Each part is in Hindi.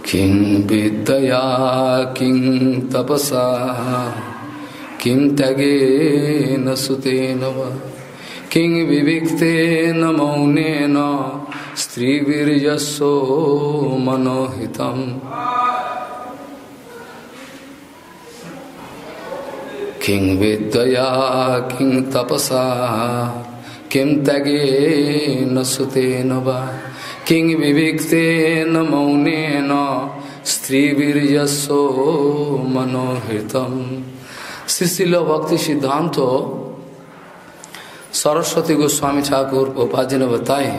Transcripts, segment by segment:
किं विद्यया किं तपसा किं त्यागेन सुतेन वा किं विविक्तेन मौनेन स्त्रीवीर्यस्यो मनोहितम् किं विद्यया किं तपसा किं त्यागेन सुतेन वा किं विविक्तेन मौनेन स्त्रीवीर्यस्यो मनोहितम्। श्रील भक्ति सिद्धांत सरस्वती गोस्वामी ठाकुर प्रभुपाद जी ने बताए,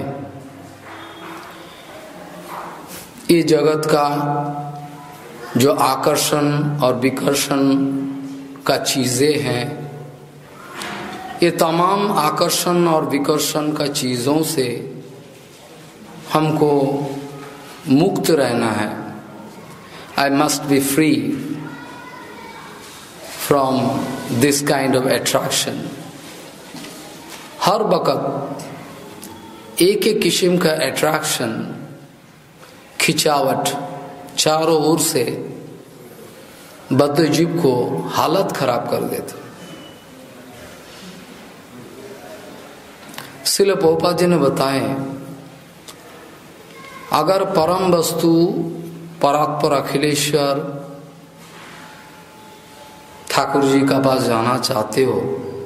ये जगत का जो आकर्षण और विकर्षण का चीजें हैं, ये तमाम आकर्षण और विकर्षण का चीजों से हमको मुक्त रहना है। I must be free from this kind of attraction. हर वक्त एक एक किस्म का अट्रैक्शन, खिंचावट चारों ओर से बद्ध जीव को हालत खराब कर देते। श्रील प्रभुपाद जी ने बताए, अगर परम वस्तु परात्पर अखिलेश्वर ठाकुर जी का पास जाना चाहते हो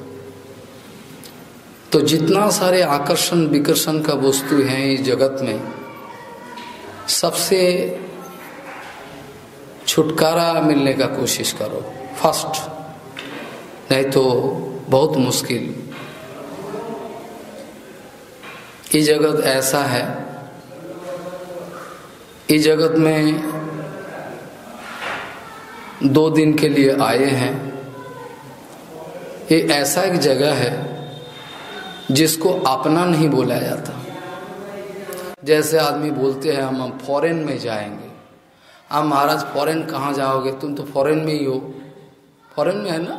तो जितना सारे आकर्षण विकर्षण का वस्तु हैं इस जगत में, सबसे छुटकारा मिलने का कोशिश करो फर्स्ट, नहीं तो बहुत मुश्किल। ये जगत ऐसा है, इस जगत में 2 दिन के लिए आए हैं। ये ऐसा एक जगह है जिसको अपना नहीं बोला जाता। जैसे आदमी बोलते हैं हम फॉरेन में जाएंगे। आप महाराज फॉरेन कहाँ जाओगे? तुम तो फॉरेन में ही हो। फॉरेन में है ना।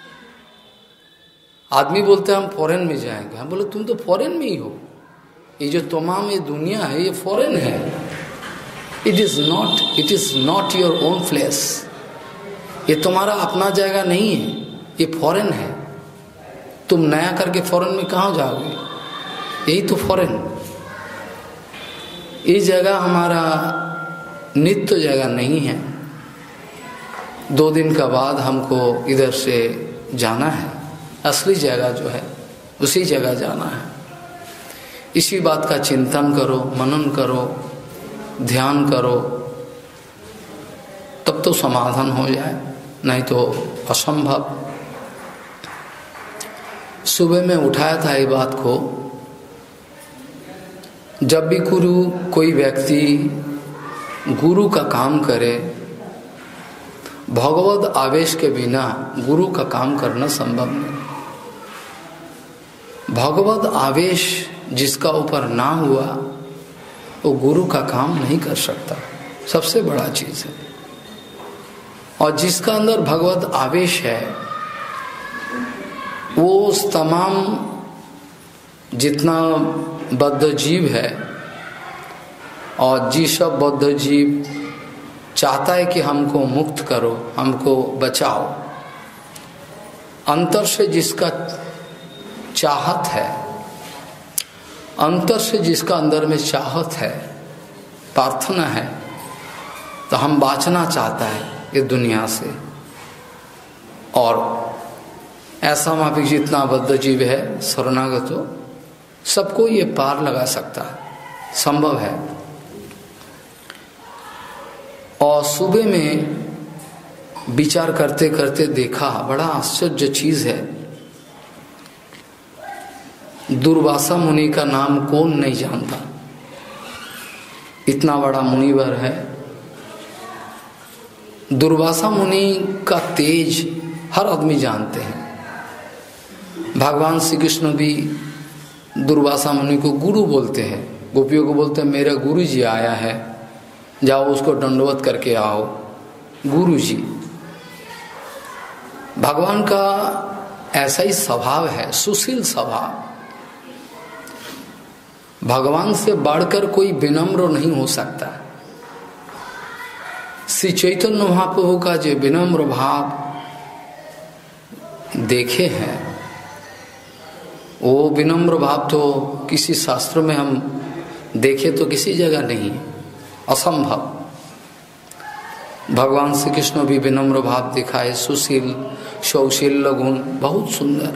आदमी बोलते हैं हम फॉरेन में जाएंगे, हम बोले तुम तो फॉरेन में ही हो। ये जो तमाम ये दुनिया है ये फॉरेन है। It is not your own place. ये तुम्हारा अपना जगह नहीं है, ये फॉरेन है। तुम नया करके फॉरेन में कहाँ जाओगे? यही तो फॉरेन। ये जगह हमारा नित्य जगह नहीं है। 2 दिन का बाद हमको इधर से जाना है। असली जगह जो है उसी जगह जाना है। इसी बात का चिंतन करो, मनन करो, ध्यान करो, तब तो समाधान हो जाए, नहीं तो असंभव। सुबह में उठाया था ये बात को, जब भी कोई व्यक्ति गुरु का काम करे, भगवत आवेश के बिना गुरु का काम करना संभव नहीं। भगवत आवेश जिसका ऊपर ना हुआ वो गुरु का काम नहीं कर सकता, सबसे बड़ा चीज है। और जिसका अंदर भगवत आवेश है वो उस तमाम जितना बद्ध जीव है, और जिस सब बद्ध जीव चाहता है कि हमको मुक्त करो, हमको बचाओ, अंतर से जिसका चाहत है, अंतर से जिसका अंदर में चाहत है, प्रार्थना है, तो हम बाँचना चाहता है ये दुनिया से। और ऐसा माफिक जितना बद्ध जीव है शरणागत हो, सबको ये पार लगा सकता है, संभव है। और सुबह में विचार करते करते देखा, बड़ा आश्चर्य चीज है। दुर्वासा मुनि का नाम कौन नहीं जानता? इतना बड़ा मुनिवर है। दुर्वासा मुनि का तेज हर आदमी जानते हैं। भगवान श्री कृष्ण भी दुर्वासा मुनि को गुरु बोलते हैं। गोपियों को बोलते हैं मेरा गुरु जी आया है, जाओ उसको दंडवत करके आओ। गुरु जी, भगवान का ऐसा ही स्वभाव है, सुशील स्वभाव। भगवान से बढ़कर कोई विनम्र नहीं हो सकता। श्री चैतन्य महाप्रभु का जो विनम्र भाव देखे हैं, वो विनम्र भाव तो किसी शास्त्र में हम देखे तो किसी जगह नहीं, असंभव। भगवान श्री कृष्ण भी विनम्र भाव दिखाए, सुशील सौशील गुण, बहुत सुंदर।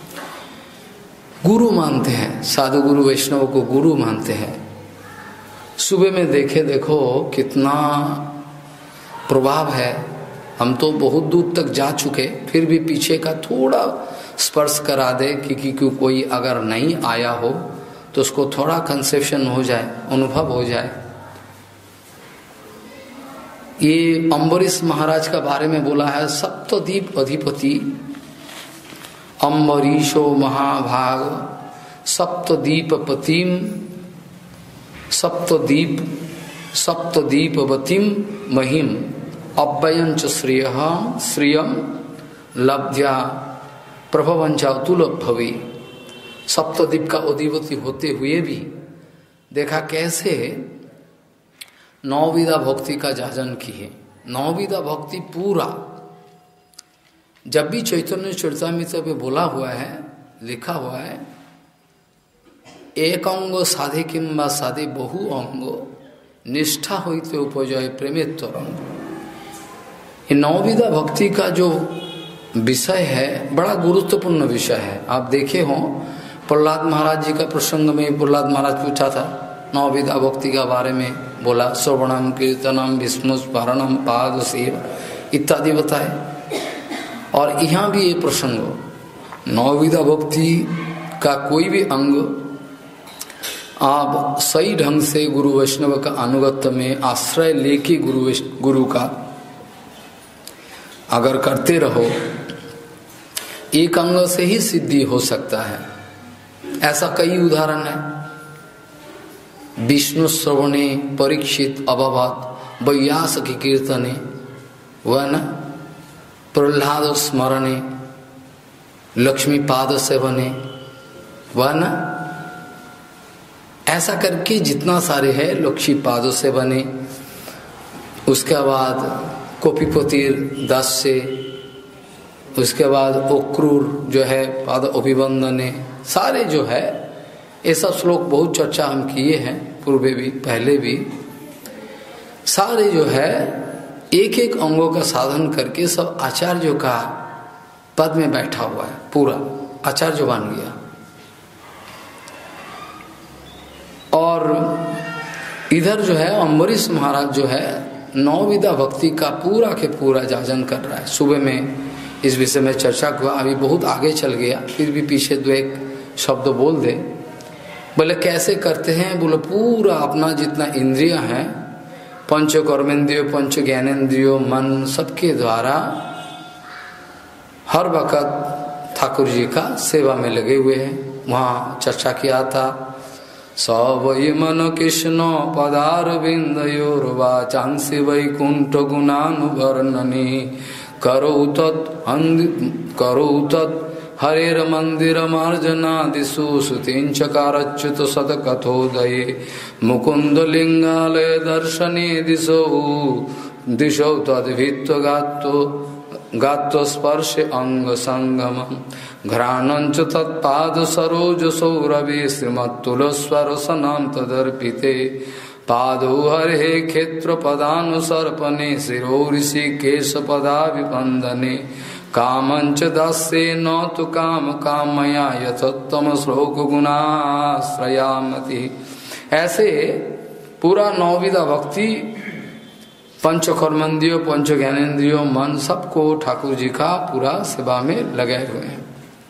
गुरु मानते हैं, साधु गुरु वैष्णव को गुरु मानते हैं। सुबह में देखे, देखो कितना प्रभाव है। हम तो बहुत दूर तक जा चुके, फिर भी पीछे का थोड़ा स्पर्श करा दे कि कोई अगर नहीं आया हो तो उसको थोड़ा कंसेप्शन हो जाए, अनुभव हो जाए। ये अम्बरीश महाराज का बारे में बोला है, सप्तद्वीप अधिपति अम्बरीशो महाभाग सप्तद्वीपपतिम सप्तद्वीपवतीम महिम अव्ययंच श्रियम लब्ध्या प्रभवंच अतुल भवी। सप्तद्वीप का अधिपति होते हुए भी देखा कैसे नौविधा भक्ति का जाजन की है। नौविधा भक्ति पूरा, जब भी चैतन्य चरितामृत में बोला हुआ है, लिखा हुआ है, एक अंग साधे किंबा साधे बहु अंगो निष्ठा होते उपजय प्रेमित्व रंग। ये नौविधा भक्ति का जो विषय है बड़ा गुरुत्वपूर्ण विषय है। आप देखे हो प्रहलाद महाराज जी का प्रसंग में प्रहलाद महाराज पूछा था, नौविधा भक्ति का बारे में बोला, श्रवणम कीर्तनम विष्णु स्मरणम पाद सेवा इत्यादि बताए। और यहाँ भी ये प्रसंग, नौविधा भक्ति का कोई भी अंग आप सही ढंग से गुरु वैष्णव का अनुगत्य में आश्रय लेके गुरु का अगर करते रहो, एक अंग से ही सिद्धि हो सकता है। ऐसा कई उदाहरण है। विष्णु श्रवणे परीक्षित अभवत व्यास की कीर्तने, वह न प्रहलाद स्मरणे लक्ष्मी पाद सेवने, वह न ऐसा करके जितना सारे है लक्ष्मी पादों से बने। उसके बाद कोपिपतिर दास से, उसके बाद ओक्रूर जो है पाद अभिवंदने, सारे जो है ये सब श्लोक बहुत चर्चा हम किए हैं पूर्वे भी पहले भी। सारे जो है एक एक अंगों का साधन करके सब आचार्यों का पद में बैठा हुआ है, पूरा आचार्य बन गया। और इधर जो है अम्बरीश महाराज जो है नौविधा भक्ति का पूरा के पूरा जाजन कर रहा है। सुबह में इस विषय में चर्चा हुआ, अभी बहुत आगे चल गया, फिर भी पीछे दो एक शब्द बोल दे। बोले कैसे करते हैं? बोले पूरा अपना जितना इंद्रिय है, पंच कर्मेंद्रियो पंच ज्ञानेन्द्रियो मन, सबके द्वारा हर वक्त ठाकुर जी का सेवा में लगे हुए हैं। वहाँ चर्चा किया था, सवै मन कृष्ण पदारविंदयोर्वा चांसी वैकुंठ गुणानुवर्णने करो तत् हरेर मंदिर मार्जनादिषु सुतिंचकारच्युत सतकथोदये मुकुंद लिंगालय दर्शने दिशौ तद्भित्व गात्व स्पर्श अंग संगम घ्राणंच तत्पाद सरोज सौरभे श्रीमत्तुलस्वर सनाम तदर्पिते पादो हरे क्षेत्र पदानुसर्पणे शिरो ऋषिकेश पदाभिवंदने कामंच दास्ये न तो काम कामया यथोत्तम श्लोक गुणाश्रयामति। ऐसे पूरा नौविधा भक्ति पंच कर्मेंद्रियों पंच ज्ञानेन्द्रियों मन सबको ठाकुर जी का पूरा सेवा में लगे हुए हैं।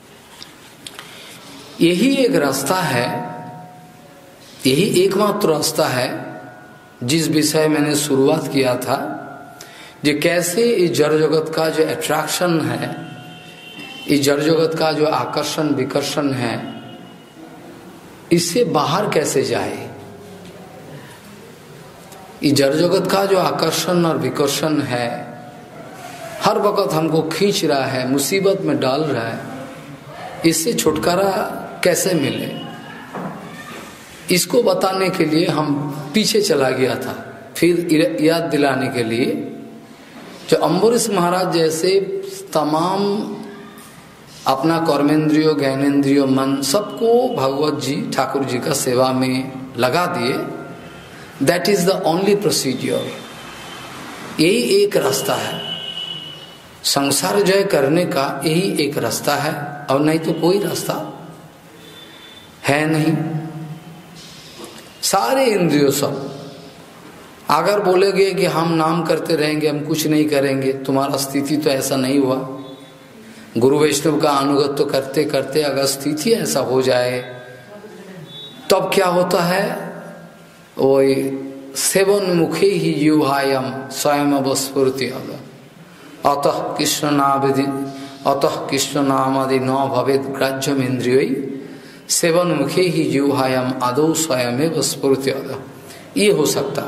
यही एक रास्ता है, यही एकमात्र रास्ता है जिस विषय मैंने शुरुआत किया था, जो कैसे इस जड़ जगत का जो अट्रैक्शन है, इस जड़ जगत का जो आकर्षण विकर्षण है, इससे बाहर कैसे जाए। इस जड़ जगत का जो आकर्षण और विकर्षण है हर वक्त हमको खींच रहा है, मुसीबत में डाल रहा है, इससे छुटकारा कैसे मिले, इसको बताने के लिए हम पीछे चला गया था। फिर याद दिलाने के लिए जो अम्बरीश महाराज जैसे तमाम अपना कर्मेंद्रियो ज्ञानेन्द्रियो मन सबको भगवत जी ठाकुर जी का सेवा में लगा दिए, that is the only procedure. यही एक रास्ता है संसार जय करने का, यही एक रास्ता है, और नहीं तो कोई रास्ता है नहीं। सारे इंद्रियों सब अगर बोलेगे कि हम नाम करते रहेंगे, हम कुछ नहीं करेंगे, तुम्हारा स्थिति तो ऐसा नहीं हुआ। गुरु वैष्णव का अनुगत तो करते करते अगर स्थिति ऐसा हो जाए तब क्या होता है, वो सेवन मुखे ही युहायम स्वयं अवस्फूर्ति अतः कृष्ण नामादि न भवेद ग्राह्यम इंद्रिय सेवन मुखे ही युहायम आदौ स्वयं स्फूर्ति। ये हो सकता,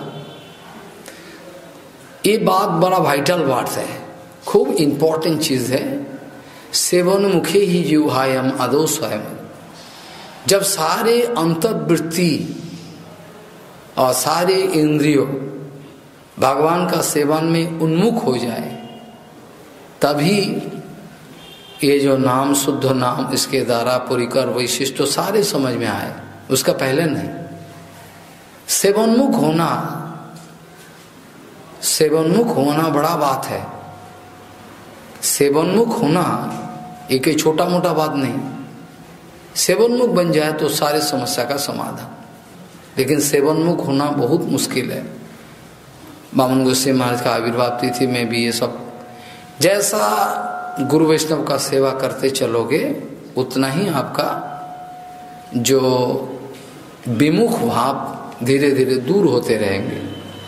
ये बात बड़ा वाइटल बात है, खूब इंपॉर्टेंट चीज है। सेवन मुखे ही युहायम आदौ स्वयं, जब सारे अंतर्वृत्ति और सारे इंद्रियों भगवान का सेवन में उन्मुख हो जाए, तभी ये जो नाम शुद्ध नाम इसके द्वारा परिकर वैशिष्ट सारे समझ में आए, उसका पहले नहीं। सेवोन्मुख होना, सेवोन्मुख होना बड़ा बात है। सेवोन्मुख होना एक छोटा मोटा बात नहीं। सेवोन्मुख बन जाए तो सारे समस्या का समाधान, लेकिन सेवोन्मुख होना बहुत मुश्किल है। बामन गोसाई महाराज का आविर्भाव तिथि में भी ये सब, जैसा गुरु वैष्णव का सेवा करते चलोगे उतना ही आपका जो विमुख भाव धीरे धीरे दूर होते रहेंगे।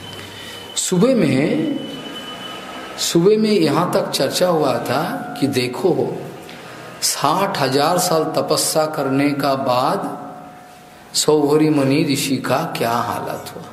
सुबह में यहाँ तक चर्चा हुआ था कि देखो 60,000 साल तपस्या करने का बाद सौभरी मुनि ऋषि का क्या हालत हुआ।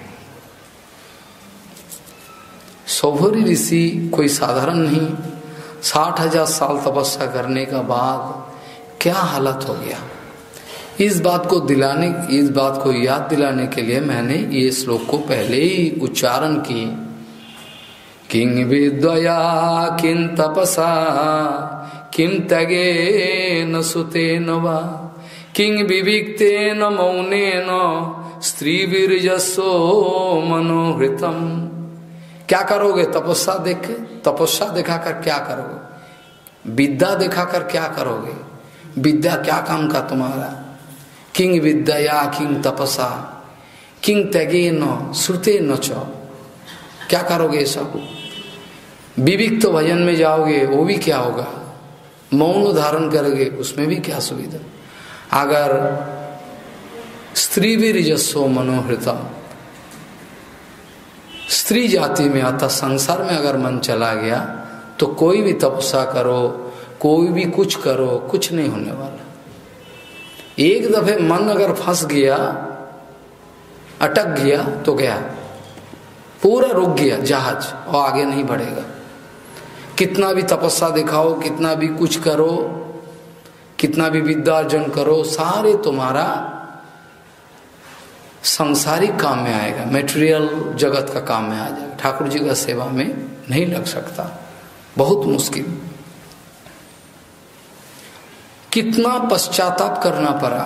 सौभरी ऋषि कोई साधारण नहीं, 60,000 साल तपस्या करने का बाद क्या हालत हो गया। इस बात को याद दिलाने के लिए मैंने ये श्लोक को पहले ही उच्चारण किए। किंग विद्वया किं तपसा किं तगेन सुतेन वा किंग विविक्तेन मौनेन स्त्री वीर्यसो मनोहृतम। क्या करोगे तपस्या दिखाकर क्या करोगे, विद्या दिखाकर क्या करोगे, विद्या क्या काम का तुम्हारा। किंग विद्या किंग तपसा किंग तगेन श्रुतेन च, क्या करोगे सब। विविक्त तो भजन में जाओगे वो भी क्या होगा, मौन धारण करोगे उसमें भी क्या सुविधा। अगर स्त्री वीर्यसो मनोहृतम, स्त्री जाति में अर्थात संसार में अगर मन चला गया तो कोई भी तपस्या करो, कोई भी कुछ करो, कुछ नहीं होने वाला। एक दफे मन अगर फंस गया, अटक गया तो गया, पूरा रुक गया जहाज और आगे नहीं बढ़ेगा। कितना भी तपस्या दिखाओ, कितना भी कुछ करो, कितना भी विद्या अर्जन करो, सारे तुम्हारा सांसारिक काम में आएगा, मेटेरियल जगत का काम में आ जाएगा। ठाकुर जी का सेवा में नहीं लग सकता, बहुत मुश्किल। कितना पश्चाताप करना पड़ा,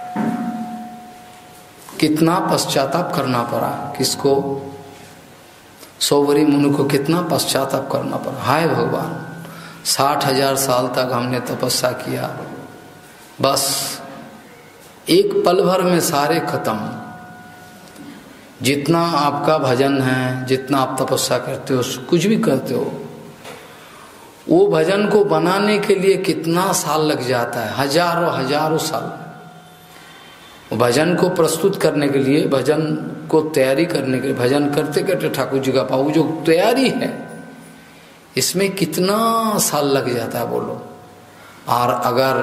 कितना पश्चाताप करना पड़ा किसको, सौभरी मुनि को कितना पश्चाताप करना पड़ा। हाय भगवान 60,000 साल तक हमने तपस्या किया, बस एक पल भर में सारे खत्म। जितना आपका भजन है, जितना आप तपस्या करते हो, कुछ भी करते हो, वो भजन को बनाने के लिए कितना साल लग जाता है, हजारों साल। भजन को प्रस्तुत करने के लिए, भजन को तैयारी करने के लिए, भजन करते करते ठाकुर जी का पाऊ जो तैयारी है, इसमें कितना साल लग जाता है बोलो। और अगर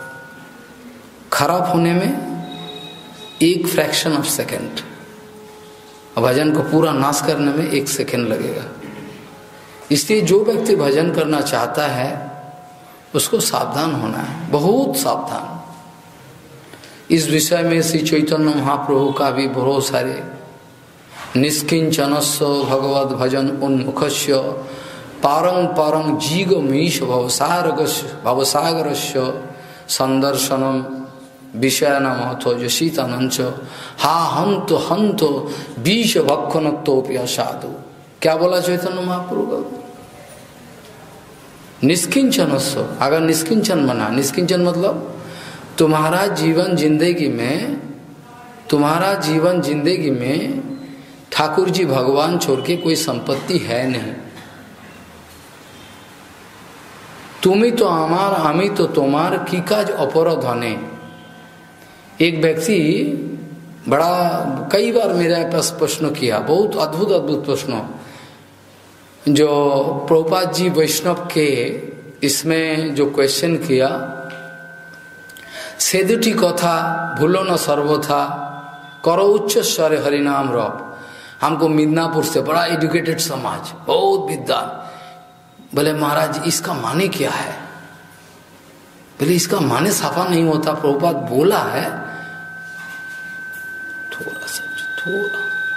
खराब होने में एक फ्रैक्शन ऑफ सेकेंड, भजन को पूरा नाश करने में 1 सेकेंड लगेगा। इसलिए जो व्यक्ति भजन करना चाहता है उसको सावधान होना है, बहुत सावधान। इस विषय में श्री चैतन्य महाप्रभु का भी बहुत सारे निष्किंचनस्य भगवद भजन उन्मुखस्य पारंग पारंग जीग मीश भवसागरस्य संदर्शनम विषय नमथो जो शीतानंच हा हंतो हंतो बीश भक्षणत्वोप्य साधु। क्या बोला चैतन्य महाप्रभु का? निष्किंचन। अगर निष्किंचन बना, निष्किंचन मतलब तुम्हारा जीवन जिंदगी में ठाकुर जी भगवान छोड़ के कोई संपत्ति है नहीं। तुम्ही तो आमार आमी तो तुम्हार की काज अपराध होने। एक व्यक्ति बड़ा कई बार मेरे पास प्रश्न किया, बहुत अद्भुत अद्भुत प्रश्न, जो प्रभुपाद जी वैष्णव के इसमें जो क्वेश्चन किया, सेदुटी कथा भूलो न सर्वथा करो उच्च स्वर हरिनाम रप। हमको मिदनापुर से बड़ा एजुकेटेड समाज, बहुत विद्वान, बोले महाराज इसका माने क्या है? बोले इसका माने साफा नहीं होता, प्रभुपाद बोला है थोड़ा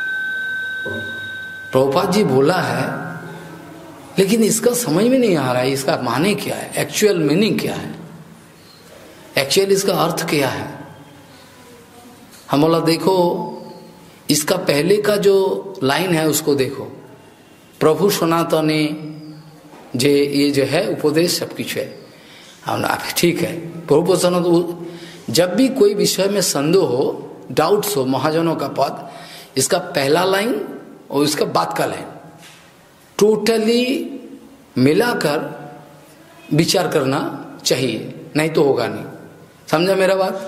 प्रभुपाद जी बोला है, लेकिन इसका समझ में नहीं आ रहा है इसका माने क्या है, एक्चुअल मीनिंग क्या है, एक्चुअल इसका अर्थ क्या है। हम बोला देखो इसका पहले का जो लाइन है उसको देखो, प्रभु सनातने जे ये जो है उपदेश सब कुछ है। हम ठीक है, प्रभु सनातन जब भी कोई विषय में संदेह हो, डाउट्स हो, महाजनों का पद, इसका पहला लाइन और इसका बाद का लाइन टोटली मिलाकर विचार करना चाहिए, नहीं तो होगा नहीं। समझा मेरा बात?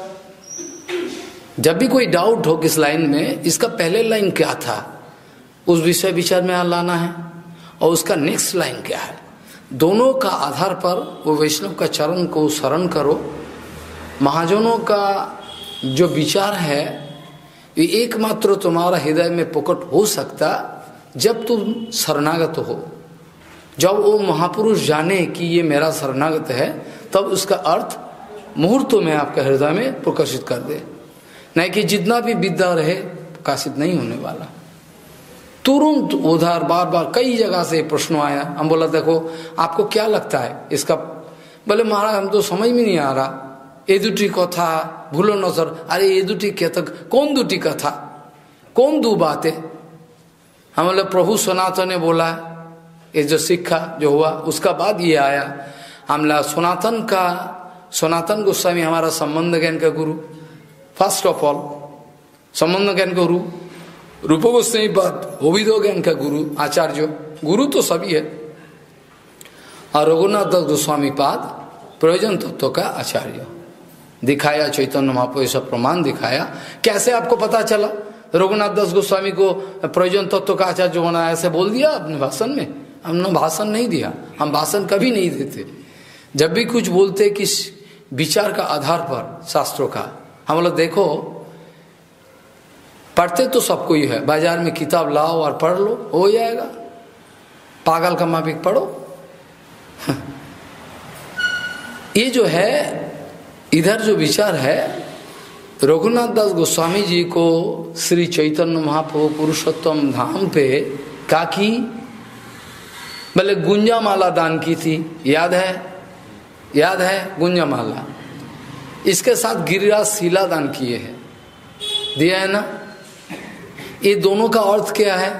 जब भी कोई डाउट हो किस लाइन में, इसका पहले लाइन क्या था उस विषय विचार में लाना है, और उसका नेक्स्ट लाइन क्या है, दोनों का आधार पर वो वैष्णव का चरण को शरण करो। महाजनों का जो विचार है ये एकमात्र तुम्हारा हृदय में प्रकट हो सकता जब तुम शरणागत हो, जब वो महापुरुष जाने कि ये मेरा शरणागत है, तब उसका अर्थ मुहूर्तों में आपके हृदय में प्रकाशित कर दे। नहीं कि जितना भी विद्या रहे प्रकाशित नहीं होने वाला। तुरंत उधर बार बार कई जगह से प्रश्न आया, हम बोला देखो आपको क्या लगता है इसका? बोले महाराज हम तो समझ में नहीं आ रहा, ये दुटी कथा भूलो न सर। अरे ये दुटी कहता कौन दुटी कथा, कौन दो बातें? हम बोले प्रभु सनातन ने बोला, ये जो शिक्षा जो हुआ उसका बाद ये आया। हमला सनातन गोस्वामी हमारा संबंध ज्ञान का गुरु, फर्स्ट ऑफ ऑल संबंध ज्ञान का गुरु, रूप गोस्वामी बाद होविदो ज्ञान का गुरु, आचार्य गुरु तो सभी है, और रघुनाथ दास गोस्वामी पाद प्रयोजन तत्व का आचार्य। दिखाया चैतन्य महाप्रभु सब प्रमाण दिखाया। कैसे आपको पता चला रघुनाथ दास गोस्वामी को प्रयोजन तत्व का आचार्य बनाया? ऐसे बोल दिया अपने भाषण में? हमने भाषण नहीं दिया, हम भाषण कभी नहीं देते। जब भी कुछ बोलते किस विचार का आधार पर शास्त्रों का, हम लोग देखो पढ़ते तो सबको ही है, बाजार में किताब लाओ और पढ़ लो, हो जाएगा। पागल का माफिक पढ़ो। ये जो है इधर जो विचार है, रघुनाथ दास गोस्वामी जी को श्री चैतन्य महाप्रभु पुरुषोत्तम धाम पे काकी बोले गुंजा माला दान की थी, याद है गुंजा माला। इसके साथ गिरिराज शिला दान किए हैं, दिया है ना। ये दोनों का अर्थ क्या है?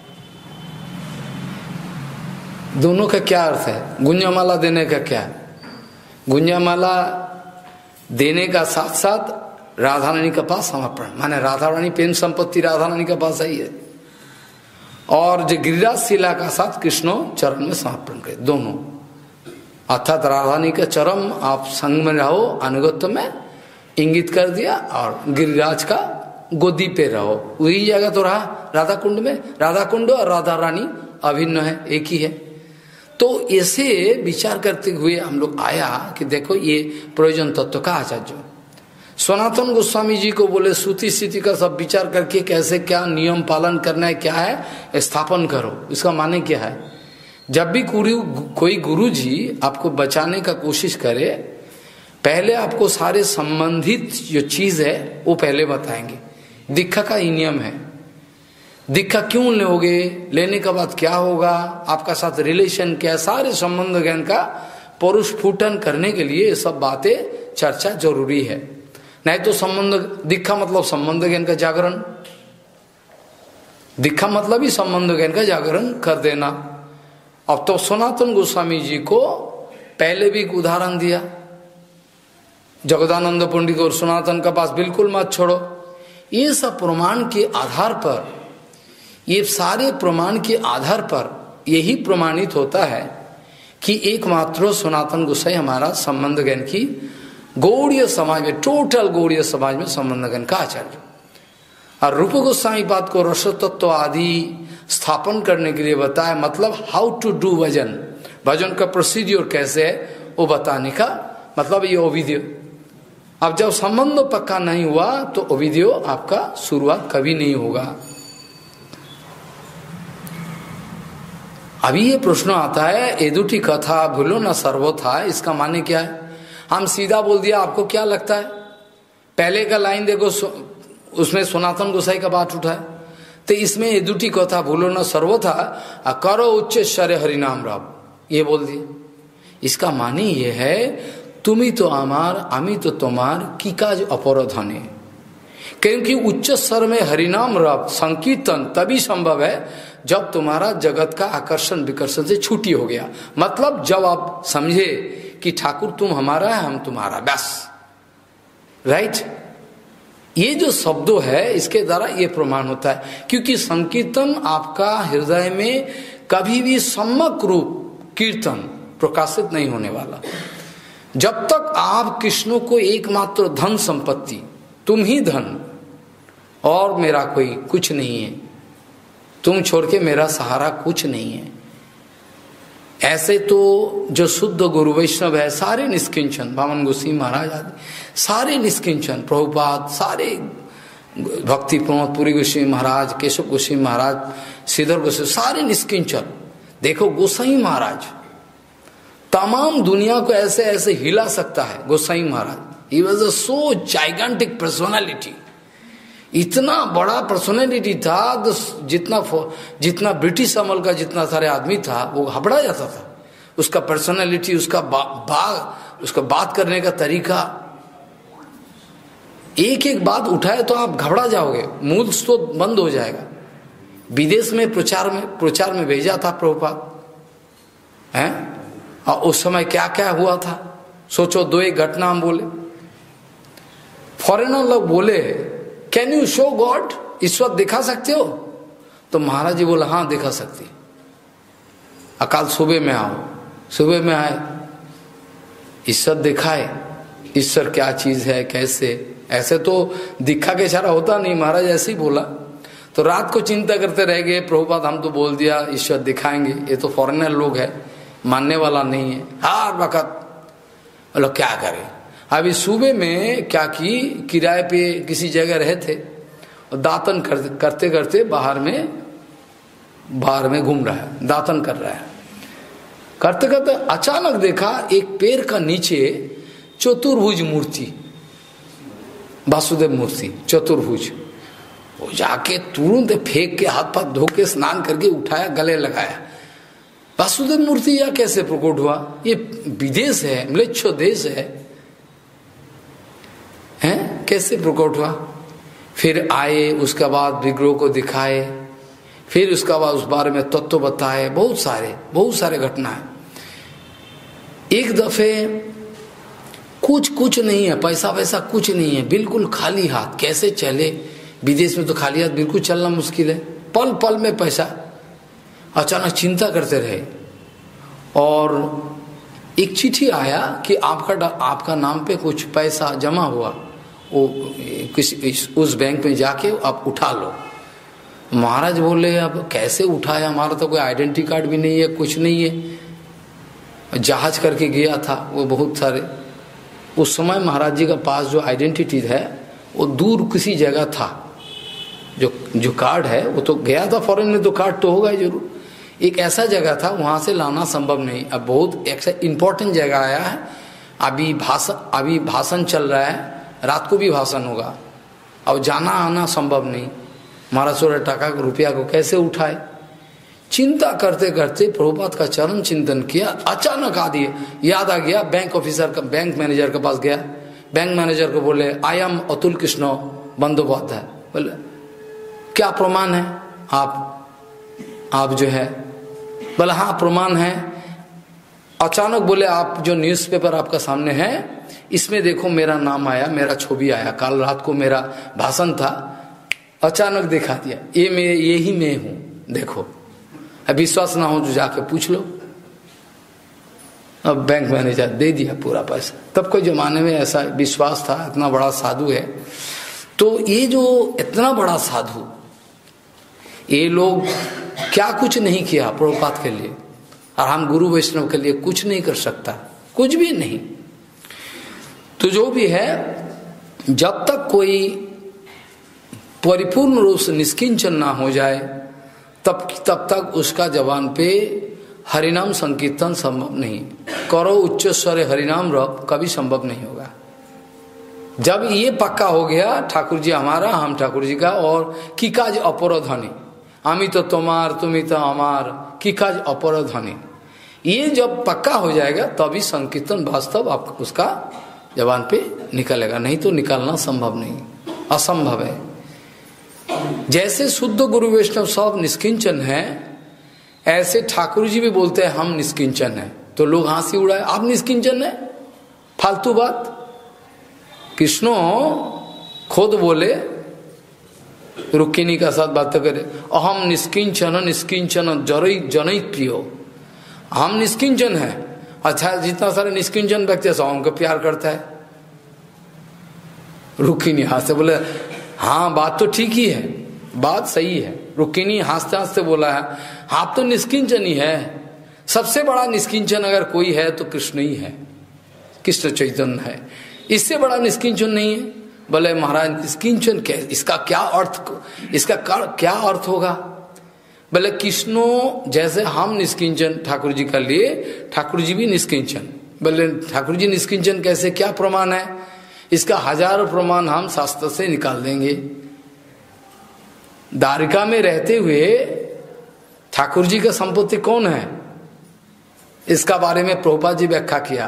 दोनों का क्या अर्थ है? गुंजा माला देने का क्या है? गुंजा माला देने का साथ साथ राधा रानी के पास समर्पण, माने राधा रानी प्रेम संपत्ति राधा रानी के पास आई है, और जो गिरिराज शिला का साथ कृष्ण चरण में समर्पण करे, दोनों। अर्थात राधा रानी का चरण आप संग में रहो, अनुगत्य में इंगित कर दिया, और गिरिराज का गोदी पे रहो, वही जगह तो रहा राधा कुंड में। राधा कुंड और राधा रानी अभिन्न है, एक ही है। तो ऐसे विचार करते हुए हम लोग आया कि देखो ये प्रयोजन तत्व का आचार्य सनातन गोस्वामी जी को बोले श्रुति स्थिति का सब विचार करके कैसे क्या नियम पालन करना है, क्या है स्थापन करो। इसका माने क्या है? जब भी कोई गुरु जी आपको बचाने का कोशिश करे, पहले आपको सारे संबंधित जो चीज है वो पहले बताएंगे। दीक्षा का ही नियम है, दीक्षा क्यों लोगे, लेने के बाद क्या होगा, आपका साथ रिलेशन क्या, सारे संबंध ज्ञान का पुरुषफुटन करने के लिए ये सब बातें चर्चा जरूरी है। नहीं तो संबंध, दीक्षा मतलब संबंध ज्ञान का जागरण, दीक्षा मतलब ही संबंध ज्ञान का जागरण कर देना। अब तो सनातन गोस्वामी जी को पहले भी एक उदाहरण दिया, जगदानंद पंडित और सनातन का पास बिल्कुल मत छोड़ो। ये सब प्रमाण के आधार पर, ये सारे प्रमाण के आधार पर यही प्रमाणित होता है कि एकमात्र सनातन गोसाई हमारा संबंध ज्ञान की गौड़ीय समाज में, टोटल गौड़ीय समाज में संबंध ज्ञान का आचार्य। और रूप गोस्वामी बात को रसतत्व आदि स्थापन करने के लिए बताया, मतलब हाउ टू डू भजन, भजन का प्रोसीड्योर कैसे है वो बताने का मतलब ये ओविदियो। अब जब संबंध पक्का नहीं हुआ तो ओविदियो आपका शुरुआत कभी नहीं होगा। अभी ये प्रश्न आता है, एदुटी कथा भूलो ना सर्वथा, इसका माने क्या है? हम सीधा बोल दिया, आपको क्या लगता है? पहले का लाइन देखो, उसमें सनातन गोसाई का बात उठा है, तो इसमें एदुटी कथा भूलो ना सर्वथा करो उच्च शरे हरिनाम राम, ये बोल दिए। इसका माने ये है, तुमी तो आमार आमी तो तुम्हार की काज अपराधने, क्योंकि उच्च स्वर में हरिनाम रब संकीर्तन तभी संभव है जब तुम्हारा जगत का आकर्षण विकर्षण से छुट्टी हो गया। मतलब जब आप समझे कि ठाकुर तुम हमारा है, हम तुम्हारा, बस। राइट? ये जो शब्दों है इसके द्वारा ये प्रमाण होता है, क्योंकि संकीर्तन आपका हृदय में कभी भी सम्यक रूप कीर्तन प्रकाशित नहीं होने वाला जब तक आप कृष्ण को एकमात्र धन संपत्ति, तुम ही धन और मेरा कोई कुछ नहीं है, तुम छोड़ के मेरा सहारा कुछ नहीं है। ऐसे तो जो शुद्ध गुरु वैष्णव है सारे निष्किंचन, वामन गोस्वामी महाराज आदि सारे निष्किंचन, प्रभुपाद सारे, भक्ति प्रमोद पुरी गोस्वामी महाराज, केशव गोस्वामी महाराज, श्रीधर गोस्वामी, सारे निष्किंचन। देखो गोसाई महाराज तमाम दुनिया को ऐसे ऐसे हिला सकता है। Gosai Maharaj, he was a so gigantic personality, इतना बड़ा पर्सनालिटी था, जितना ब्रिटिश अमल का जितना सारे आदमी था वो घबरा जाता था। उसका पर्सनालिटी, उसका उसका बात करने का तरीका, एक एक बात उठाए तो आप घबरा जाओगे, मूल स्रोत बंद हो जाएगा। विदेश में प्रचार में भेजा था प्रभुपाद हैं, और उस समय क्या क्या हुआ था सोचो। दो एक घटना हम बोले, फॉरेनर लोग बोले कैन यू शो गॉड, ईश्वर दिखा सकते हो? तो महाराज जी बोला हाँ दिखा सकते। अकाल सुबह में आओ, सुबह में आए, ईश्वर दिखाए, ईश्वर क्या चीज है कैसे, ऐसे तो दिखा के इशारा होता नहीं, महाराज ऐसे ही बोला। तो रात को चिंता करते रह गए, प्रभुपाद हम तो बोल दिया ईश्वर दिखाएंगे, ये तो फॉरेनर लोग है, मानने वाला नहीं है, हर वक्त लोग क्या करें। अभी सुबह में क्या की, किराए पे किसी जगह रहे थे और दातन करते करते बाहर में घूम रहा है, दातन कर रहा है। करते करते अचानक देखा एक पेड़ का नीचे चतुर्भुज मूर्ति, वासुदेव मूर्ति चतुर्भुज। वो जाके तुरंत फेंक के हाथ पाथ धो के स्नान करके उठाया, गले लगाया। वासुदेव मूर्ति या कैसे प्रकट हुआ? ये विदेश है, म्लेच्छ देश है, हैं? कैसे प्रकट हुआ? फिर आए, उसके बाद विग्रह को दिखाए, फिर उसके बाद उस बारे में तत्व बताए, बहुत सारे घटना है। एक दफे कुछ नहीं है, पैसा वैसा कुछ नहीं है, बिल्कुल खाली हाथ कैसे चले? विदेश में तो खाली हाथ बिल्कुल चलना मुश्किल है, पल पल में पैसा। अचानक चिंता करते रहे और एक चिट्ठी आया कि आपका नाम पे कुछ पैसा जमा हुआ, वो किसी उस बैंक में जाके आप उठा लो। महाराज बोले अब कैसे उठाया, हमारा तो कोई आइडेंटिटी कार्ड भी नहीं है, कुछ नहीं है। जहाज करके गया था वो बहुत सारे। उस समय महाराज जी का पास जो आइडेंटिटी है वो दूर किसी जगह था, जो कार्ड है वो तो गया था फॉरेन में, तो कार्ड तो होगा जरूर। एक ऐसा जगह था वहां से लाना संभव नहीं। अब बहुत ऐसा इंपॉर्टेंट जगह आया है, अभी भाषण चल रहा है, रात को भी भाषण होगा, और जाना आना संभव नहीं। महाराष्ट्र टाका रुपया को कैसे उठाए। चिंता करते करते प्रभुपाद का चरण चिंतन किया, अचानक याद आ गया, बैंक ऑफिसर का, बैंक मैनेजर के पास गया। बैंक मैनेजर को बोले, आई एम अतुल कृष्ण बंदोपाध्याय। बोले क्या प्रमाण है, आप जो है, बोले हाँ प्रमाण है। अचानक बोले, आप जो न्यूज़पेपर आपका सामने है इसमें देखो मेरा नाम आया, मेरा छवि आया, कल रात को मेरा भाषण था, अचानक दिखा दिया, यही मैं हूं, देखो। अब विश्वास ना हो तो जाके पूछ लो। अब बैंक मैनेजर दे दिया पूरा पैसा। तब के जमाने में ऐसा विश्वास था, इतना बड़ा साधु है। तो ये जो इतना बड़ा साधु, ये लोग क्या कुछ नहीं किया प्रभुपाद के लिए, और हम गुरु वैष्णव के लिए कुछ नहीं कर सकता, कुछ भी नहीं। तो जो भी है, जब तक कोई परिपूर्ण रूप से निष्किंचन ना हो जाए तब तक उसका जबान पे हरिनाम संकीर्तन संभव नहीं। करो उच्च स्वर हरिनाम रब, कभी संभव नहीं होगा। जब ये पक्का हो गया, ठाकुर जी हमारा, हम ठाकुर जी का, और की काज अपराधनी, आमी तो तुम्हार तुम्ही तो हमार, की काज अपराधनी, ये जब पक्का हो जाएगा तभी संकीर्तन वास्तव आप उसका जबान पे निकलेगा, नहीं तो निकालना संभव नहीं, असंभव है। जैसे शुद्ध गुरु वैष्णव सब निष्किंचन है, ऐसे ठाकुर जी भी बोलते हैं हम निष्किंचन है, तो लोग हंसी उड़ाए, आप निष्किंचन है, फालतू बात। कृष्णो खुद बोले, रुक्मिणी का साथ बात करे, अहम निष्किंचन निष्किंचन जनई प्रियो, हम निष्किंचन है। अच्छा, जितना सारे निष्किंचन व्यक्ति सब हमको प्यार करता है। रुक्मिणी हाथ से बोले, हाँ बात तो ठीक ही है, बात सही है। रुक्मिणी हंसते हंसते बोला है, आप तो निष्किंचन ही है, सबसे बड़ा निष्किंचन अगर कोई है तो कृष्ण ही है, कृष्ण चैतन्य है, इससे बड़ा निष्किंचन नहीं है। बोले महाराज निष्किंचन क्या, इसका क्या अर्थ, इसका क्या अर्थ होगा। बोले कृष्णो जैसे हम निष्किंचन ठाकुर जी का लिए, ठाकुर जी भी निष्किंचन। बोले ठाकुर जी निष्किंचन कैसे, क्या प्रमाण है, इसका हजारों प्रमाण हम शास्त्र से निकाल देंगे। द्वारिका में रहते हुए ठाकुर जी का संपत्ति कौन है, इसका बारे में प्रभुपाद जी व्याख्या किया।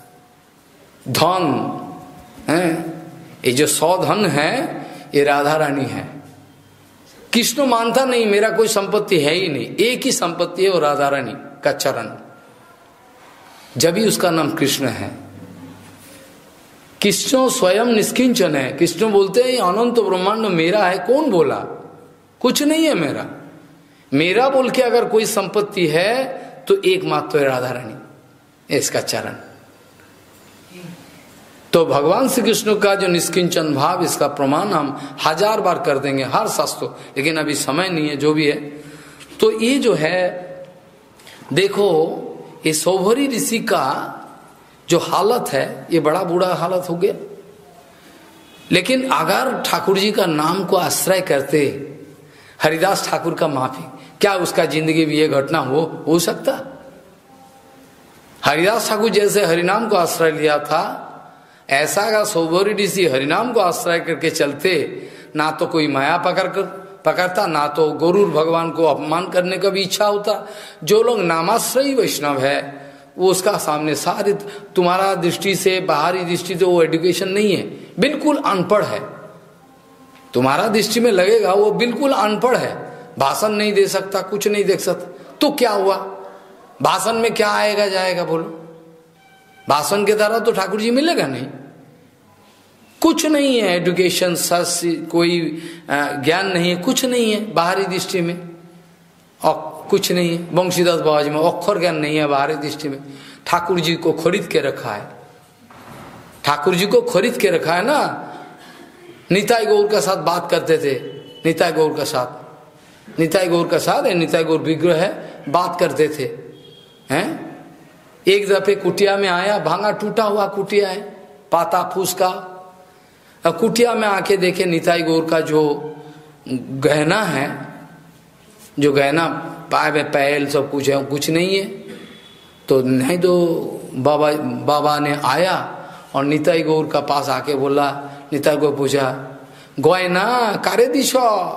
धन है, ये जो 100 धन है ये राधा रानी है। कृष्ण मानता नहीं मेरा कोई संपत्ति है ही नहीं, एक ही संपत्ति है वो राधा रानी का चरण, जब भी उसका नाम कृष्ण है। कृष्ण स्वयं निष्किंचन है। कृष्ण बोलते हैं अनंत ब्रह्मांड मेरा है, कौन बोला, कुछ नहीं है मेरा। मेरा बोल के अगर कोई संपत्ति है तो एकमात्र है राधा रानी, इसका चरण। तो भगवान श्री कृष्ण का जो निष्किंचन भाव, इसका प्रमाण हम 1000 बार कर देंगे हर शास्त्र, लेकिन अभी समय नहीं है, जो भी है। तो ये जो है देखो, ये सौभरी ऋषि का जो हालत है ये बड़ा बुरा हालत हो गया। लेकिन अगर ठाकुर जी का नाम को आश्रय करते, हरिदास ठाकुर का माफी, क्या उसका जिंदगी में ये घटना हो सकता। हरिदास ठाकुर जैसे हरिनाम को आश्रय लिया था, ऐसा का सौभरी ऋषि हरिनाम को आश्रय करके चलते, ना तो कोई माया पकड़ता, ना तो गरुड़ भगवान को अपमान करने का भी इच्छा होता। जो लोग नामाश्रयी वैष्णव है वो उसका सामने सारे, तुम्हारा दृष्टि से, बाहरी दृष्टि से वो एजुकेशन नहीं है, बिल्कुल अनपढ़ है, तुम्हारा दृष्टि में लगेगा वो बिल्कुल अनपढ़ है, भाषण नहीं दे सकता, कुछ नहीं देख सकता। तो क्या हुआ, भाषण में क्या आएगा जाएगा, बोलो। भाषण के द्वारा तो ठाकुर जी मिलेगा नहीं, कुछ नहीं है, एजुकेशन कोई ज्ञान नहीं है, कुछ नहीं है बाहरी दृष्टि में, और कुछ नहीं है बंशीदास बाबा जी में, अक्षर ज्ञान नहीं है बाहरी दृष्टि में। ठाकुर जी को खरीद के रखा है, ठाकुर जी को खरीद के रखा है ना। निताई गौर का साथ बात करते थे, निताई गौर का साथ, निताई गौर का साथ है, निताई गौर विग्रह है, बात करते थे हैं। एक दफे कुटिया में आया, भांगा टूटा हुआ कुटिया है, पाता फूस का। कुटिया में आके देखे निताई गौर का जो गहना है, जो गहना पाए में पैल सब कुछ है, कुछ नहीं है। तो नहीं तो बाबा ने आया और निताई गौर का पास आके बोला, निताई गौर पूछा, गयना कारे दिश,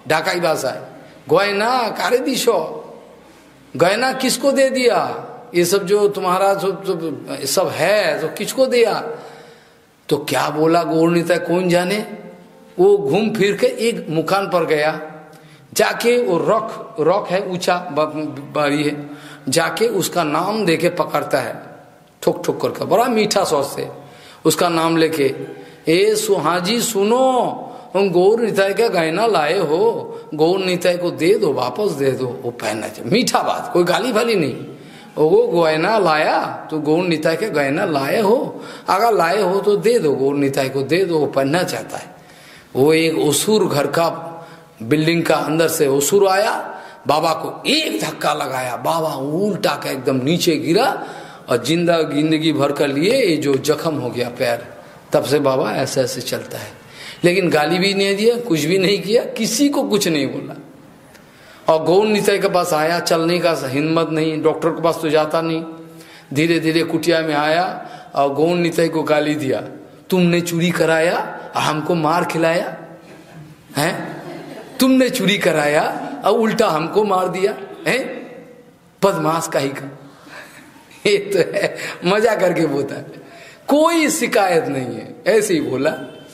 ढाकाई भाषा है, गयना कारे दिशो, गयना किसको दे दिया, ये सब जो तुम्हारा सब है तो किसको दिया। तो क्या बोला गौर निताई कौन जाने। वो घूम फिर के एक मुकान पर गया, जाके वो रॉक है, ऊंचा बारी है, जाके उसका नाम देके पकड़ता है, ठोक ठोक करके, बड़ा मीठा सौस से उसका नाम लेके, ए सुहाजी सुनो, हम गौर निताई का गहना लाए हो, गौर निताई को दे दो, वापस दे दो, वो पहनना चाहिए। मीठा बात, कोई गाली भाली नहीं। वो गहना लाया तो गौर निताई का गहना लाए हो, अगर लाए हो तो दे दो, गौर निताई को दे दो, वो पहनना चाहता है। वो एक असुर घर का बिल्डिंग का अंदर से असुर आया, बाबा को एक धक्का लगाया, बाबा उल्टा का एकदम नीचे गिरा और जिंदगी भर का लिए जो जख्म हो गया पैर। तब से बाबा ऐसे ऐसे चलता है, लेकिन गाली भी नहीं दिया, कुछ भी नहीं किया, किसी को कुछ नहीं बोला। और गौर निताई के पास आया, चलने का हिम्मत नहीं, डॉक्टर के पास तो जाता नहीं, धीरे धीरे कुटिया में आया और गौर निताई को गाली दिया, तुमने चोरी कराया और हमको मार खिलाया है, तुमने चोरी कराया और उल्टा हमको मार दिया है, बदमाश कहीं का। ये तो है, मजा करके बोलता है, कोई शिकायत नहीं है, ऐसे ही बोला,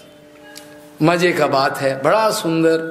मजे का बात है, बड़ा सुंदर।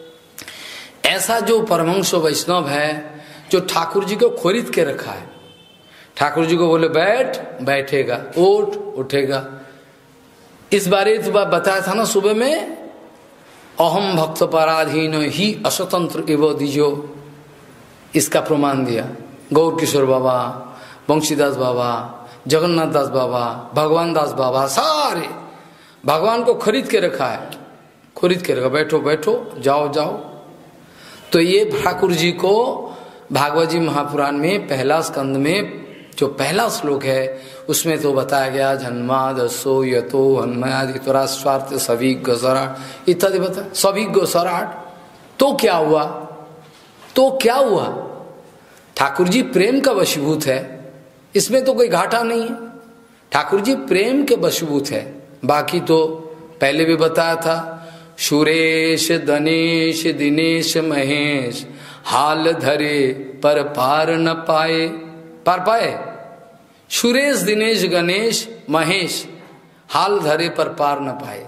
ऐसा जो परमहंस वैष्णव है जो ठाकुर जी को खरीद के रखा है, ठाकुर जी को बोले बैठ, बैठेगा, उठ, उठेगा। इस बारे तो बताया था ना सुबह में, अहम भक्त पराधीन ही अस्वतंत्र एवं दीजो, इसका प्रमाण दिया। गौर किशोर बाबा, बंशीदास बाबा, जगन्नाथ दास बाबा, भगवान दास बाबा, सारे भगवान को खरीद के रखा है, खरीद के रखा, बैठो बैठो, जाओ जाओ। तो ये ठाकुर जी को भागवत जी महापुराण में पहला स्कंद में जो पहला श्लोक है उसमें तो बताया गया, जन्मादसो यतो हन्मयादित्वरा स्वार्थ सभिज्ञ सराट इत्यादि बता, सभिज्ञ सराट। तो क्या हुआ, तो क्या हुआ, ठाकुर जी प्रेम का वशीभूत है, इसमें तो कोई घाटा नहीं है, ठाकुर जी प्रेम के वशीभूत है। बाकी तो पहले भी बताया था, सुरेश दनेश दिनेश महेश हाल धरे पर पार न पाए, पार पाए, सुरेश दिनेश गणेश महेश हाल धरे पर पार न पाए।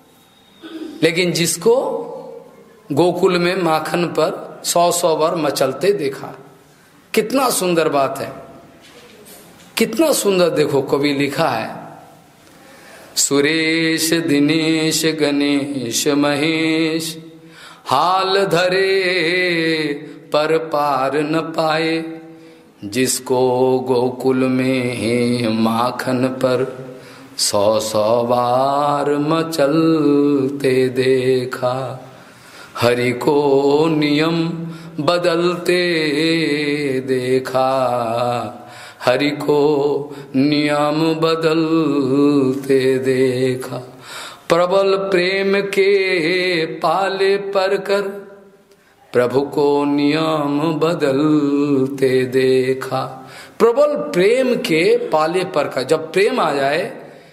लेकिन जिसको गोकुल में माखन पर 100 बार मचलते देखा, कितना सुंदर बात है, कितना सुंदर। देखो कवि लिखा है, सुरेश दिनेश गणेश महेश हाल धरे पर पार न पाए, जिसको गोकुल में है माखन पर 100 बार मचलते देखा, हरि को नियम बदलते देखा, हरि को नियम बदलते देखा, प्रबल प्रेम के पाले पर कर प्रभु को नियम बदलते देखा। प्रबल प्रेम के पाले पर का, जब प्रेम आ जाए,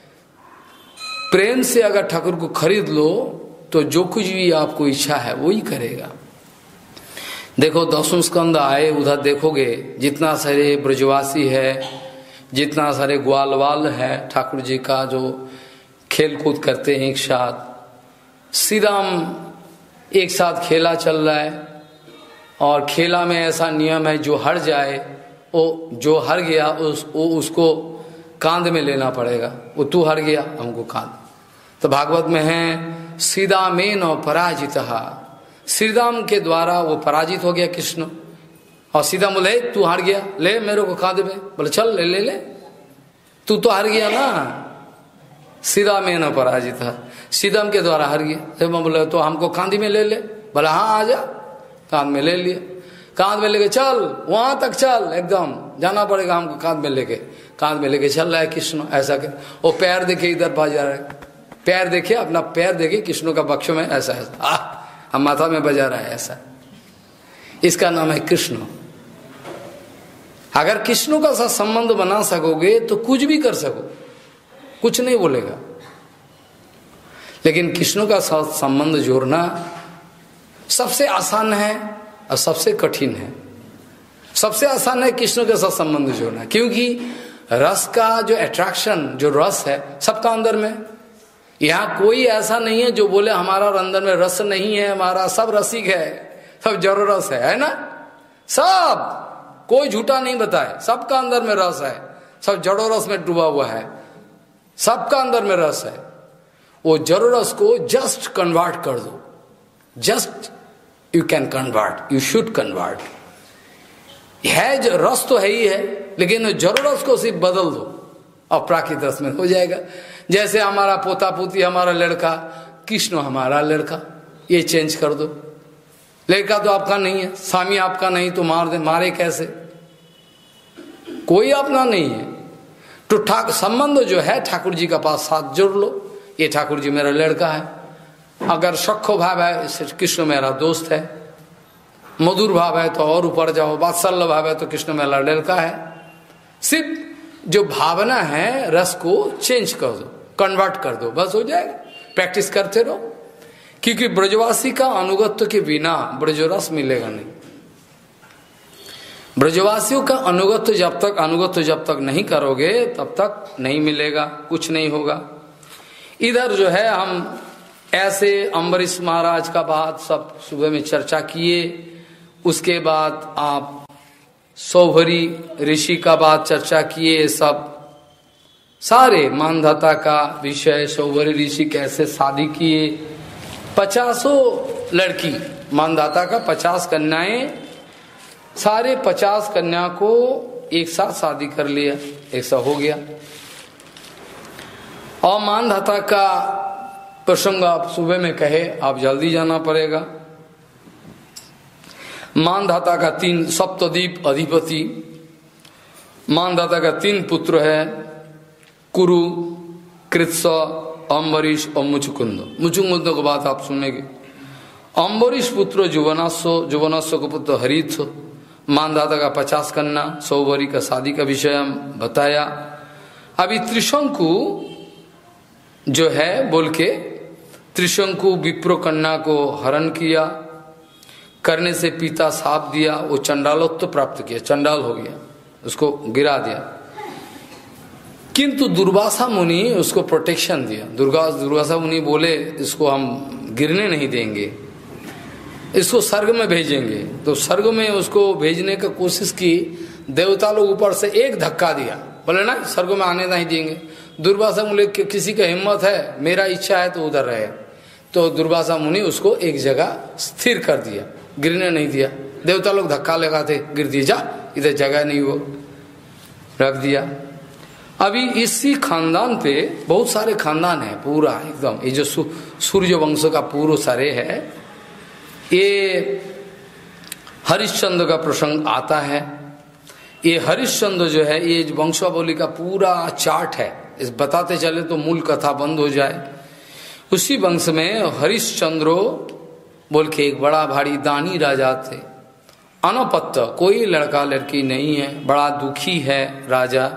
प्रेम से अगर ठाकुर को खरीद लो तो जो कुछ भी आपको इच्छा है वो ही करेगा। देखो 10वें स्कंद आए, उधर देखोगे जितना सारे ब्रजवासी है, जितना सारे ग्वालवाल है, ठाकुर जी का जो खेल कूद करते हैं एक साथ, श्री राम एक साथ खेला चल रहा है, और खेला में ऐसा नियम है जो हार जाए, वो जो हार गया उसको कांध में लेना पड़ेगा, वो तू हार गया हमको कांध। तो भागवत में है सीधा में न पराजित, श्री राम के द्वारा वो पराजित हो गया कृष्ण, और सीधा बोले तू हार गया, ले मेरे को कांध में, बोले चल ले ले ले, तू तो हार गया ना, सीधा में न पराजित, सीधम के द्वारा हार गया। जब बोले तो हमको कांधी में ले ले, बोला हाँ आ जा, कांध में ले लिया, कांध में लेके चल वहां तक चल, एकदम जाना पड़ेगा हमको, कांध में लेके, कांध में लेके चल रहा है कृष्ण ऐसा कर, वो पैर देखे इधर बजा रहा है, पैर देखे अपना पैर देखे कृष्ण का बक्ष में ऐसा ऐसा हम माथा में बजा रहा है ऐसा, इसका नाम है कृष्ण। अगर कृष्ण का साथ संबंध बना सकोगे तो कुछ भी कर सको, कुछ नहीं बोलेगा। लेकिन कृष्ण का साथ संबंध जोड़ना सबसे आसान है और सबसे कठिन है। सबसे आसान है कृष्ण के साथ संबंध जोड़ना, क्योंकि रस का जो अट्रैक्शन, जो रस है सबका अंदर में। यहाँ कोई ऐसा नहीं है जो बोले हमारा अंदर में रस नहीं है, हमारा सब रसिक है, सब जड़ रस है ना। सब कोई झूठा नहीं बताए, सबका अंदर में रस है, सब जड़ो रस में डूबा हुआ है, सबका अंदर में रस है। वो जड़ो रस को जस्ट कन्वर्ट कर दो, just you can convert, you should convert. है जो रस तो है ही है, लेकिन जड़ो रस को सिर्फ बदल दो और प्राकृतिक रस में हो जाएगा। जैसे हमारा पोता पोती हमारा लड़का, कृष्ण हमारा लड़का, ये चेंज कर दो। लड़का तो आपका नहीं है, स्वामी आपका नहीं तो मार दे, मारे कैसे? कोई अपना नहीं है। तो संबंध जो है ठाकुर जी का पास साथ जोड़ लो, ये ठाकुर जी मेरा लड़का है। अगर सख्यो भाव है, कृष्ण मेरा दोस्त है। मधुर भाव है तो और ऊपर जाओ, वात्सल्य भाव है तो कृष्ण मेरा लड़का है। सिर्फ जो भावना है रस को चेंज कर दो, कन्वर्ट कर दो, बस हो जाएगा। प्रैक्टिस करते रहो, क्योंकि ब्रजवासी का अनुगत्य के बिना ब्रजरस मिलेगा नहीं। ब्रजवासियों का अनुगत्य जब तक नहीं करोगे तब तक नहीं मिलेगा, कुछ नहीं होगा। इधर जो है हम ऐसे अम्बरीश महाराज का बात सब सुबह में चर्चा किए, उसके बाद आप सौभरी ऋषि का बात चर्चा किए, सब सारे मानधाता का विषय, सौभरी ऋषि कैसे शादी किए, 50 लड़की, मानधाता का 50 कन्याएं, सारे 50 कन्या को एक साथ शादी कर लिया, ऐसा हो गया। और मानधाता का प्रसंग आप सुबह में कहे, आप जल्दी जाना पड़ेगा। मानधाता का 3 सप्तद्वीप अधिपति, मानधाता का 3 पुत्र है, कुरु, कृत्स, अम्बरीश और मुचुकुंद। मुचुकुंद को बात आप सुनेंगे। अम्बरीश पुत्र जुवनास्व को पुत्र हरिथ, मानधाता का 50 कन्या, सौभरी का शादी का विषय हम बताया। अभी त्रिशंकु जो है बोल के, त्रिशंकु विप्रो कन्या को हरण किया, करने से पिता साप दिया, वो चंडालोत्व प्राप्त किया, चंडाल हो गया, उसको गिरा दिया। किंतु दुर्वासा मुनि उसको प्रोटेक्शन दिया। दुर्वासा मुनि बोले इसको हम गिरने नहीं देंगे, इसको स्वर्ग में भेजेंगे। तो स्वर्ग में उसको भेजने का कोशिश की, देवता लोग ऊपर से एक धक्का दिया, बोले ना स्वर्ग में आने नहीं देंगे। दुर्वासा मुनि किसी का हिम्मत है, मेरा इच्छा है तो उधर रहे। तो दुर्वासा मुनि उसको एक जगह स्थिर कर दिया, गिरने नहीं दिया। देवता लोग धक्का लगाते, गिर दिए, जा इधर जगह नहीं, वो रख दिया। अभी इसी खानदान पे बहुत सारे खानदान है, पूरा एकदम ये जो सूर्य वंश का पूर्व सारे है। ये हरिश्चंद्र का प्रसंग आता है। ये हरिश्चंद्र जो है, ये वंशावली का पूरा चार्ट है, इस बताते चले तो मूल कथा बंद हो जाए। उसी वंश में हरिश्चंद्रो बोल के एक बड़ा भारी दानी राजा थे। अनपत्य, कोई लड़का लड़की नहीं है, बड़ा दुखी है राजा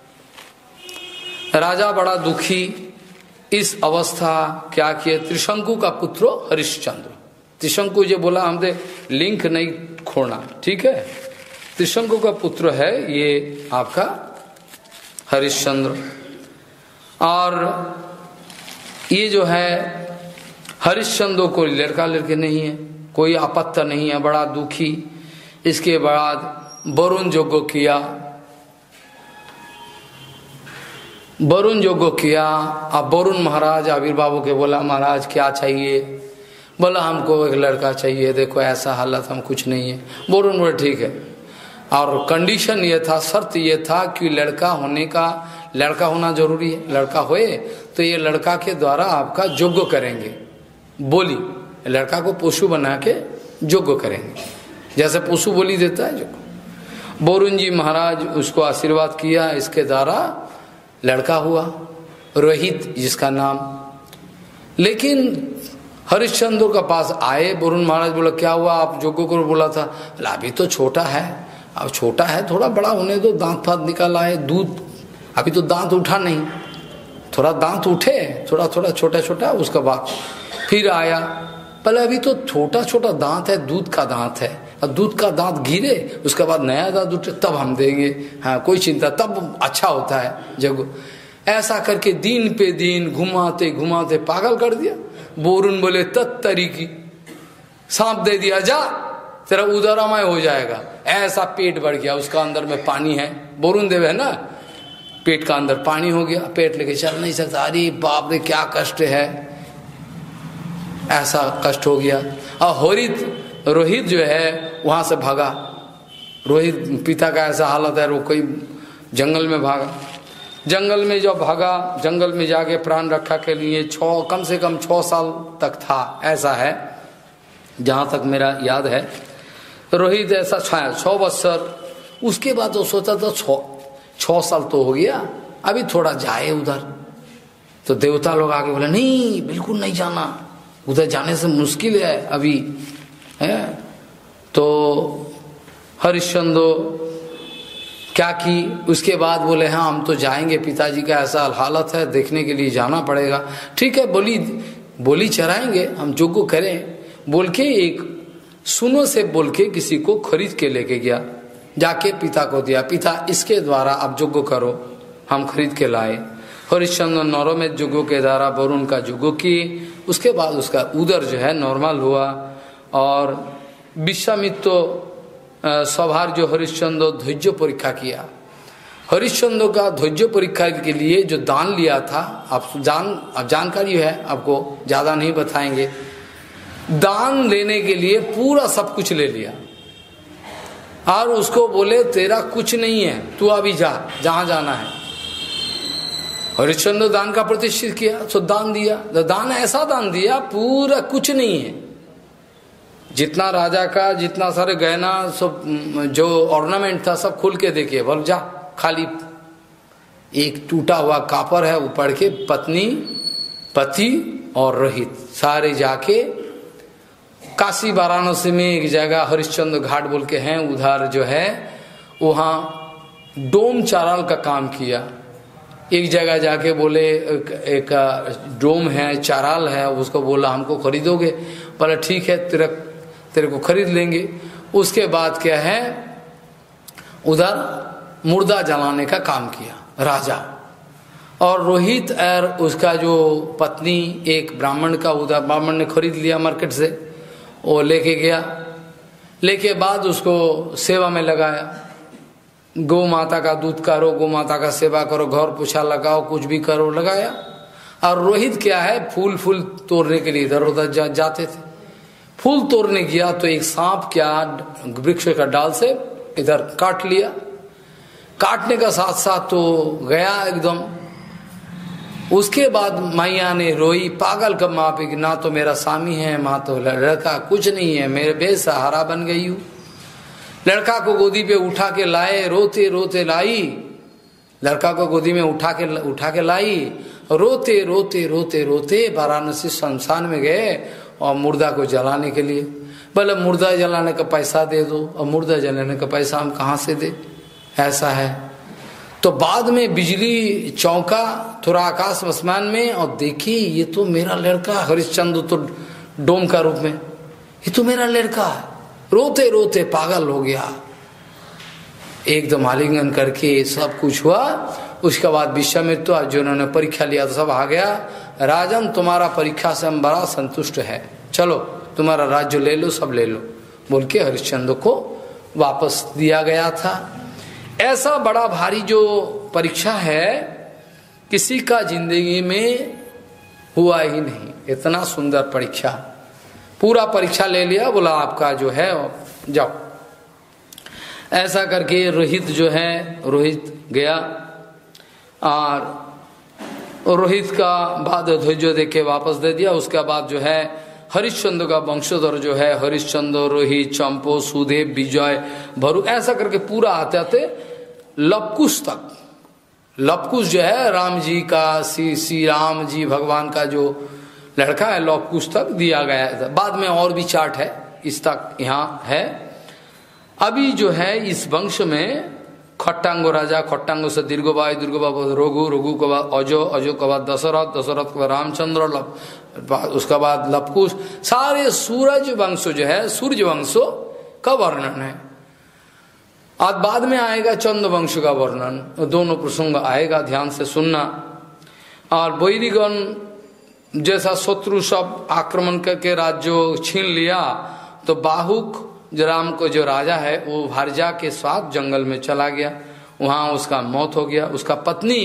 बड़ा दुखी। इस अवस्था क्या किए, त्रिशंकु का पुत्र हरिश्चंद्र। त्रिशंकु जो बोला हमने लिंक नहीं खोना, ठीक है। त्रिशंकु का पुत्र है ये आपका हरिश्चंद्र। और ये जो है हरिश्चंद्र को लड़का लड़के नहीं है, कोई आपत्ति नहीं है, बड़ा दुखी। इसके बाद वरुण यज्ञ किया, वरुण यज्ञ किया। अब वरुण महाराज आविर्भाव के बोला महाराज क्या चाहिए, बोला हमको एक लड़का चाहिए, देखो ऐसा हालत, हम कुछ नहीं है। वरुण बोले ठीक है। और कंडीशन ये था, शर्त ये था कि लड़का होना जरूरी है। लड़का होए तो ये लड़का के द्वारा आपका यज्ञ करेंगे, बोली लड़का को पशु बना के यज्ञ करेंगे, जैसे पशु बोली देता है यज्ञ। वरुण जी महाराज उसको आशीर्वाद किया, इसके द्वारा लड़का हुआ रोहित जिसका नाम। लेकिन हरिश्चंद्र के पास आए, वरुण महाराज बोला क्या हुआ, आप यज्ञ को बोला था, अभी तो छोटा है, अब छोटा है थोड़ा बड़ा होने दो, दांत फात निकाल आए, दूध अभी तो दांत उठा नहीं, थोड़ा दांत उठे, थोड़ा थोड़ा छोटा छोटा, उसका बाद फिर आया पहले अभी तो छोटा छोटा दांत है, दूध का दांत है, और दूध का दांत गिरे उसके बाद नया दांत उठे तब हम देंगे, हाँ कोई चिंता, तब अच्छा होता है जग। ऐसा करके दिन पे दिन घुमाते घुमाते पागल कर दिया। बोरुन बोले तत्तरीकी, सांप दे दिया, जा तेरा उदरमय हो जाएगा। ऐसा पेट बढ़ गया, उसका अंदर में पानी है, बोरुन देव है ना, पेट का अंदर पानी हो गया, पेट लेके चल नहीं सकता। अरे बाप रे क्या कष्ट है, ऐसा कष्ट हो गया। और रोहित जो है वहां से भागा। रोहित पिता का ऐसा हालत है, वो कोई जंगल में भागा। जंगल में जब भागा, जंगल में जाके प्राण रक्षा के लिए कम से कम 6 साल तक था, ऐसा है जहां तक मेरा याद है। रोहित ऐसा 6 बच्चर। उसके बाद वो सोचा था 6 साल तो हो गया, अभी थोड़ा जाए उधर। तो देवता लोग आके बोले नहीं, बिल्कुल नहीं जाना, उधर जाने से मुश्किल है अभी है। तो हरिश्चंद्र क्या की, उसके बाद बोले हाँ हम तो जाएंगे, पिताजी का ऐसा हालत है, देखने के लिए जाना पड़ेगा। ठीक है, बोली चराएंगे, हम जो को करें बोल के, एक सुनो से बोल के किसी को खरीद के लेके गया, जाके पिता को दिया, पिता इसके द्वारा आप जोगो करो, हम खरीद के लाए। हरिश्चंद्र नौरों में जोगो के द्वारा वरुण का जोगो किए। उसके बाद उसका उदर जो है नॉर्मल हुआ। और विश्वामित्र सवार जो हरिश्चंद्र धैर्य परीक्षा किया। हरिश्चंद्र का धैर्य परीक्षा के लिए जो दान लिया था, अब जानकारी है आपको, ज्यादा नहीं बताएंगे। दान लेने के लिए पूरा सब कुछ ले लिया और उसको बोले तेरा कुछ नहीं है, तू अभी जा जहां जाना है। हरिश्चंद्र दान का प्रतिष्ठित किया, तो दान दिया। तो दान ऐसा दान दिया, पूरा कुछ नहीं है, जितना राजा का जितना सारे गहना सब जो ऑर्नामेंट था सब खोल के देखिए, बोल जा, खाली एक टूटा हुआ कापर है, ऊपर के पत्नी, पति और रोहित सारे जाके काशी वाराणसी में एक जगह हरिश्चंद्र घाट बोल के हैं, उधर जो है वहाँ डोम चाराल का काम किया। एक जगह जाके बोले एक डोम है, चाराल है, उसको बोला हमको खरीदोगे, बोला ठीक है तेरे को खरीद लेंगे। उसके बाद क्या है, उधर मुर्दा जलाने का काम किया राजा। और रोहित और उसका जो पत्नी एक ब्राह्मण का, उधर ब्राह्मण ने खरीद लिया मार्केट से, वो लेके गया, लेके बाद उसको सेवा में लगाया। गौ माता का दूध करो, गौ माता का सेवा करो, घर पोछा लगाओ, कुछ भी करो, लगाया। और रोहित क्या है, फूल तोड़ने के लिए इधर उधर जाते थे। फूल तोड़ने गया तो एक सांप क्या वृक्ष का डाल से इधर काट लिया। काटने का साथ साथ तो गया एकदम। उसके बाद मैया ने रोई, पागल कब माँ पे, ना तो मेरा स्वामी है, माँ तो लड़का कुछ नहीं है, मेरे बेसहारा बन गई हूँ। लड़का को गोदी पे उठा के लाए, रोते रोते लाई, लड़का को गोदी में उठा के लाई, रोते रोते रोते रोते वाराणसी शमशान में गए और मुर्दा को जलाने के लिए। बोले मुर्दा जलाने का पैसा दे दो, और मुर्दा जलाने का पैसा हम कहाँ से दे, ऐसा है। तो बाद में बिजली चौंका थोड़ा आकाश आसमान में, और देखी ये तो मेरा लड़का हरिश्चंद्र, तो डोम का रूप में, ये तो मेरा लड़का है। रोते रोते पागल हो गया, एकदम आलिंगन करके सब कुछ हुआ। उसके बाद विश्वामित्र जो उन्होंने परीक्षा लिया तो सब आ गया, राजन तुम्हारा परीक्षा से हम बड़ा संतुष्ट है, चलो तुम्हारा राज्य ले लो, सब ले लो, बोल के हरिश्चंद्र को वापस दिया गया था। ऐसा बड़ा भारी जो परीक्षा है किसी का जिंदगी में हुआ ही नहीं, इतना सुंदर परीक्षा। पूरा परीक्षा ले लिया, बोला आपका जो है जाओ। ऐसा करके रोहित जो है, रोहित गया और रोहित का बाद धैर्य देख के वापस दे दिया। उसके बाद जो है हरिश्चंद्र का वंशधर जो है, हरिश्चंद्र, रोहित, चंपो, सुदेव, विजय, भरु, ऐसा करके पूरा आते आते लवकुश तक। लवकुश जो है राम जी का, श्री राम जी भगवान का जो लड़का है, लवकुश तक दिया गया था। बाद में और भी चार्ट है, इस तक यहाँ है। अभी जो है इस वंश में खट्टांगो राजा, खट्टांगो से दीर्घोबाई, दीर्घोबाई रघु, रघु के बाद अजो, अजो के बाद दशरथ, दशरथ के बाद रामचंद्र, उसका बाद लवकुश, सारे सूरज वंश जो है, सूर्य वंशों का वर्णन है। आज बाद में आएगा चंद्र वंश का वर्णन, दोनों प्रसंग आएगा, ध्यान से सुनना। और वैदिगण जैसा शत्रु सब आक्रमण करके राज्य छीन लिया, तो बाहुक राम को जो राजा है वो भारजा के साथ जंगल में चला गया, वहां उसका मौत हो गया। उसका पत्नी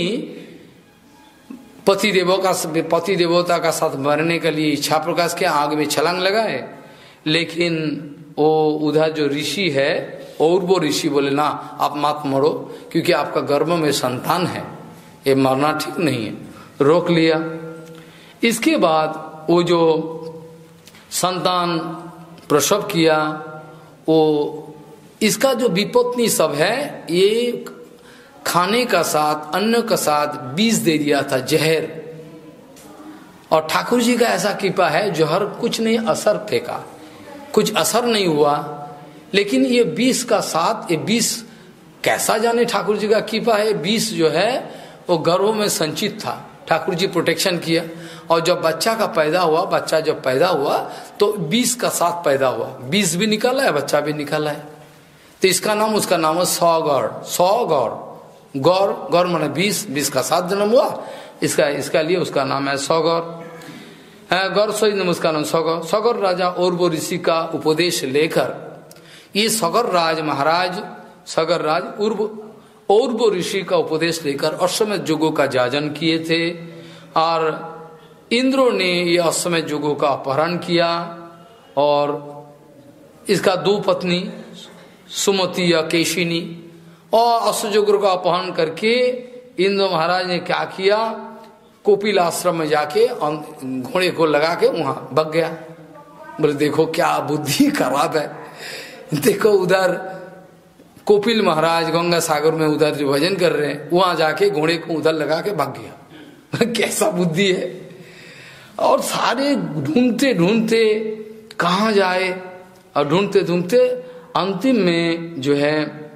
पति देवता का साथ मरने के लिए इच्छा प्रकाश के आग में छलांग लगाए, लेकिन वो उधर जो ऋषि है और वो ऋषि बोले ना, आप मत मरो, क्योंकि आपका गर्भ में संतान है, ये मरना ठीक नहीं है, रोक लिया। इसके बाद वो जो संतान प्रसव किया, वो इसका जो विपत्ति सब है, ये खाने का साथ अन्न का साथ बीज दे दिया था, जहर। और ठाकुर जी का ऐसा कृपा है, जहर कुछ नहीं असर फेंका, कुछ असर नहीं हुआ, लेकिन ये बीज का साथ, ये बीज कैसा जाने ठाकुर जी का कृपा है, बीज जो है वो गर्भों में संचित था, ठाकुर जी प्रोटेक्शन किया। और जब बच्चा का पैदा हुआ, बच्चा जब पैदा हुआ तो बीज का साथ पैदा हुआ, बीज भी निकला है, बच्चा भी निकला है। तो इसका नाम, उसका नाम है सौगौर। सौगौर, गौर, गौर माने बीज, बीज का साथ जन्म हुआ, इसका लिए उसका नाम है सौगौर। गौर सही नाम, उसका नाम सौगौर। सौगौर राजा और वो ऋषि का उपदेश लेकर, ये सौगौर राज महाराज, सौगौर राज और वो ऋषि का उपदेश लेकर अश्वमेध युगों का जाजन किए थे। और इंद्रों ने ये अश्वमेध युगों का अपहरण किया, और इसका दो पत्नी सुमति या केशिनी, और अश्वयुग्र का अपहरण करके इंद्र महाराज ने क्या किया, कोपिल आश्रम में जाके घोड़े को लगा के वहां भाग गया। बोले देखो क्या बुद्धि खराब है, देखो उधर कोपिल महाराज गंगा सागर में उधर जो भजन कर रहे हैं, वहां जाके घोड़े को उधर लगा के भाग गया। कैसा बुद्धि है। और सारे ढूंढते ढूंढते कहाँ जाए, और ढूंढते ढूंढते अंतिम में जो है,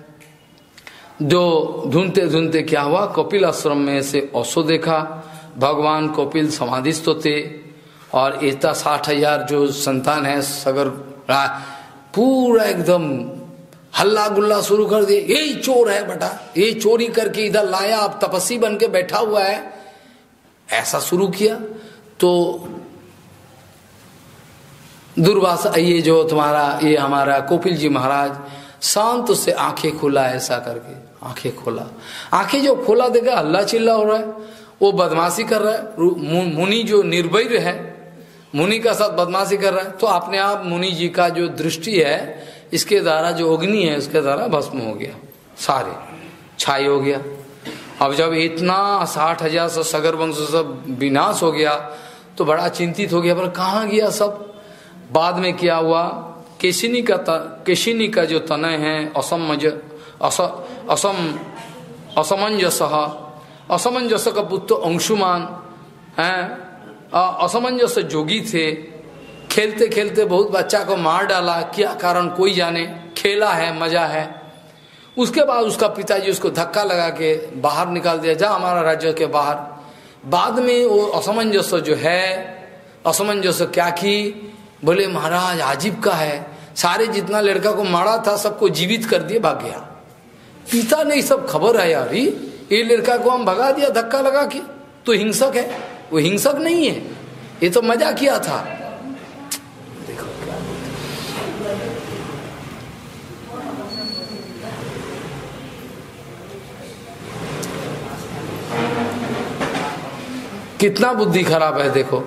जो ढूंढते ढूंढते क्या हुआ, कपिल आश्रम में से औसो देखा, भगवान कपिल समाधिस्थ थे, और इतना 60,000 जो संतान है सगर, पूरा एकदम हल्ला गुल्ला शुरू कर दिए, यही चोर है बेटा, ये चोरी करके इधर लाया, अब तपस्वी बन के बैठा हुआ है, ऐसा शुरू किया। तो दुर्वासा, ये जो तुम्हारा, ये हमारा कोपिल जी महाराज शांत से आंखें खोला, ऐसा करके आंखें खोला, आंखें जो खोला देखा हल्ला चिल्ला हो रहा है, वो बदमाशी कर रहा है। मुनि जो निर्भय है, मुनि का साथ बदमाशी कर रहा है, तो अपने आप मुनि जी का जो दृष्टि है, इसके द्वारा जो अग्नि है उसके द्वारा भस्म हो गया, सारे छाई हो गया। अब जब इतना 60,000 से सगर वंश सब विनाश हो गया, तो बड़ा चिंतित हो गया, पर कहाँ गया सब। बाद में क्या हुआ, केशिनी का जो तनय है असमंजस का पुत्र अंशुमान है, असमंजस जोगी थे, खेलते खेलते बहुत बच्चा को मार डाला, क्या कारण कोई जाने, खेला है, मजा है। उसके बाद उसका पिताजी उसको धक्का लगा के बाहर निकाल दिया, जा हमारा राज्य के बाहर। बाद में वो असमंजस जो है, असमंजस क्या की, बोले महाराज अजीब का है, सारे जितना लड़का को मारा था सबको जीवित कर दिए, भाग गया। पिता ने सब खबर है, यार ये लड़का को हम भगा दिया धक्का लगा के, तो हिंसक है, वो हिंसक नहीं है, ये तो मजा किया था। देखो कितना बुद्धि खराब है। देखो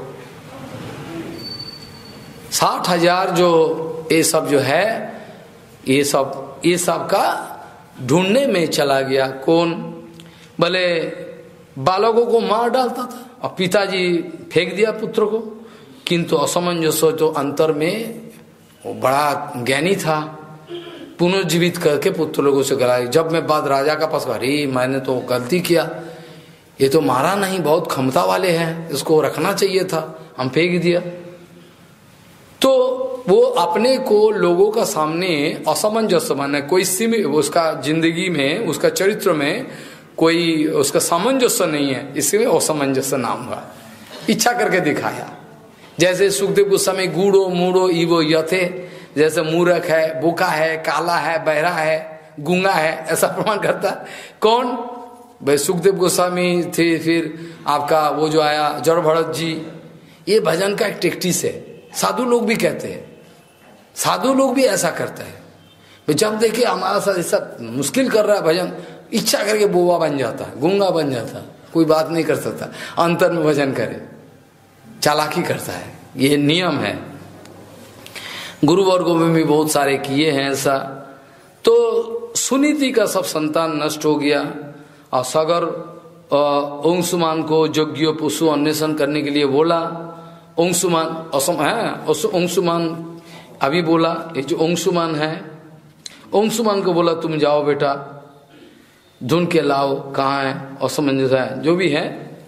60,000 जो ये सब जो है, ये सब का ढूंढने में चला गया। कौन, भले बालकों को मार डालता था और पिताजी फेंक दिया पुत्र को, किंतु असमंजस तो अंतर में वो बड़ा ज्ञानी था, पुनर्जीवित करके पुत्र लोगों से गलाया। जब मैं बाद राजा का पास, अरे मैंने तो गलती किया, ये तो मारा नहीं, बहुत क्षमता वाले हैं, इसको रखना चाहिए था, हम फेंक दिया। तो वो अपने को लोगों का सामने असमंजस माने, कोई उसका जिंदगी में, उसका चरित्र में कोई उसका सामंजस्य नहीं है, इसलिए असमंजस्य नाम हुआ, इच्छा करके दिखाया। जैसे सुखदेव गोस्वामी गूढ़ो मूढ़ो इवो यथे, जैसे मूर्ख है, बोका है, काला है, बहरा है, गूंगा है, ऐसा प्रमाण करता। कौन? भाई सुखदेव गोस्वामी थे, फिर आपका वो जो आया जड़ भरत जी। ये भजन का एक टेक्टिस है, साधु लोग भी कहते हैं, साधु लोग भी ऐसा करते हैं। जब देखे हमारा साथ ऐसा मुश्किल कर रहा है भजन, इच्छा करके बोवा बन जाता है, गूंगा बन जाता है, कोई बात नहीं कर सकता, अंतर में भजन करे, चालाकी करता है। ये नियम है, गुरुवर्गों में भी बहुत सारे किए हैं ऐसा। तो सुनीति का सब संतान नष्ट हो गया और सगर अंशुमान को योग्य पशु अन्वेषण करने के लिए बोला। अंशुमान असम है, अंशुमान अभी बोला, ये जो अंशुमान है, अंशुमान को बोला तुम जाओ बेटा ढूंढ के लाओ, कहाँ है, असमंजस है जो भी है।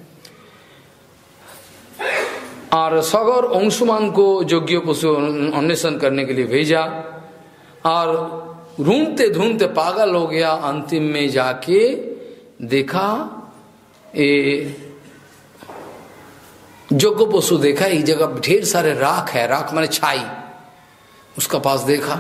और सगर अंशुमान को योग्य पशु अन्वेषण करने के लिए भेजा और ढूंढते ढूंढते पागल हो गया। अंतिम में जाके देखा ये योग्य पशु देखा, एक जगह ढेर सारे राख है, राख माने छाई, उसका पास देखा।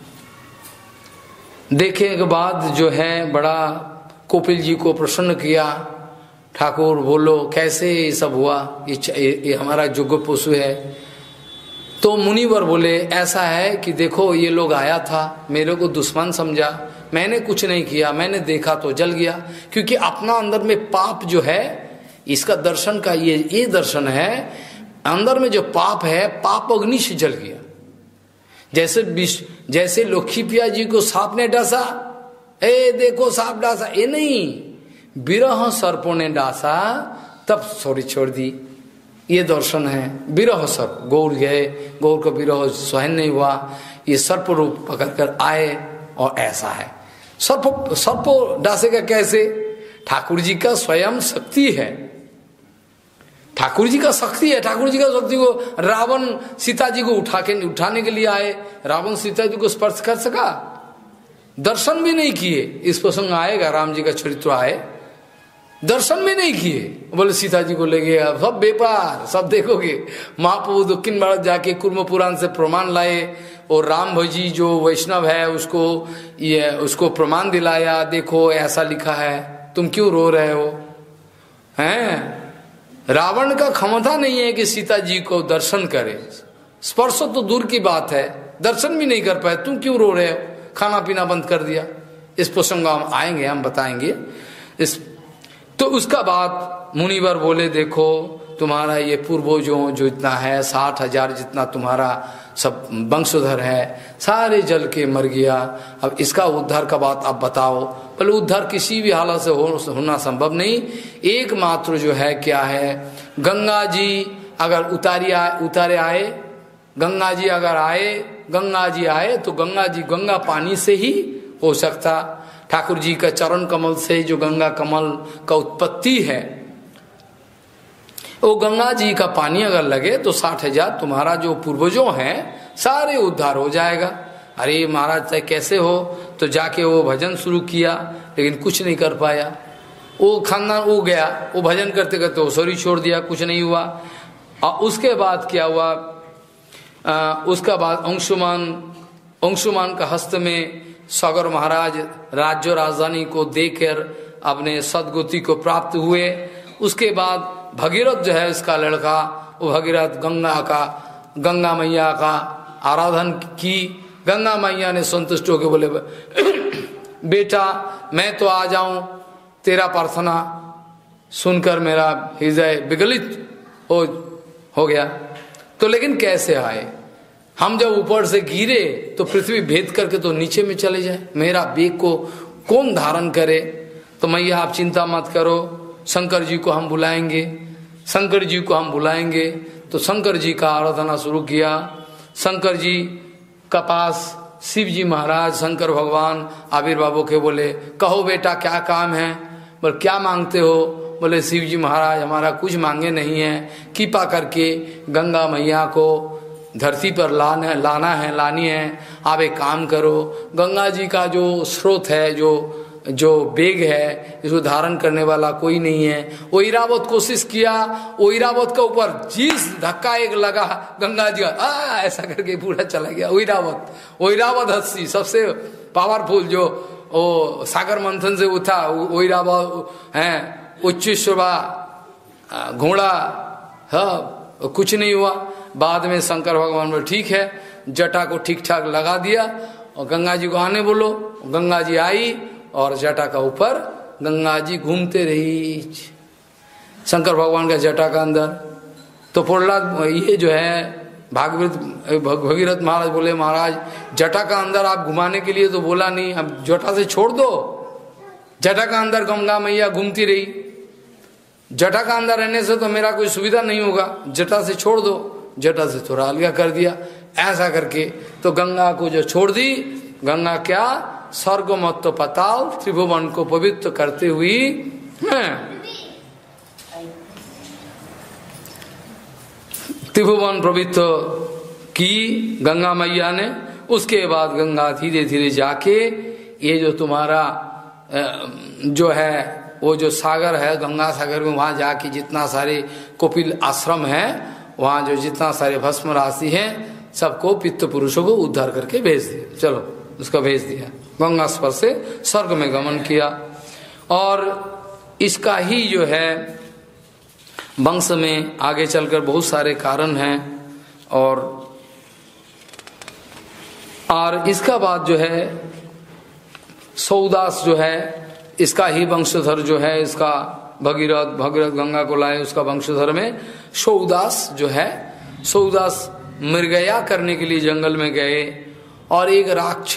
देखने के बाद जो है बड़ा कपिल जी को प्रसन्न किया। ठाकुर बोलो कैसे ये सब हुआ, ये हमारा योग्य पशु है। तो मुनिवर बोले ऐसा है कि देखो ये लोग आया था, मेरे को दुश्मन समझा, मैंने कुछ नहीं किया, मैंने देखा तो जल गया, क्योंकि अपना अंदर में पाप जो है, इसका दर्शन का ये दर्शन है, अंदर में जो पाप है, पाप अग्नि से जल गया। जैसे लोखीपिया जी को सांप ने डासा, ए देखो सांप डासा, ये नहीं, विरह सर्पों ने डासा तब सॉरी छोड़ दी, ये दर्शन है। विरह सर्प, गौर गए, गौर को विरह सहन नहीं हुआ, ये सर्प रूप पकड़कर आए और ऐसा है। सर्प डासेगा कैसे? ठाकुर जी का स्वयं शक्ति है, ठाकुर जी का शक्ति है। ठाकुर जी का शक्ति को रावण सीता जी को उठाने के लिए आए, रावण सीता जी को स्पर्श कर सका? दर्शन भी नहीं किए। इस प्रसंग आएगा, राम जी का चरित्र आए, दर्शन भी नहीं किए, बोले सीता जी को ले गया, सब बेपार, सब देखोगे। महाप्रभु दक्षिण भारत जाके कुर्म पुराण से प्रमाण लाए, और राम भजी जो वैष्णव है उसको प्रमाण दिलाया, देखो ऐसा लिखा है, तुम क्यों रो रहे हो? हैं? रावण का क्षमता नहीं है कि सीता जी को दर्शन करे, स्पर्श तो दूर की बात है, दर्शन भी नहीं कर पाए, तुम क्यों रो रहे हो? खाना पीना बंद कर दिया। इस प्रसंग हम आएंगे, हम बताएंगे इस। तो उसका बाद मुनिवर बोले देखो तुम्हारा ये पूर्वजों जो इतना है 60,000 जितना तुम्हारा सब वंशधर है, सारे जल के मर गया, अब इसका उद्धार का बात आप बताओ। बोले उद्धार किसी भी हालत से होना संभव नहीं, एकमात्र जो है क्या है, गंगा जी अगर उतारे आए, गंगा जी अगर आए, गंगा जी आए तो गंगा पानी से ही हो सकता। ठाकुर जी का चरण कमल से जो गंगा कमल का उत्पत्ति है, वो गंगा जी का पानी अगर लगे तो 60,000 तुम्हारा जो पूर्वजों हैं सारे उद्धार हो जाएगा। अरे महाराज चाहे कैसे हो, तो जाके वो भजन शुरू किया, लेकिन कुछ नहीं कर पाया। वो खानदान हो गया, वो भजन करते करते वो शरीर छोड़ दिया, कुछ नहीं हुआ। और उसके बाद क्या हुआ, उसका बाद अंशुमान का हस्त में सागर महाराज राज्य राजधानी को देकर अपने सदगति को प्राप्त हुए। उसके बाद भगीरथ जो है इसका लड़का, वो भगीरथ गंगा मैया का आराधन की। गंगा मैया ने संतुष्ट होकर बोले बेटा मैं तो आ जाऊं, तेरा प्रार्थना सुनकर मेरा हृदय विगलित हो गया। तो लेकिन कैसे आए, हम जब ऊपर से गिरे तो पृथ्वी भेद करके तो नीचे में चले जाए, मेरा बेग को कौन धारण करे? तो मैया आप चिंता मत करो, शंकर जी को हम बुलाएंगे, शंकर जी को हम बुलाएंगे। तो शंकर जी का आराधना शुरू किया। शंकर जी का पास शिव जी महाराज, शंकर भगवान आविर्भाव के बोले कहो बेटा क्या काम है? बोले क्या मांगते हो? बोले शिव जी महाराज हमारा कुछ मांगे नहीं है, कृपा करके गंगा मैया को धरती पर लानी है। आप एक काम करो, गंगा जी का जो स्रोत है, जो जो बेग है इसको धारण करने वाला कोई नहीं है। वो इरावत कोशिश किया, वो इरावत के ऊपर जिस धक्का एक लगा गंगा जी ऐसा करके पूरा चला गया। वो इरावत हस्ती सबसे पावरफुल जो वो सागर मंथन से उठा, वो इरावत है उच्चश्रवा घोड़ा, हाँ कुछ नहीं हुआ। बाद में शंकर भगवान बोले ठीक है, जटा को ठीक ठाक लगा दिया और गंगा जी को आने बोलो। गंगा जी आई और जटा का ऊपर गंगा जी घूमते रही शंकर भगवान का जटा का अंदर। तो प्रहलाद ये जो है भगीरथ महाराज बोले महाराज जटा का अंदर आप घुमाने के लिए तो बोला नहीं, अब जटा से छोड़ दो। जटा का अंदर गंगा मैया घूमती रही, जटा का अंदर रहने से तो मेरा कोई सुविधा नहीं होगा, जटा से छोड़ दो। जटा से थोड़ा अलग कर दिया, ऐसा करके तो गंगा को जो छोड़ दी, गंगा क्या स्वर्ग मत पताल त्रिभुवन को पवित्र करते हुई त्रिभुवन पवित्र की गंगा मैया ने। उसके बाद गंगा धीरे धीरे जाके ये जो तुम्हारा जो है वो जो सागर है गंगा सागर में, वहां जाके जितना सारे कपिल आश्रम है वहां जो जितना सारे भस्म राशि है सबको पित्त पुरुषों को उद्धार करके भेज दिया। चलो उसका भेज दिया, गंगा स्पर्श से स्वर्ग में गमन किया। और इसका ही जो है वंश में आगे चलकर बहुत सारे कारण हैं। और इसका बाद जो है सौदास जो है इसका ही वंशधर जो है, इसका भगीरथ गंगा को लाए, उसका वंशधर में सौदास जो है, सौदास मृगया करने के लिए जंगल में गए और एक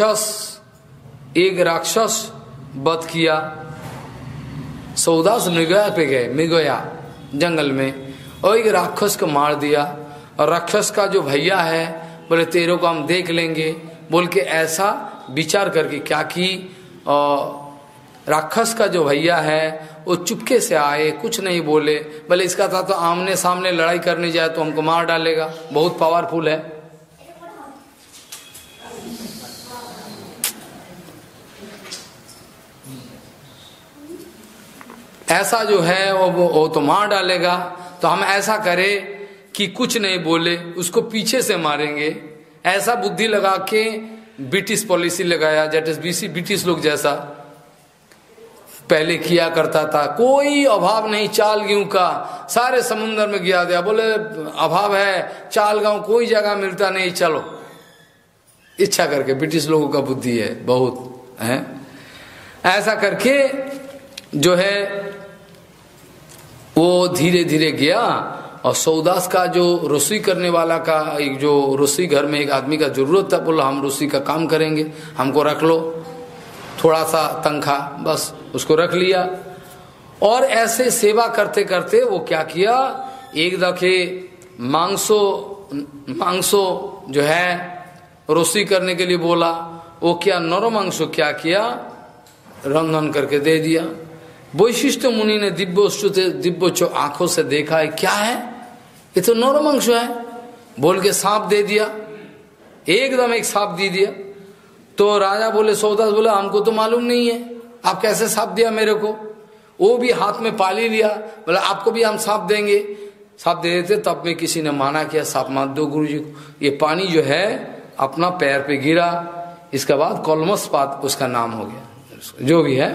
राक्षस वध किया। सौदास मृगया पे गए, मृगया जंगल में, और एक राक्षस को मार दिया। और राक्षस का जो भैया है बोले तेरे को हम देख लेंगे बोल के ऐसा विचार करके क्या की, और राक्षस का जो भैया है वो चुपके से आए, कुछ नहीं बोले। बोले इसका था तो आमने सामने लड़ाई करने जाए तो हमको मार डालेगा, बहुत पावरफुल है। ऐसा जो है वो तो मार डालेगा, तो हम ऐसा करें कि कुछ नहीं बोले, उसको पीछे से मारेंगे। ऐसा बुद्धि लगा के ब्रिटिश पॉलिसी लगाया, ब्रिटिश लोग जैसा पहले किया करता था। कोई अभाव नहीं चाल गेहूं का, सारे समुद्र में गिरा दिया। बोले अभाव है चाल गेहूं कोई जगह मिलता नहीं, चलो इच्छा करके। ब्रिटिश लोगों का बुद्धि है बहुत है। ऐसा करके जो है वो धीरे धीरे गया। और सौदास का जो रसोई करने वाला का एक जो रसोई घर में एक आदमी का जरूरत था, बोला हम रसोई का काम करेंगे, हमको रख लो, थोड़ा सा तनख्वाह, बस उसको रख लिया। और ऐसे सेवा करते करते वो क्या किया, एक दफे मांसो जो है रोसी करने के लिए बोला, वो क्या नरो मांसो क्या किया, रंधन करके दे दिया। वैशिष्ट मुनि ने दिव्य आंखों से देखा है, क्या है ये तो नरो मांसो है बोल के सांप दे दिया, एकदम एक सांप दे दिया। तो राजा बोले, सौदास बोले हमको तो मालूम नहीं है, आप कैसे सांप दिया मेरे को। वो भी हाथ में पाली लिया, बोला आपको भी हम सांप देंगे, सांप दे देते। तब में किसी ने माना किया सांप मार दो गुरुजी को। ये पानी जो है अपना पैर पे गिरा, इसके बाद कलमस पात उसका नाम हो गया, जो भी है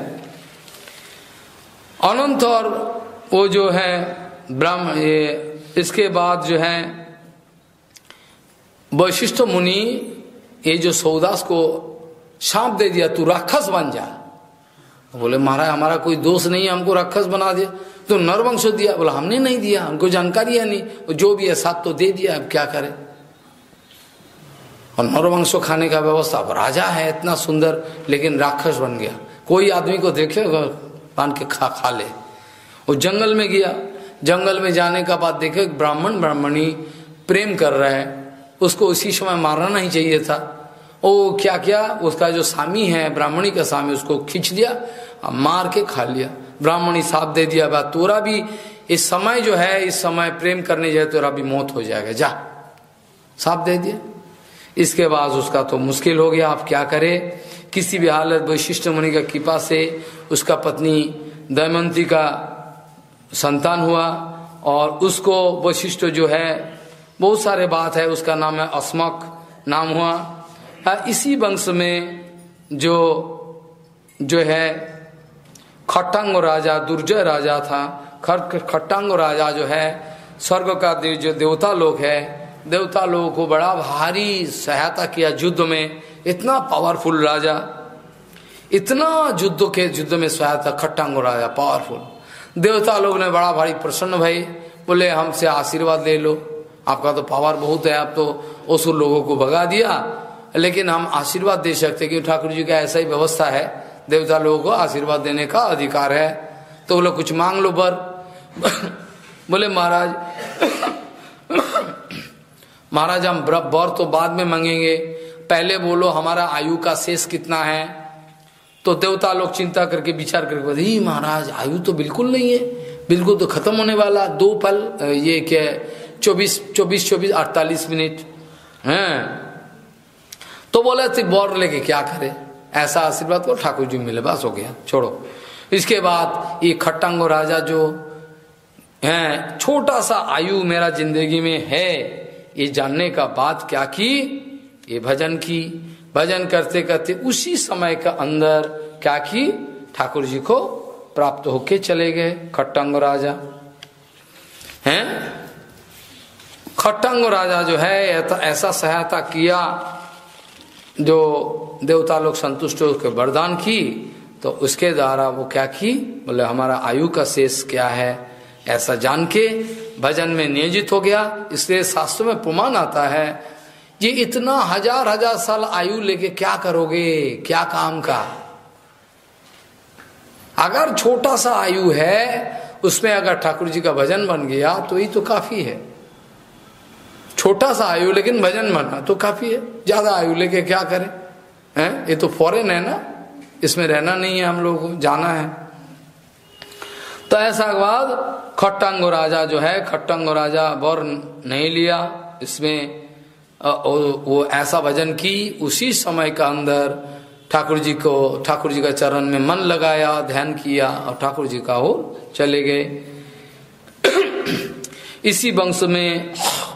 अनंत। और वो जो है ब्राह्मण, ये इसके बाद जो है वैशिष्ट मुनि ये जो सौदास को सांप दे दिया, तू राक्षस बन जा। बोले महाराज हमारा कोई दोष नहीं है, हमको राक्षस बना दिया। तो नरवंश दिया, बोला हमने नहीं दिया, हमको जानकारी है नहीं, जो भी है साथ तो दे दिया, अब क्या करे। और नरवंश खाने का व्यवस्था, अब राजा है इतना सुंदर लेकिन राक्षस बन गया। कोई आदमी को देखे पान के खा ले। वो जंगल में गया, जंगल में जाने का बाद देखे ब्राह्मण ब्राह्मणी प्रेम कर रहा है, उसको उसी समय मारना नहीं चाहिए था। वो क्या किया, उसका जो स्वामी है ब्राह्मणी का स्वामी, उसको खींच दिया और मार के खा लिया। ब्राह्मणी साप दे दिया, बात तोरा भी इस समय जो है, इस समय प्रेम करने जाए तोरा भी मौत हो जाएगा, जा, साप दे दिया। इसके बाद उसका तो मुश्किल हो गया, आप क्या करे। किसी भी हालत वशिष्ठ मुनि का कृपा से उसका पत्नी दमयंती का संतान हुआ, और उसको वशिष्ठ जो है बहुत सारे बात है, उसका नाम है अस्मक नाम हुआ। इसी वंश में जो है खट्टांग राजा दुर्जय राजा था। खट्टांग राजा जो है स्वर्ग का जो देवता लोग है, देवता लोगों को बड़ा भारी सहायता किया युद्ध में। इतना पावरफुल राजा, इतना युद्ध में सहायता, खट्टांग राजा पावरफुल। देवता लोग ने बड़ा भारी प्रसन्न भाई, बोले हमसे आशीर्वाद ले लो, आपका तो पावर बहुत है, आप तो असुर लोगों को भगा दिया, लेकिन हम आशीर्वाद दे सकते, क्योंकि ठाकुर जी का ऐसा ही व्यवस्था है, देवता लोगों को आशीर्वाद देने का अधिकार है। तो बोले कुछ मांग लो बर। बोले महाराज हम बर तो बाद में मांगेंगे, पहले बोलो हमारा आयु का शेष कितना है। तो देवता लोग चिंता करके विचार करके बोले महाराज आयु तो बिल्कुल नहीं है, बिल्कुल तो खत्म होने वाला, 2 पल, ये क्या 24 48 मिनट हैं। तो बोले थे बर लेके क्या करे, ऐसा आशीर्वाद को ठाकुर जी मिले, बस हो गया, छोड़ो। इसके बाद ये खट्टांग राजा जो है, छोटा सा आयु मेरा जिंदगी में है, ये जानने का बाद क्या की, ये भजन की। भजन करते करते उसी समय का अंदर क्या की, ठाकुर जी को प्राप्त होके चले गए खट्टांग राजा हैं। खट्टांग राजा जो है ऐसा सहायता किया, जो देवता लोग संतुष्ट होकर वरदान की, तो उसके द्वारा वो क्या की, बोले हमारा आयु का शेष क्या है, ऐसा जान के भजन में नियोजित हो गया। इसलिए शास्त्रों में प्रमाण आता है, ये इतना हजार साल आयु लेके क्या करोगे, क्या काम का। अगर छोटा सा आयु है, उसमें अगर ठाकुर जी का भजन बन गया तो ये तो काफी है। छोटा सा आयु लेकिन भजन बनना तो काफी है, ज्यादा आयु लेके क्या करें हैं। ये तो फॉरेन है ना, इसमें रहना नहीं है, हम लोगों को जाना है। तो ऐसा बाद खट्टांग राजा जो है, खट्टांग राजा वर नहीं लिया, इसमें वो ऐसा भजन की, उसी समय का अंदर ठाकुर जी का चरण में मन लगाया, ध्यान किया, और ठाकुर जी का हो चले गए। इसी वंश में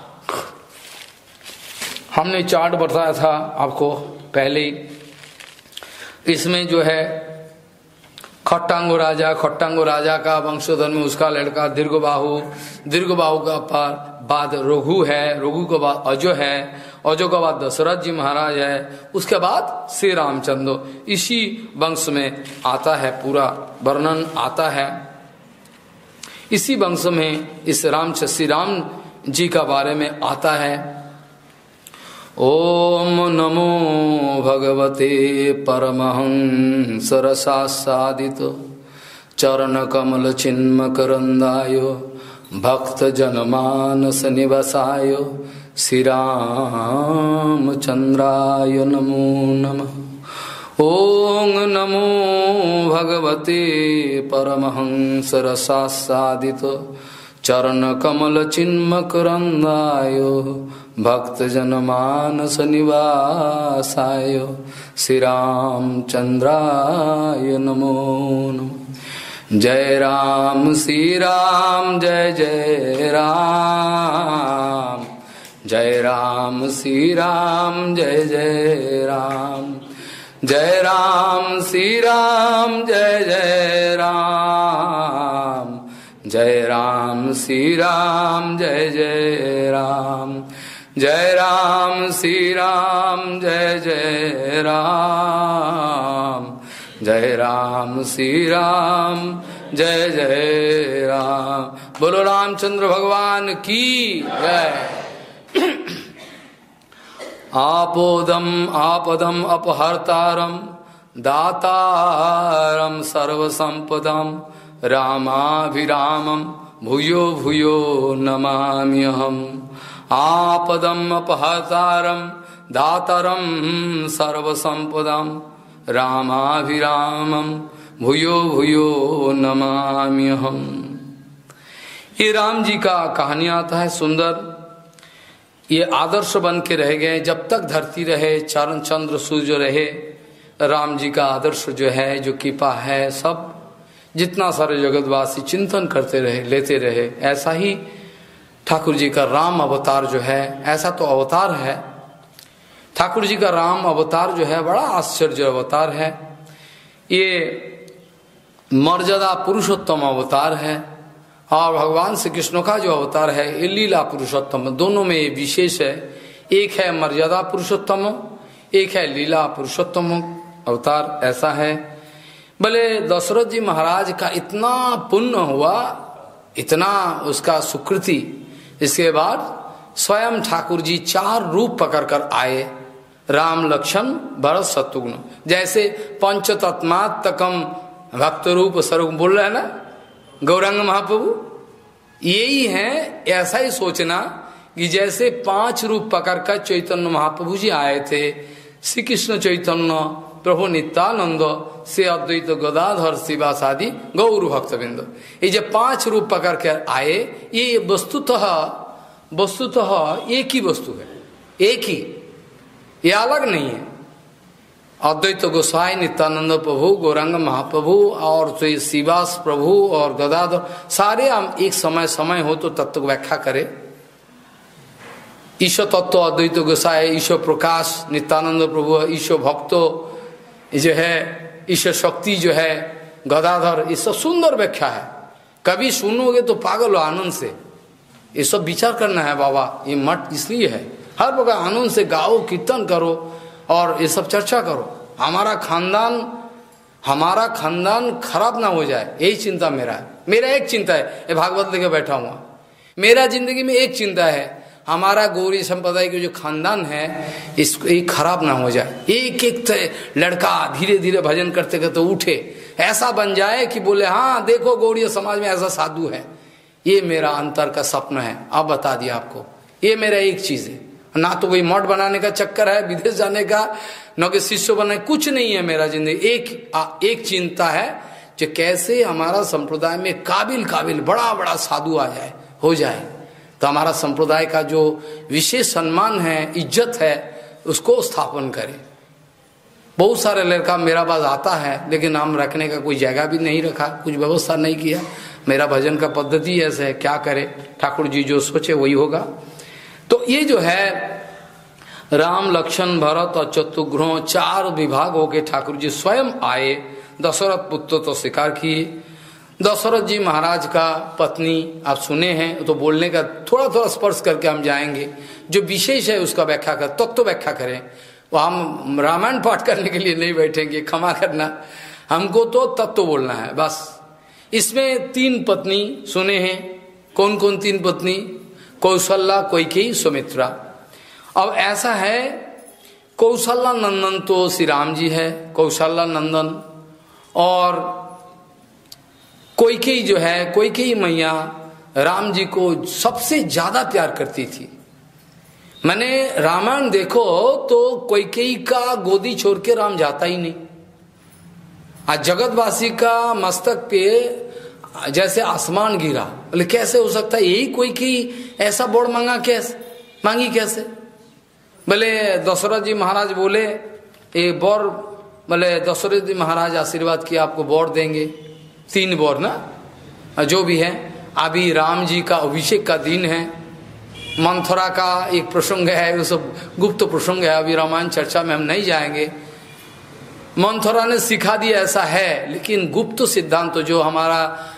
हमने चार्ट बताया था आपको पहले, इसमें जो है खट्टांग राजा का वंशोधर में उसका लड़का दीर्घबाहु का बाद रघु है, रघु के बाद अजो है, अजो के बाद दशरथ जी महाराज है, उसके बाद श्री रामचंद्र। इसी वंश में आता है, पूरा वर्णन आता है इसी वंश में। इस श्री राम जी का बारे में आता है। ओम नमो भगवते परमहंस रसासादित चरण कमल चिन्मकरंदाय भक्त जनमानस निवासाय श्री राम चंद्राय नमो नमः। ओम नमो भगवते परमहंस रसासादित चरण कमल चिन्मकरंदाय भक्त जनमानस निवासाय श्री राम चंद्राय नमो नमः। जय राम श्री राम जय जय राम, जय राम श्री राम जय जय राम, जय राम श्री राम जय जय राम, जय राम श्री राम जय जय राम, जय राम श्री राम जय जय राम, जय राम श्री राम जय जय राम। बोलो रामचंद्र भगवान की जय। आपदम अपहर्तारम दातारम सर्वसंपदम रामाभिरामम भूयो भूयो नमाम्यहम्। आपदम अपहर्तारम दातारम सर्वसंपदम रामाभिरामम भूयो भूयो नमाम्यहम्। ये राम जी का कहानी आता है सुंदर। ये आदर्श बन के रह गए, जब तक धरती रहे, चरण चंद्र सूर्य रहे, राम जी का आदर्श जो है, जो कृपा है, सब जितना सारे जगतवासी चिंतन करते रहे, लेते रहे। ऐसा ही ठाकुर जी का राम अवतार जो है, ऐसा तो अवतार है ठाकुर जी का राम अवतार जो है, बड़ा आश्चर्य अवतार है। ये मर्यादा पुरुषोत्तम अवतार है। और भगवान श्री कृष्ण का जो अवतार है ये लीला पुरुषोत्तम, दोनों में ये विशेष है। एक है मर्यादा पुरुषोत्तम, एक है लीला पुरुषोत्तम अवतार, ऐसा है। भले दशरथ जी महाराज का इतना पुण्य हुआ, इतना उसका सुकृति, इसके बाद स्वयं ठाकुर जी 4 रूप पकड़ कर आए, राम लक्ष्मण भरत शत्रुघ्न। जैसे पंचतत्मात्मकम भक्त रूप स्वरूप बोल रहे हैं ना गौरांग महाप्रभु, यही है। ऐसा ही सोचना कि जैसे 5 रूप पकड़ कर चैतन्य महाप्रभु जी आए थे, श्री कृष्ण चैतन्य प्रभु नित्यानंद से अद्वैत गदाधर शिवास आदि गौर भक्तबिंद, ये जब 5 रूप पकड़ कर आए, ये वस्तुतः एक ही वस्तु है, एक ही, ये अलग नहीं है। अद्वैत गोसाई नित्यानंद प्रभु, गौरांग महाप्रभु और तो शिवास प्रभु और गदाधर, सारे हम एक समय हो तो तत्व व्याख्या करें। ईश्वर तत्व अद्वैत गोसाई, ईश्वर प्रकाश नित्यानंद प्रभु, ईश्वर भक्तो जो है, ईश्वर शक्ति जो है गदाधर, ये सब सुंदर व्याख्या है। कभी सुनोगे तो पागल हो आनंद से। ये सब विचार करना है बाबा, ये मठ इसलिए है। हर प्रकार आनंद से गाओ, कीर्तन करो और ये सब चर्चा करो। हमारा खानदान खराब ना हो जाए, यही चिंता मेरा है। मेरा एक चिंता है, ये भागवत लेके बैठा हुआ, मेरा जिंदगी में एक चिंता है, हमारा गौरी संप्रदाय के जो खानदान है इसको एक खराब ना हो जाए। एक लड़का धीरे धीरे भजन करते करते उठे, ऐसा बन जाए कि बोले हाँ देखो गौरी समाज में ऐसा साधु है। ये मेरा अंतर का स्वप्न है। अब बता दिया आपको, ये मेरा एक चीज है। ना तो कोई मठ बनाने का चक्कर है, विदेश जाने का, न कि शिष्य बनाने, कुछ नहीं है मेरा जिंदगी। एक चिंता है जो कैसे हमारा संप्रदाय में काबिल बड़ा बड़ा साधु आ जाए, हो जाए, तो हमारा संप्रदाय का जो विशेष सम्मान है, इज्जत है, उसको स्थापन करें। बहुत सारे लड़का मेरा पास आता है, लेकिन नाम रखने का कोई जगह भी नहीं रखा, कुछ व्यवस्था नहीं किया। मेरा भजन का पद्धति ऐसे है, क्या करे, ठाकुर जी जो सोचे वही होगा। तो ये जो है राम लक्ष्मण भरत और शत्रुघ्न 4 विभाग हो के ठाकुर जी स्वयं आए, दशरथ पुत्र तो स्वीकार किए। दशरथ जी महाराज का पत्नी आप सुने हैं, तो बोलने का थोड़ा स्पर्श करके हम जाएंगे। जो विशेष है उसका व्याख्या कर, तत्व व्याख्या करें। वो हम रामायण पाठ करने के लिए नहीं बैठेंगे, क्षमा करना, हमको तो तत्व बोलना है बस। इसमें 3 पत्नी सुने हैं। कौन कौन 3 पत्नी? कौशल्या, कैकेयी, सुमित्रा। अब ऐसा है, कौशल्या नंदन तो श्री राम जी है, कौशल्या नंदन। और कैकेयी जो है, कैकेयी मैया राम जी को सबसे ज्यादा प्यार करती थी। मैंने रामायण देखो तो कैकेयी का गोदी छोड़ के राम जाता ही नहीं। आज जगतवासी का मस्तक पे जैसे आसमान गिरा, बोले कैसे हो सकता है, यही कैकेयी ऐसा बोर मांगी कैसे? बोले दशरथ जी महाराज बोले ये बोर, बोले दशरथ जी महाराज आशीर्वाद किया आपको बोर देंगे, 3 बोर ना, जो भी है। अभी राम जी का अभिषेक का दिन है, मंथरा का एक प्रसंग है, वो सब गुप्त प्रसंग है, अभी रामायण चर्चा में हम नहीं जाएंगे। मंथरा ने सिखा दिया ऐसा है, लेकिन गुप्त सिद्धांत तो जो हमारा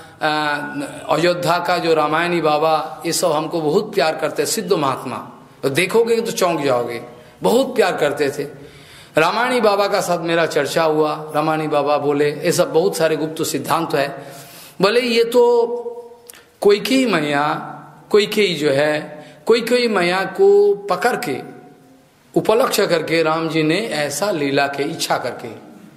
अयोध्या का जो रामायणी बाबा, ये सब हमको बहुत प्यार करते, सिद्ध महात्मा, तो देखोगे तो चौंक जाओगे, बहुत प्यार करते थे। रामायणी बाबा का साथ मेरा चर्चा हुआ, रामायणी बाबा बोले ये सब बहुत सारे गुप्त सिद्धांत है। बोले ये तो कैकेयी मैया, कैकेयी जो है, कैकेयी मैया को पकड़ के उपलक्ष्य करके राम जी ने ऐसा लीला के इच्छा करके,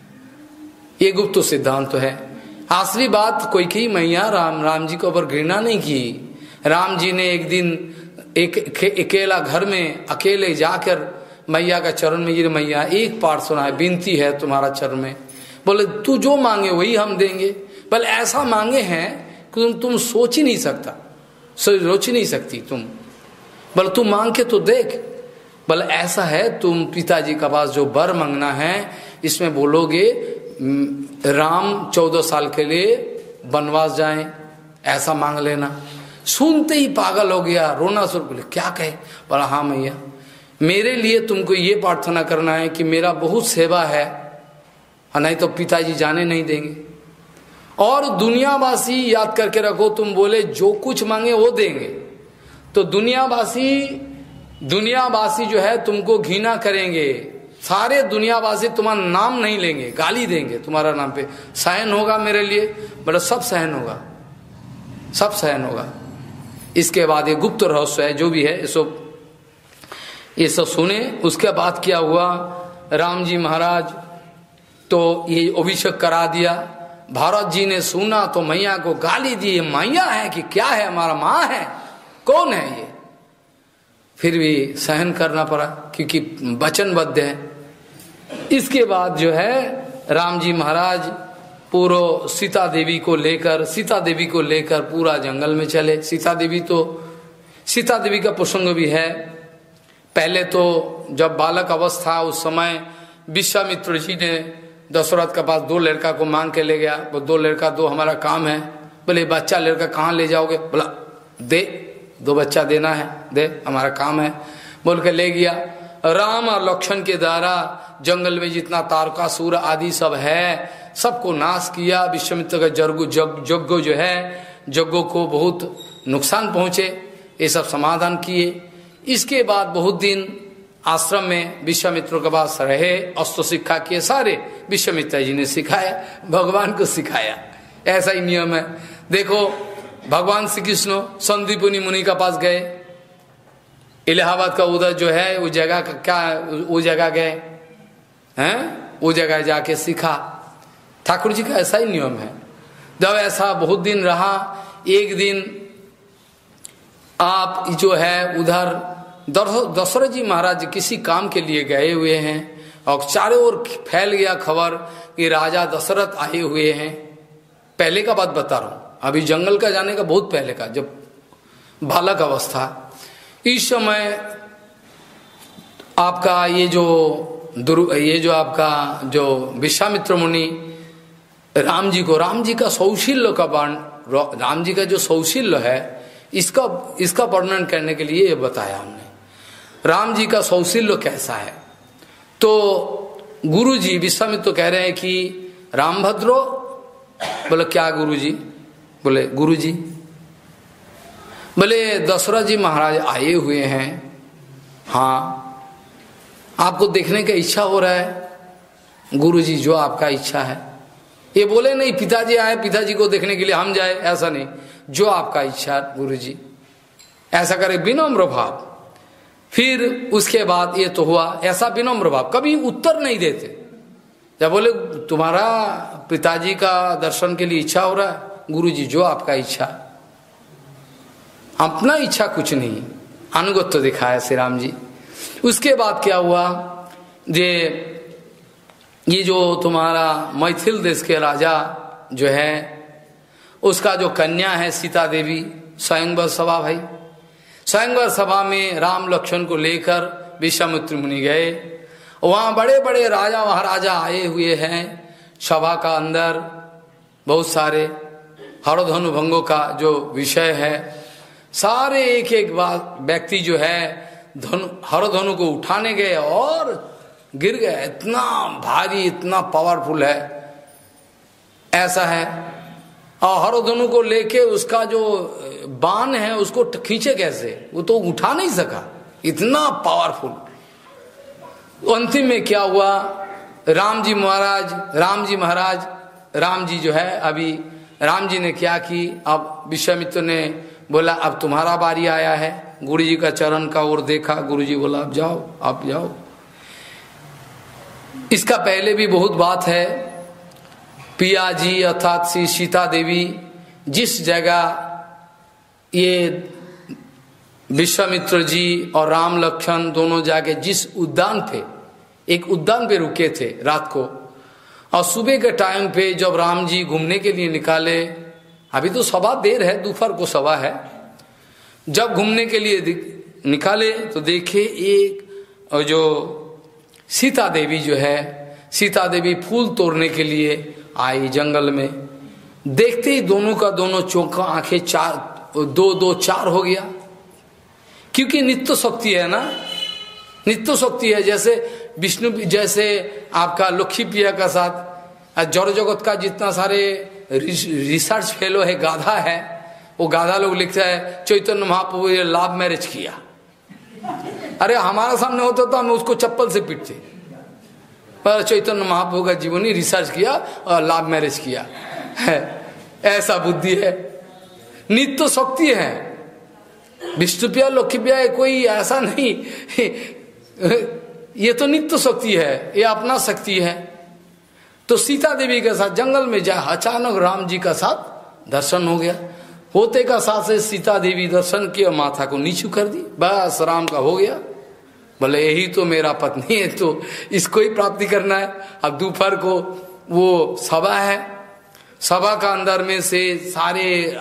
ये गुप्त सिद्धांत तो है। आखिरी बात, कैकेयी मैया राम जी को ऊपर घृणा नहीं की। राम जी ने एक दिन अकेला घर में अकेले जाकर मैया का चरण में गिर, मैया एक पाठ सुना है, विनती है तुम्हारा चरण में। बोले तू जो मांगे वही हम देंगे। बोले ऐसा मांगे हैं कि तुम सोच ही नहीं सकता, सोच नहीं सकती तुम। बोले तू मांग के तो देख। बोले ऐसा है, तुम पिताजी का पास जो वर मांगना है, इसमें बोलोगे राम 14 साल के लिए वनवास जाएं, ऐसा मांग लेना। सुनते ही पागल हो गया, रोना शुरू। बोले क्या कहे? बोला हाँ मैया, मेरे लिए तुमको ये प्रार्थना करना है कि मेरा बहुत सेवा है, नहीं तो पिताजी जाने नहीं देंगे। और दुनियावासी याद करके रखो, तुम बोले जो कुछ मांगे वो देंगे, तो दुनियावासी जो है तुमको घृणा करेंगे, सारे दुनियावासी तुम्हारा नाम नहीं लेंगे, गाली देंगे तुम्हारा नाम पे। सहन होगा मेरे लिए? बोले सब सहन होगा, सब सहन होगा। इसके बाद ये गुप्त रहस्य है, जो भी है ये सब सुने। उसके बाद क्या हुआ, राम जी महाराज तो ये अभिषेक करा दिया। भरत जी ने सुना तो मैया को गाली दी, मैया है कि क्या है, हमारा माँ है, कौन है ये? फिर भी सहन करना पड़ा क्योंकि वचनबद्ध है। इसके बाद जो है राम जी महाराज पूरा सीता देवी को लेकर पूरा जंगल में चले। सीता देवी का प्रसंग भी है। पहले तो जब बालक अवस्था, उस समय विश्वामित्र जी ने दशरथ के पास 2 लड़का को मांग के ले गया। वो 2 लड़का, 2 हमारा काम है। बोले बच्चा लड़का कहाँ ले जाओगे? बोला दे, 2 बच्चा देना है, दे, हमारा काम है, बोल के ले गया। राम और लक्ष्मण के द्वारा जंगल में जितना तारकासुर आदि सब है, सबको नाश किया। विश्वामित्र का यज्ञ जो है, यज्ञों को बहुत नुकसान पहुंचे, ये सब समाधान किए। इसके बाद बहुत दिन आश्रम में विश्वामित्र के पास रहे, अस्त्र शिक्षा किए, सारे विश्वामित्र जी ने सिखाया, भगवान को सिखाया। ऐसा ही नियम है। देखो भगवान श्री कृष्ण संदीपनी मुनि का पास गए, इलाहाबाद का उधर जो है उस जगह का क्या, वो जगह गए हैं, वो जगह जाके सीखा। ठाकुर जी का ऐसा ही नियम है। जब ऐसा बहुत दिन रहा, एक दिन आप जो है उधर दशरथ जी महाराज किसी काम के लिए गए हुए हैं और चारों ओर फैल गया खबर कि राजा दशरथ आए हुए हैं। पहले का बात बता रहा हूं, अभी जंगल का जाने का बहुत पहले का, जब बालक अवस्था। इस समय आपका ये जो आपका जो विश्वामित्र मुनि राम जी का सौशील्य का राम जी का जो सौशील्य है, इसका वर्णन करने के लिए ये बताया हमने। राम जी का सौशील्य कैसा है, तो गुरु जी विश्वामित्र कह रहे हैं कि रामभद्रो। बोले क्या गुरु जी? बोले गुरु जी, बोले दशरथ जी महाराज आए हुए हैं, हाँ आपको देखने का इच्छा हो रहा है। गुरु जी जो आपका इच्छा है। ये बोले नहीं पिताजी आए, पिताजी को देखने के लिए हम जाए, ऐसा नहीं, जो आपका इच्छा गुरु जी, ऐसा करे विनम्र भाव। फिर उसके बाद ये तो हुआ ऐसा विनम्र भाव, कभी उत्तर नहीं देते। जब बोले तुम्हारा पिताजी का दर्शन के लिए इच्छा हो रहा है, गुरु जी जो आपका इच्छा, अपना इच्छा कुछ नहीं, अनुगत्य दिखाया श्री राम जी। उसके बाद क्या हुआ, ये जो तुम्हारा मैथिल देश के राजा जो है, उसका जो कन्या है सीता देवी, स्वयंवर सभा भाई, स्वयंवर सभा में राम लक्ष्मण को लेकर विश्वामित्र मुनि गए। वहां बड़े बड़े राजा महाराजा आए हुए हैं। सभा का अंदर बहुत सारे हरधनु भंगों का जो विषय है, सारे एक एक व्यक्ति जो है हरधनु को उठाने गए और गिर गए। इतना भारी, इतना पावरफुल है, ऐसा है। और हरधनु को लेके उसका जो बाण है उसको खींचे कैसे, वो तो उठा नहीं सका, इतना पावरफुल। अंतिम में क्या हुआ, राम जी जो है, अभी राम जी ने क्या की, अब विश्वामित्र ने बोला अब तुम्हारा बारी आया है। गुरु जी का चरण का ओर देखा, गुरु जी बोला अब जाओ, आप जाओ। इसका पहले भी बहुत बात है। पिया जी अर्थात श्री सीता देवी जिस जगह ये विश्वामित्र जी और राम लक्ष्मण दोनों जाके जिस उद्यान पे, एक उद्यान पे रुके थे रात को, और सुबह के टाइम पे जब राम जी घूमने के लिए निकाले, अभी तो सवा देर है, दोपहर को सवा है, जब घूमने के लिए निकाले तो देखे एक जो सीता देवी जो है, सीता देवी फूल तोड़ने के लिए आई जंगल में। देखते ही दोनों का दोनों चौका आंखें दो दो चार हो गया, क्योंकि नित्य शक्ति है ना, नित्य शक्ति है। जैसे विष्णु, जैसे आपका लक्ष्मी प्रिया का साथ जड़ जगत का जितना सारे रिसर्च फेलो है, गाधा है, वो गाधा लोग लिखता है चैतन्य महाप्रभु ने लव मैरिज किया। अरे हमारा सामने होता तो हम उसको चप्पल से पीटते, पर चैतन्य महाप्रभु का जीवनी रिसर्च किया और लव मैरिज किया है। ऐसा बुद्धि है, नित्य शक्ति है। विष्णुप्रिया लक्ष्मीप्रिया कोई ऐसा नहीं, ये तो नित्य शक्ति है, ये अपना शक्ति है। तो सीता देवी के साथ जंगल में जाए, अचानक राम जी का साथ दर्शन हो गया। होते का साथ से सीता देवी दर्शन किया, माथा को नीचू कर दी, बस राम का हो गया। बोले यही तो मेरा पत्नी है, तो इसको ही प्राप्ति करना है। अब दोपहर को वो सभा है, सभा का अंदर में से सारे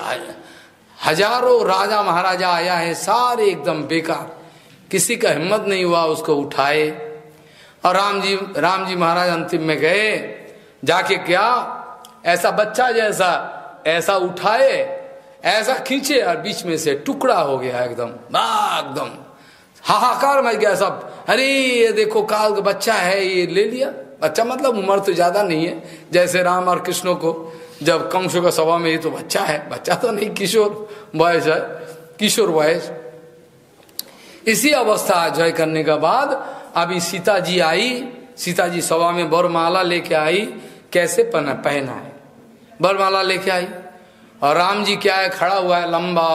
हजारों राजा महाराजा आया है, सारे एकदम बेकार, किसी का हिम्मत नहीं हुआ उसको उठाए। और राम जी महाराज अंतिम में गए, जाके क्या ऐसा बच्चा जैसा ऐसा उठाए, ऐसा खींचे और बीच में से टुकड़ा हो गया एकदम, एकदम हाहाकार मच गया सब। अरे ये देखो काल का बच्चा है, ये ले लिया। बच्चा मतलब उम्र तो ज्यादा नहीं है, जैसे राम और कृष्ण को जब कंस का सभा में, ये तो बच्चा है, बच्चा तो नहीं, किशोर वयस है, किशोर वयस। इसी अवस्था जय करने के बाद अभी सीता जी आई, सीता जी सभा में वरमाला लेके आई, कैसे पहना है, वरमाला लेके आई। और राम जी क्या है, खड़ा हुआ है लंबा,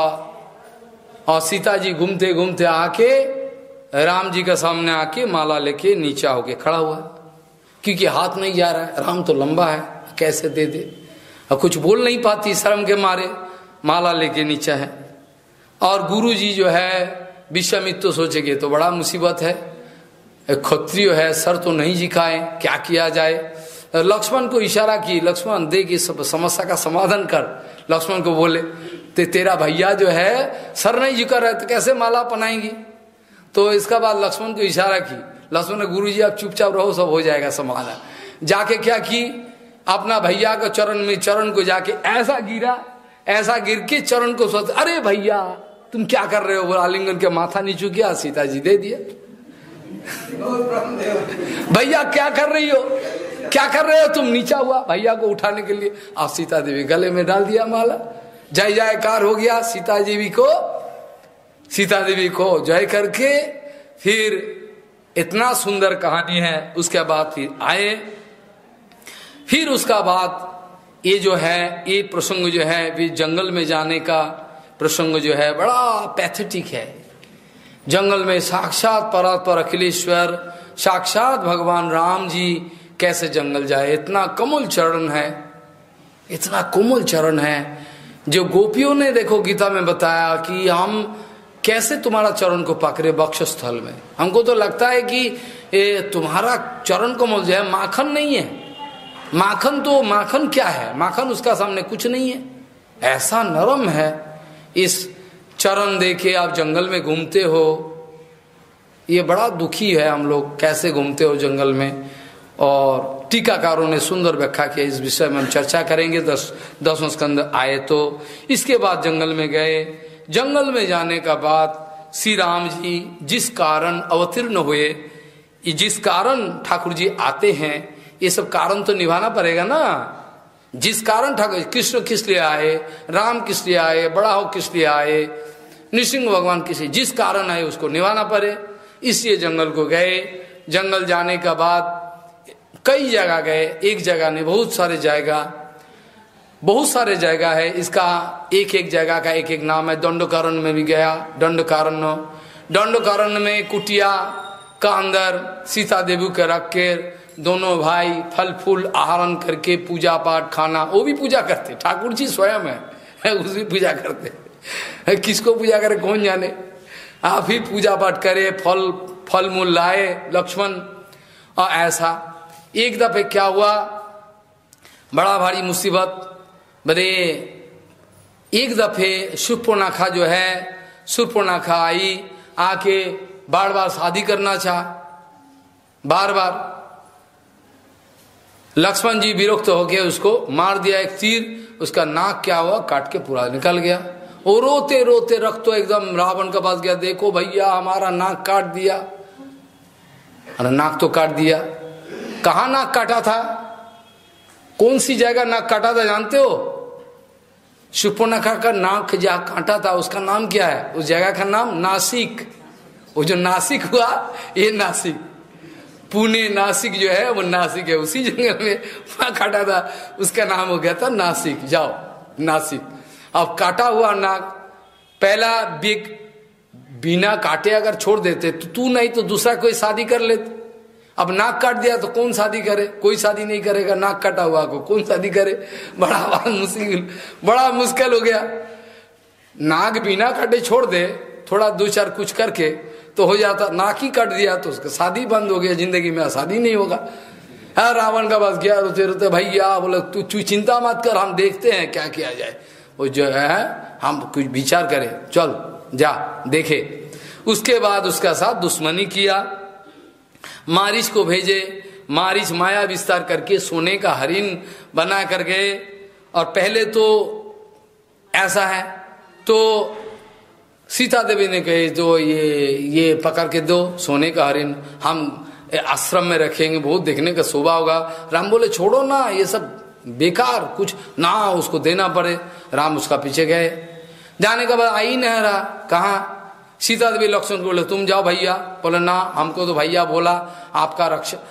और सीता जी घूमते घूमते आके राम जी के सामने आके माला लेके नीचा होके खड़ा हुआ है, क्योंकि हाथ नहीं जा रहा है, राम तो लंबा है, कैसे दे दे, और कुछ बोल नहीं पाती शर्म के मारे, माला लेके नीचा है। और गुरु जी जो है विश्वामित्र तो सोचेंगे तो बड़ा मुसीबत है, क्षत्रिय है, सर तो नहीं झुकाए, क्या किया जाए। लक्ष्मण को इशारा की, लक्ष्मण देख इस समस्या का समाधान कर। लक्ष्मण को बोले तेरा भैया जो है सर नहीं झुका रहा है तो कैसे माला पहनाएंगी। तो इसका बाद लक्ष्मण को इशारा की, लक्ष्मण ने गुरु जी आप चुपचाप रहो, सब हो जाएगा समाधान। जाके क्या की, अपना भैया को चरण को जाके ऐसा गिरा, ऐसा गिर के चरण को सोच, अरे भैया तुम क्या कर रहे हो, वो आलिंगन के माथा नीचू किया, सीता जी दे दिया। भैया क्या कर रही हो, क्या कर रहे हो तुम, नीचा हुआ भैया को उठाने के लिए, आप सीता देवी गले में डाल दिया माला, जय जयकार हो गया। सीता देवी को जय करके फिर इतना सुंदर कहानी है। उसके बाद फिर आए, फिर उसका बाद ये जो है, ये प्रसंग जो है फिर जंगल में जाने का प्रसंग जो है बड़ा पैथेटिक है। जंगल में साक्षात परात्पर अखिलेश्वर, साक्षात भगवान राम जी कैसे जंगल जाए, इतना कोमल चरण है, इतना कोमल चरण है। जो गोपियों ने देखो गीता में बताया कि हम कैसे तुम्हारा चरण को पकड़े वक्षस्थल में, हमको तो लगता है कि तुम्हारा चरण कोमल जो है माखन नहीं है, माखन क्या है, माखन उसका सामने कुछ नहीं है, ऐसा नरम है। इस चरण देखे आप जंगल में घूमते हो, ये बड़ा दुखी है हम लोग, कैसे घूमते हो जंगल में। और टीकाकारों ने सुंदर व्याख्या किया, इस विषय में हम चर्चा करेंगे 10वें स्कंद आए तो। इसके बाद जंगल में गए, जंगल में जाने का बाद श्री राम जी जिस कारण अवतीर्ण हुए, जिस कारण ठाकुर जी आते हैं, ये सब कारण तो निभाना पड़ेगा ना। जिस कारण ठाकुर कृष्ण किस लिए आए, राम किस लिए आए, बड़ा हो किस लिए आए, नृसिंह भगवान किस लिए, जिस कारण आए उसको निभाना पड़े, इसलिए जंगल को गए। जंगल जाने के बाद कई जगह गए, एक जगह नहीं, बहुत सारे जगह है। इसका एक एक जगह का एक एक नाम है। दंडकारण्य में भी गया, दंडकारण्य में कुटिया का अंदर सीता देवी के रख के दोनों भाई फल फूल आहरण करके पूजा पाठ खाना, वो भी पूजा करते, ठाकुर जी स्वयं है उस भी पूजा करते। किसको पूजा करे कौन जाने, आप ही पूजा पाठ करे, फल मूल लाए लक्ष्मण। और ऐसा एक दफे क्या हुआ, बड़ा भारी मुसीबत। बड़े एक दफे शूर्पणखा जो है, शूर्पणखा आई, आके बार बार शादी करना चाह, बार बार लक्ष्मण जी विरक्त होके उसको मार दिया एक तीर, उसका नाक क्या हुआ, काट के पूरा निकल गया। वो रोते रोते रक्त तो एकदम रावण के पास गया, देखो भैया हमारा नाक काट दिया। अरे नाक तो काट दिया, कहाँ नाक काटा था, कौन सी जगह नाक काटा था जानते हो? शूर्पणखा का नाक जहाँ काटा था उसका नाम क्या है? उस जगह का नाम नासिक। वो जो नासिक हुआ, ये नासिक, पुणे नासिक जो है वो नासिक है, उसी जंगल में वहां काटा था, उसका नाम हो गया था नासिक। जाओ नासिक। अब काटा हुआ नाक, पहला बिना काटे अगर छोड़ देते तो तू नहीं तो दूसरा कोई शादी कर लेते। अब नाक काट दिया तो कौन शादी करे? कोई शादी नहीं करेगा, नाक काटा हुआ को कौन शादी करे? बड़ा मुश्किल हो गया। नाक बिना काटे छोड़ दे, थोड़ा दो चार कुछ करके तो हो जाता, नाक ही काट दिया तो उसका शादी बंद हो गया, जिंदगी में शादी नहीं होगा। हाँ, रावण का पास गया, रोते रोते भैया बोले तू चिंता मत कर, हम देखते हैं क्या किया जाए। वो जो है हम कुछ विचार करें, चल जा देखे। उसके बाद उसका साथ दुश्मनी किया, मारिच को भेजे। मारिच माया विस्तार करके सोने का हरिण बना कर गए। और पहले तो ऐसा है तो सीता देवी ने कहे तो ये पकड़ के दो सोने का हरिण, हम आश्रम में रखेंगे, बहुत देखने का शोभा होगा। राम बोले छोड़ो ना, ये सब बेकार, कुछ ना उसको देना पड़े। राम उसका पीछे गए, जाने के बाद आई नहीं रहा, कहाँ? सीता देवी लक्ष्मण को बोले तुम जाओ भैया। बोले ना, हमको तो भैया बोला आपका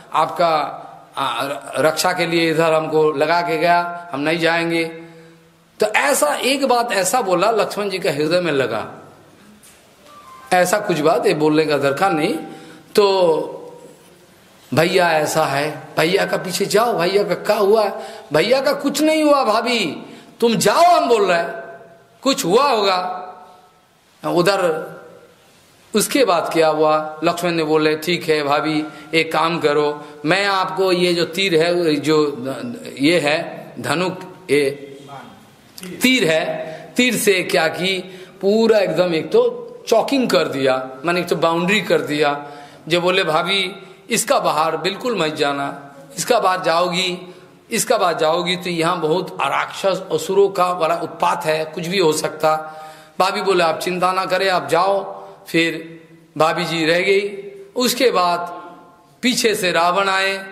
रक्षा के लिए इधर हमको लगा के गया, हम नहीं जाएंगे। तो ऐसा एक बात ऐसा बोला, लक्ष्मण जी का हृदय में लगा, ऐसा कुछ बात ये बोलने का दरकार नहीं। तो भैया ऐसा है, भैया का पीछे जाओ, भैया का क्या हुआ? भैया का कुछ नहीं हुआ भाभी, तुम जाओ, हम बोल रहे हैं कुछ हुआ होगा उधर। उसके बाद क्या हुआ, लक्ष्मण ने बोले ठीक है भाभी, एक काम करो, मैं आपको ये जो तीर है, जो ये है धनुक, ये तीर है, तीर से क्या की पूरा एकदम एक तो चॉकिंग कर दिया, मैंने एक तो बाउंड्री कर दिया। जो बोले भाभी इसका बाहर बिल्कुल मत जाना, इसका बाद जाओगी तो यहाँ बहुत राक्षस असुरों का बड़ा उत्पात है, कुछ भी हो सकता। भाभी बोले आप चिंता ना करें, आप जाओ। फिर भाभी जी रह गई। उसके बाद पीछे से रावण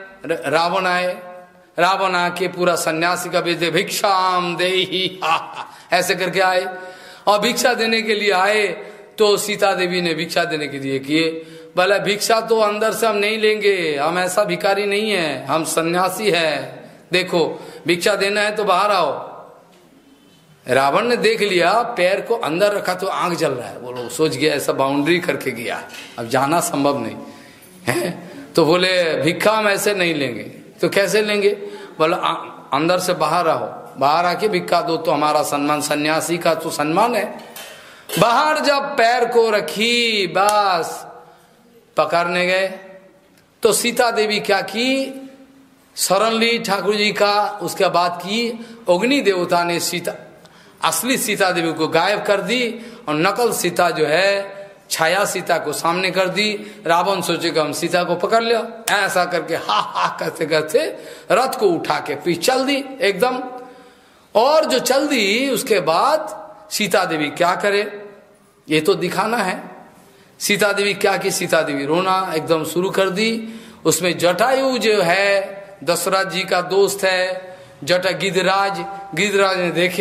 आके पूरा सन्यासी का बेटे भिक्षाम देहि ऐसे करके आए। और भिक्षा देने के लिए आए तो सीता देवी ने भिक्षा देने के लिए किए, बोला भिक्षा तो अंदर से हम नहीं लेंगे, हम ऐसा भिखारी नहीं है, हम सन्यासी है, देखो भिक्षा देना है तो बाहर आओ। रावण ने देख लिया, पैर को अंदर रखा तो आंख जल रहा है, बोलो सोच गया ऐसा बाउंड्री करके गया, अब जाना संभव नहीं है। तो बोले भिक्षा हम ऐसे नहीं लेंगे, तो कैसे लेंगे? बोले अंदर से बाहर आओ, बाहर आके भिक्षा दो तो हमारा सम्मान, सन्यासी का तो सम्मान है। बाहर जब पैर को रखी, बस पकड़ने गए तो सीता देवी क्या की, शरण ली ठाकुर जी का। उसके बाद की अग्नि देवता ने असली सीता देवी को गायब कर दी और नकल सीता जो है छाया सीता को सामने कर दी। रावण सोचेगा हम सीता को पकड़ लिया, ऐसा करके हा करते करते रथ को उठा के फिर चल दी एकदम। और जो चल दी उसके बाद सीता देवी क्या करे ये तो दिखाना है। सीता देवी क्या की, सीता देवी रोना एकदम शुरू कर दी। उसमें जटायु जो है दशरथ जी का दोस्त है, गिदराज ने देखे,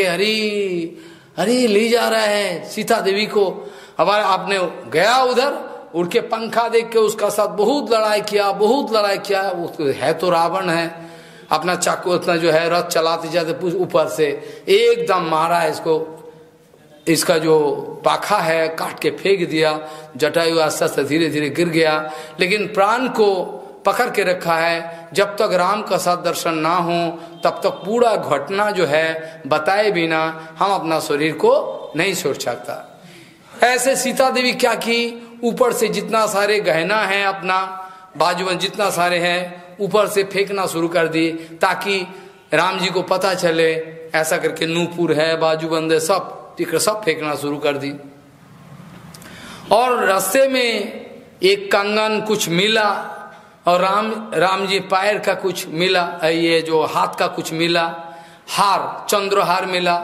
अरे ले जा रहा है सीता देवी को। हमारे आपने गया उधर, उड़ के पंखा देख के उसका साथ बहुत लड़ाई किया। वो है तो रावण है, अपना चाकू इतना जो है रथ चलाते जाते ऊपर से एकदम मारा है इसको, इसका जो पाखा है काट के फेंक दिया। जटायु आस्ते से धीरे धीरे गिर गया, लेकिन प्राण को पकड़ के रखा है। जब तक राम का साथ दर्शन ना हो तब तक पूरा घटना जो है बताए बिना हम अपना शरीर को नहीं छोड़ सकता। ऐसे सीता देवी क्या की, ऊपर से जितना सारे गहना है अपना बाजूबंद जितना सारे हैं ऊपर से फेंकना शुरू कर दी ताकि राम जी को पता चले। ऐसा करके नूपुर है, बाजूबंद है, सब फेंकना शुरू कर दी। और रास्ते में एक कंगन कुछ मिला और राम जी पैर का कुछ मिला, ये जो हाथ का कुछ मिला, हार, चंद्रहार मिला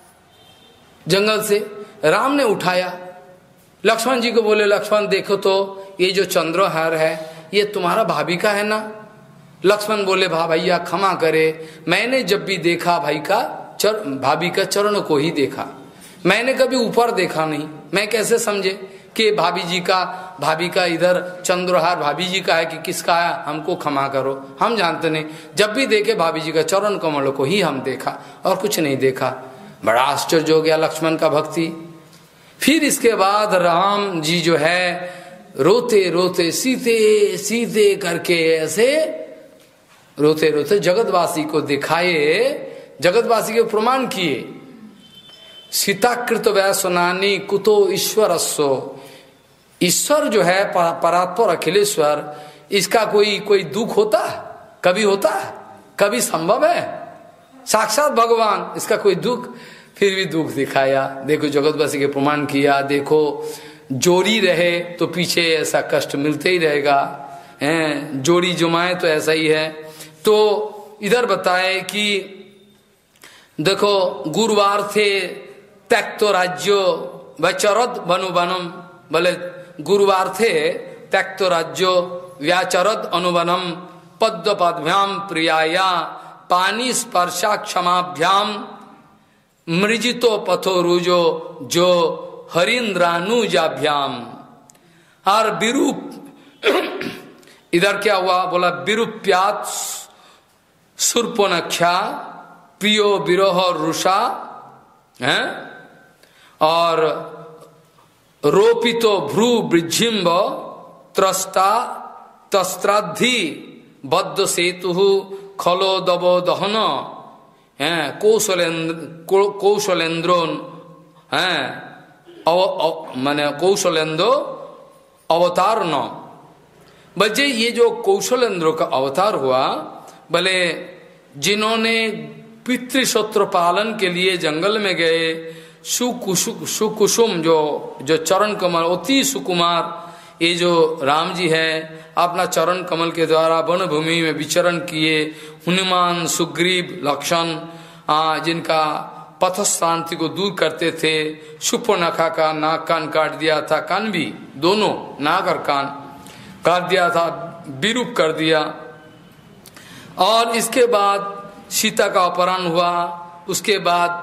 जंगल से। राम ने उठाया, लक्ष्मण जी को बोले, लक्ष्मण देखो तो ये जो चंद्रहार है ये तुम्हारा भाभी का है ना? लक्ष्मण बोले, भैया क्षमा करे, मैंने जब भी देखा भाई का भाभी का चरण को ही देखा, मैंने कभी ऊपर देखा नहीं, मैं कैसे समझे कि भाभी का इधर चंद्रहार भाभी जी का है कि किसका है, हमको क्षमा करो, हम जानते नहीं, जब भी देखे भाभी जी का चरण कमल को ही हम देखा और कुछ नहीं देखा। बड़ा आश्चर्य हो गया लक्ष्मण का भक्ति। फिर इसके बाद राम जी जो है रोते रोते सीते सीते करके ऐसे रोते रोते जगतवासी को दिखाए, जगतवासी के प्रमाण किए। सीताकृत वैसनानी कुतो ईश्वरस्सो, ईश्वर जो है परात्पर अखिलेश्वर, इसका कोई दुख होता है? कभी होता है? कभी संभव है? साक्षात भगवान, इसका कोई दुख? फिर भी दुख दिखाया। देखो जगतवासी के प्रमाण किया। देखो जोड़ी रहे तो पीछे ऐसा कष्ट मिलते ही रहेगा, हैं जोड़ी जुमाए तो ऐसा ही है। तो इधर बताए कि देखो गुरुवार थे त्यक्तो राज्यो व्याचरद वनुवनम, बोले गुरुवार थे त्यक्तो राज्यो व्याचरद अनुवनम पद्मपद्भ्याम प्रियाया पानी स्पर्शा क्षमाभ्याम मृजितो पथो रुजो जो हरिंद्रानुजाभ्याम। और विरूप इधर क्या हुआ? बोला विरूप्यात सुर्पनख्या प्रियो विरोह रुषा है, और रोपितो भ्रू वृज्जिम्ब त्रस्ता तस्त्राधि बद्ध सेतु खलो दबो दहन है कौशलेन्द्रोन है माने कौशलेन्द्रो अवतार न बच्चे। ये जो कौशलेन्द्रो का अवतार हुआ, भले जिन्होंने पितृशत्रु पालन के लिए जंगल में गए, सुकुसुम जो चरण कमल अति सुकुमार, ये जो राम जी है अपना चरण कमल के द्वारा वन भूमि में विचरण किए। हनुमान सुग्रीव लक्षण जिनका पथश्रांति को दूर करते थे। सुपर्णखा का नाक कान काट दिया था, कान भी दोनों नाक और कान काट दिया था, विरूप कर दिया। और इसके बाद सीता का अपहरण हुआ। उसके बाद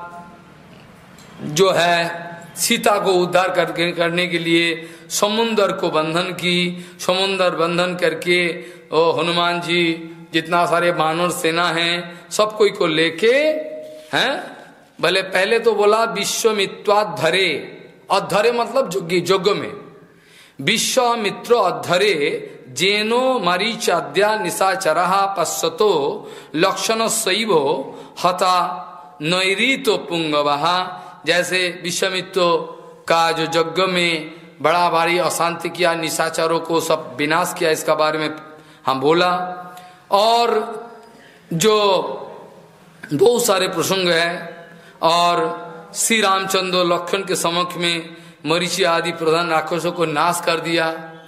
जो है सीता को उद्धार करने के लिए समुद्र को बंधन की। समुद्र बंधन करके हनुमान जी जितना सारे वानर सेना है सब कोई को लेके हैं। भले पहले तो बोला विश्वामित्राधरे, अधरे मतलब यज्ञ में, विश्वामित्र अधरे जेनो मरीचाद्या निशाचरहा पश्यतो लक्षण शैवो हता नैरीतो पुंगवहा। जैसे विश्वामित्र का जो यज्ञ में बड़ा भारी अशांति किया, निशाचरों को सब विनाश किया, इसका बारे में हम बोला। और जो बहुत सारे प्रसंग है। और श्री रामचंद्र लक्ष्मण के समक्ष में मरीचि आदि प्रधान राक्षसों को नाश कर दिया।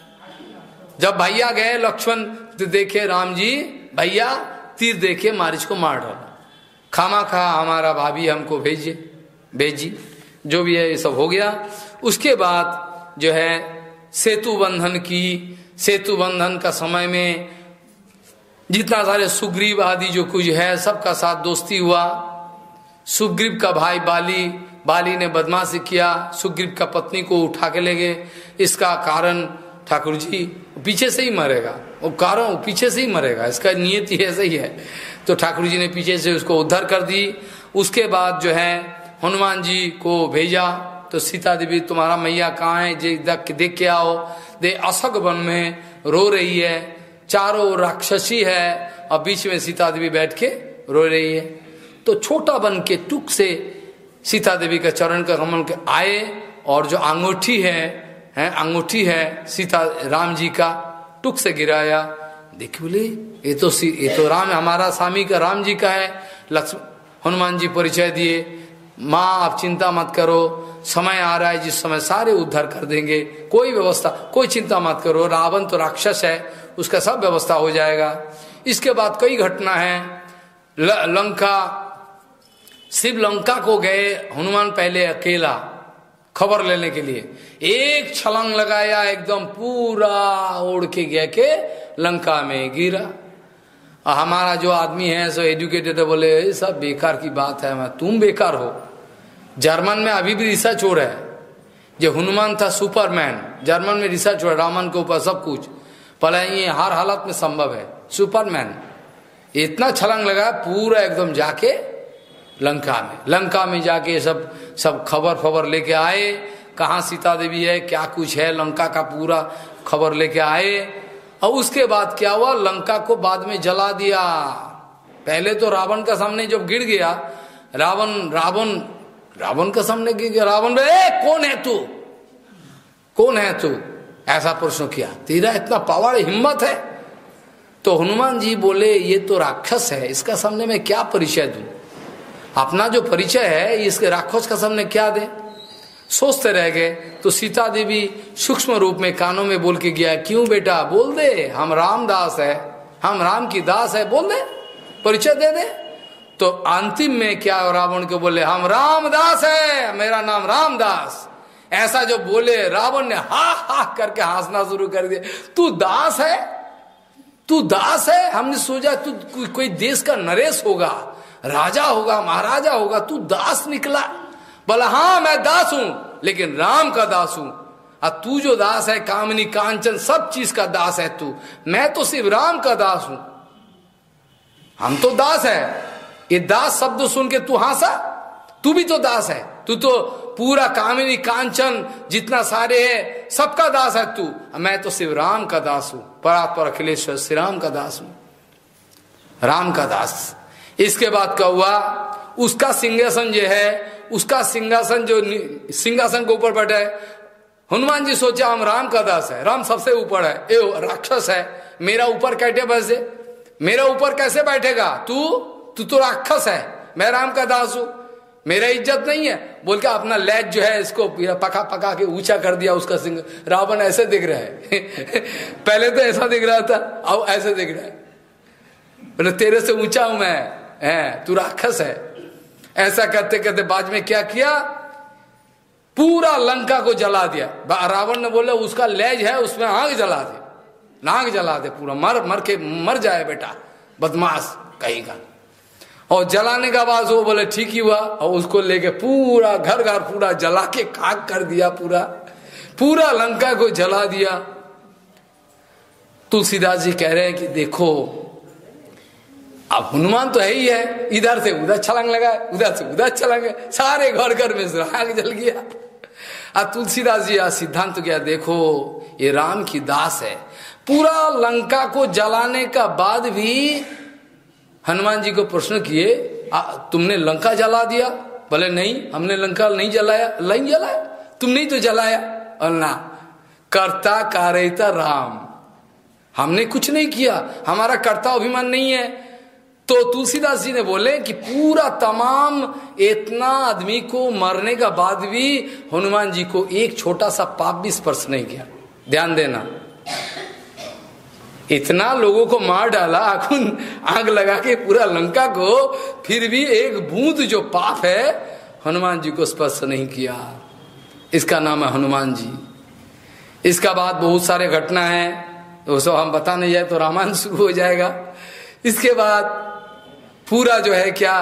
जब भैया गए लक्ष्मण तो देखे राम जी भैया तीर देखे मारीच को मार डाला, खामा खा हमारा भाभी हमको भेजी जो भी है ये सब हो गया। उसके बाद जो है सेतु बंधन की। सेतु बंधन का समय में जितना सारे सुग्रीव आदि जो कुछ है सबका साथ दोस्ती हुआ। सुग्रीव का भाई बाली ने बदमाशी किया, सुग्रीव का पत्नी को उठा के ले गए। इसका कारण ठाकुर जी पीछे से ही मरेगा, वो कारण पीछे से ही मरेगा, इसका नियत ही ऐसा ही है। तो ठाकुर जी ने पीछे से उसको उद्धार कर दी। उसके बाद जो है हनुमान जी को भेजा, तो सीता देवी तुम्हारा मैया कहाँ है, देख के आओ। दे अशोक वन में रो रही है, चारों राक्षसी है और बीच में सीता देवी बैठ के रो रही है। तो छोटा बन के टुक से सीता देवी का चरण का कमल के आए और जो अंगूठी अंगूठी है सीता राम जी का टुक से गिराया। देखिए बोले ये तो राम हमारा स्वामी का राम जी का है। हनुमान जी परिचय दिए, माँ आप चिंता मत करो, समय आ रहा है जिस समय सारे उद्धार कर देंगे, कोई व्यवस्था कोई चिंता मत करो। रावण तो राक्षस है, उसका सब व्यवस्था हो जाएगा। इसके बाद कई घटना है। लंका, शिव लंका को गए हनुमान पहले अकेला खबर लेने के लिए, एक छलांग लगाया, एकदम पूरा उड़ के गया के लंका में गिरा। और हमारा जो आदमी है सो एजुकेटेड है, बोले ये सब बेकार की बात है, मैं तुम बेकार हो। जर्मन में अभी भी रिसर्च हो रहा है, जो हनुमान था सुपरमैन, जर्मन में रिसर्च हो रहा है रावण के ऊपर सब कुछ, भला ये हर हालत में संभव है। सुपरमैन इतना छलांग लगा पूरा एकदम जाके लंका में जाके सब खबर लेके आए, कहाँ सीता देवी है, क्या कुछ है, लंका का पूरा खबर लेके आए। और उसके बाद क्या हुआ, लंका को बाद में जला दिया। पहले तो रावण का सामने जब गिर गया, रावण का सामने गिर गया, रावण कौन है तू ऐसा प्रश्न किया, तेरा इतना पावर हिम्मत है। तो हनुमान जी बोले ये तो राक्षस है, इसका सामने मैं क्या परिचय दूं, अपना जो परिचय है इसके राक्षस का सामने क्या दे। सोचते रह गए। तो सीता देवी सूक्ष्म रूप में कानों में बोल के गया, क्यों बेटा बोल दे, हम रामदास है, हम राम की दास है, बोल दे, परिचय दे दे। तो अंतिम में क्या रावण को बोले, हम रामदास है, मेरा नाम रामदास। ऐसा जो बोले रावण ने हा करके हंसना शुरू कर दिया। तू दास है, तू दास है, हमने सोचा तू कोई देश का नरेश होगा, राजा होगा, महाराजा होगा, तू दास निकला। बोला हाँ मैं दास हूं, लेकिन राम का दास हूं। और तू जो दास है कामनी कांचन सब चीज का दास है तू, मैं तो सिर्फ राम का दास हूं। हम तो दास है, ये दास शब्द सुन के तू हंसा, तू भी तो दास है, तू तो पूरा कामिनी कांचन जितना सारे है सबका दास है तू, मैं तो सिर्फ राम का दास हूं, परात्पर अखिलेश्वर श्री राम का दास हूं, राम का दास। इसके बाद क्या हुआ, उसका सिंहासन जो है, उसका सिंहासन जो सिंहासन के ऊपर बैठा है, हनुमान जी सोचा हम राम का दास है, राम सबसे ऊपर है, ए राक्षस है, मेरा ऊपर कैसे बैठे, मेरा ऊपर कैसे बैठेगा, तू तो राक्षस है, मैं राम का दास हूं, मेरा इज्जत नहीं है। बोल के अपना लेज जो है इसको पका के ऊंचा कर दिया उसका सिंह। रावण ऐसे दिख रहा है पहले तो ऐसा दिख रहा था, अब ऐसे दिख रहा है, बोले तेरे से ऊंचा हूं मैं, तू राक्षस है। ऐसा करते करते बाद में क्या किया, पूरा लंका को जला दिया। रावण ने बोला उसका लेज है उसमें आग जला दे, नाग जला दे, पूरा मर जाए बेटा बदमाश कहीं का। और जलाने का बाद वो बोले ठीक ही हुआ, और उसको लेके पूरा घर पूरा जला के खाक कर दिया, पूरा लंका को जला दिया। तुलसीदास जी कह रहे हैं कि देखो अब हनुमान तो है ही है, इधर से उधर छलांग लगाए, उधर से उधर छलांग, सारे घर में आग जल गया। अब तुलसीदास जी आज सिद्धांत किया, देखो ये राम की दास है। पूरा लंका को जलाने का बाद भी हनुमान जी को प्रश्न किए, तुमने लंका जला दिया? बोले नहीं, हमने लंका नहीं जलाया। नहीं जलाया? तुम नहीं तो जलाया। और ना, कर्ता कारयिता राम, हमने कुछ नहीं किया, हमारा कर्ता अभिमान नहीं है। तो तुलसीदास जी ने बोले कि पूरा तमाम इतना आदमी को मरने का बाद भी हनुमान जी को एक छोटा सा पाप भी स्पर्श नहीं किया। ध्यान देना, इतना लोगों को मार डाला, आग लगा के पूरा लंका को, फिर भी एक बूंद जो पाप है हनुमान जी को स्पर्श नहीं किया। इसका नाम है हनुमान जी। इसका बाद बहुत सारे घटना है, वो सब हम बता नहीं जाए तो रामायण शुरू हो जाएगा। इसके बाद पूरा जो है क्या,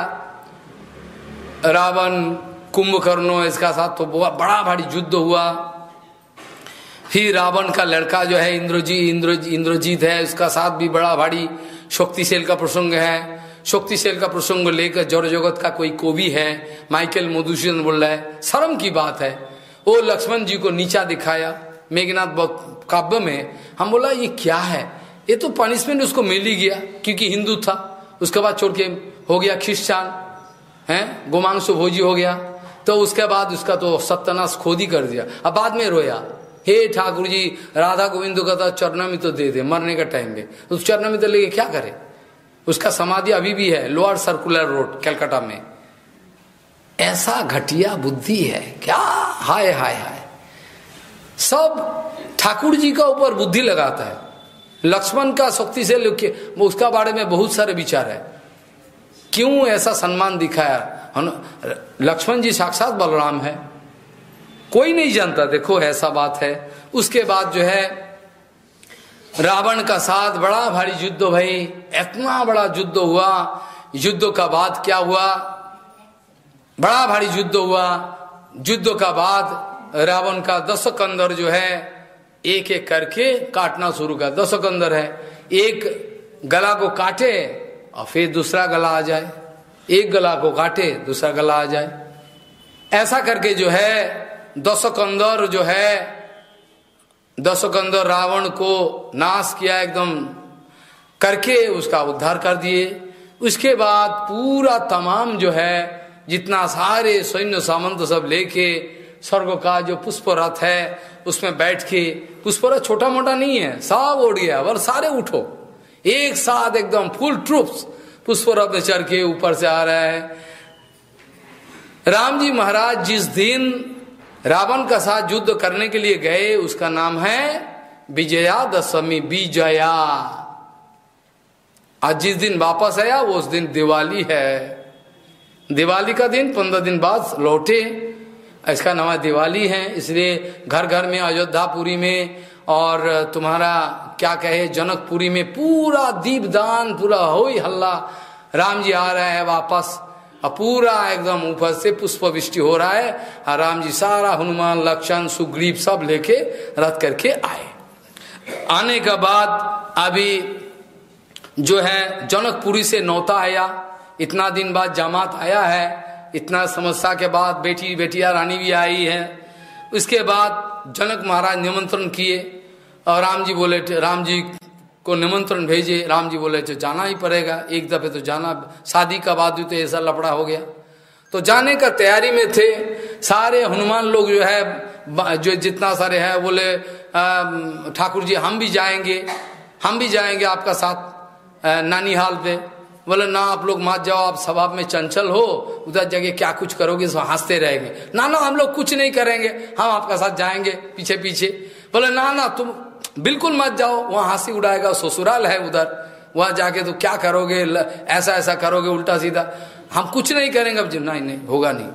रावण कुंभकर्ण इसका साथ तो बड़ा भारी युद्ध हुआ। फिर रावण का लड़का जो है इंद्रजीत है, उसका साथ भी बड़ा भारी शक्तिशैल का प्रसंग है। शक्तिशैल का प्रसंग लेकर जड़ जगत का कोई कवि है, माइकल मधुसूदन बोल रहा है, शर्म की बात है। वो लक्ष्मण जी को नीचा दिखाया मेघनाथ काव्य में। हम बोला ये क्या है, ये तो पनिशमेंट उसको मिल ही गया क्योंकि हिंदू था, उसके बाद छोड़ के हो गया क्रिश्चियन है, गोमांसु भोजी हो गया। तो उसके बाद उसका तो सत्यानाश खोद ही कर दिया। अब बाद में रोया, हे ठाकुर जी राधा गोविंद का तो चरणों तो दे दे मरने का टाइम में, उस चरणों में तो लेके क्या करे। उसका समाधि अभी भी है लोअर सर्कुलर रोड कलकत्ता में। ऐसा घटिया बुद्धि है क्या, हाय हाय हाय। सब ठाकुर जी का ऊपर बुद्धि लगाता लक्ष्मण का शक्ति से लेके उसका बारे में बहुत सारे विचार है, क्यों ऐसा सम्मान दिखाया। लक्ष्मण जी साक्षात बलराम है, कोई नहीं जानता, देखो ऐसा बात है। उसके बाद जो है रावण का साथ बड़ा भारी युद्ध भाई, इतना बड़ा युद्ध हुआ। युद्ध का बाद क्या हुआ, बड़ा भारी युद्ध हुआ। युद्ध का बाद रावण का 10 कंदर जो है एक एक करके काटना शुरू कर। 10 कंदर है, एक गला को काटे और फिर दूसरा गला आ जाए, एक गला को काटे दूसरा गला आ जाए, ऐसा करके जो है 10 कंदर जो है 10 कंदर रावण को नाश किया एकदम करके, उसका उद्धार कर दिए। उसके बाद पूरा तमाम जो है जितना सारे सैन्य सामंत सब लेके स्वर्ग का जो पुष्प रथ है उसमें बैठ के, पुष्प रथ छोटा मोटा नहीं है, सब उड़ गया और सारे उठो एक साथ एकदम फुल ट्रूप्स पुष्प रथ में चढ़ के ऊपर से आ रहा है। राम जी महाराज जिस दिन रावण का साथ युद्ध करने के लिए गए उसका नाम है विजयादशमी, विजया। आज जिस दिन वापस आया वो उस दिन दिवाली है, दिवाली का दिन 15 दिन बाद लौटे, इसका नाम दिवाली है। इसलिए घर घर में अयोध्यापुरी में और तुम्हारा क्या कहे जनकपुरी में पूरा दीपदान, पूरा हो ही हल्ला, राम जी आ रहे हैं वापस, और पूरा एकदम ऊपर से पुष्प वृष्टि हो रहा है। और राम जी सारा हनुमान लक्ष्मण सुग्रीव सब लेके रथ करके आए। आने के बाद अभी जो है जनकपुरी से नौता आया, इतना दिन बाद जामात आया है, इतना समस्या के बाद बेटी बेटिया रानी भी आई है। उसके बाद जनक महाराज निमंत्रण किए और राम जी बोले, राम जी को निमंत्रण भेजे, राम जी बोले तो जाना ही पड़ेगा, एक दफे तो जाना, शादी का बाद भी तो ऐसा लफड़ा हो गया। तो जाने का तैयारी में थे सारे हनुमान लोग जो है, जो जितना सारे हैं, बोले ठाकुर जी हम भी जाएंगे आपका साथ नानीहाल पे। बोले ना आप लोग मत जाओ, आप स्वभाव में चंचल हो, उधर जगह क्या कुछ करोगे, सब हंसते रहेंगे। ना ना हम लोग कुछ नहीं करेंगे, हम आपका साथ जाएंगे पीछे पीछे। बोले ना ना तुम बिल्कुल मत जाओ, वहां हंसी उड़ाएगा, ससुराल है उधर, वहां जाके तो क्या करोगे, ऐसा ऐसा करोगे उल्टा सीधा, हम कुछ नहीं करेंगे। अब नहीं होगा नहीं,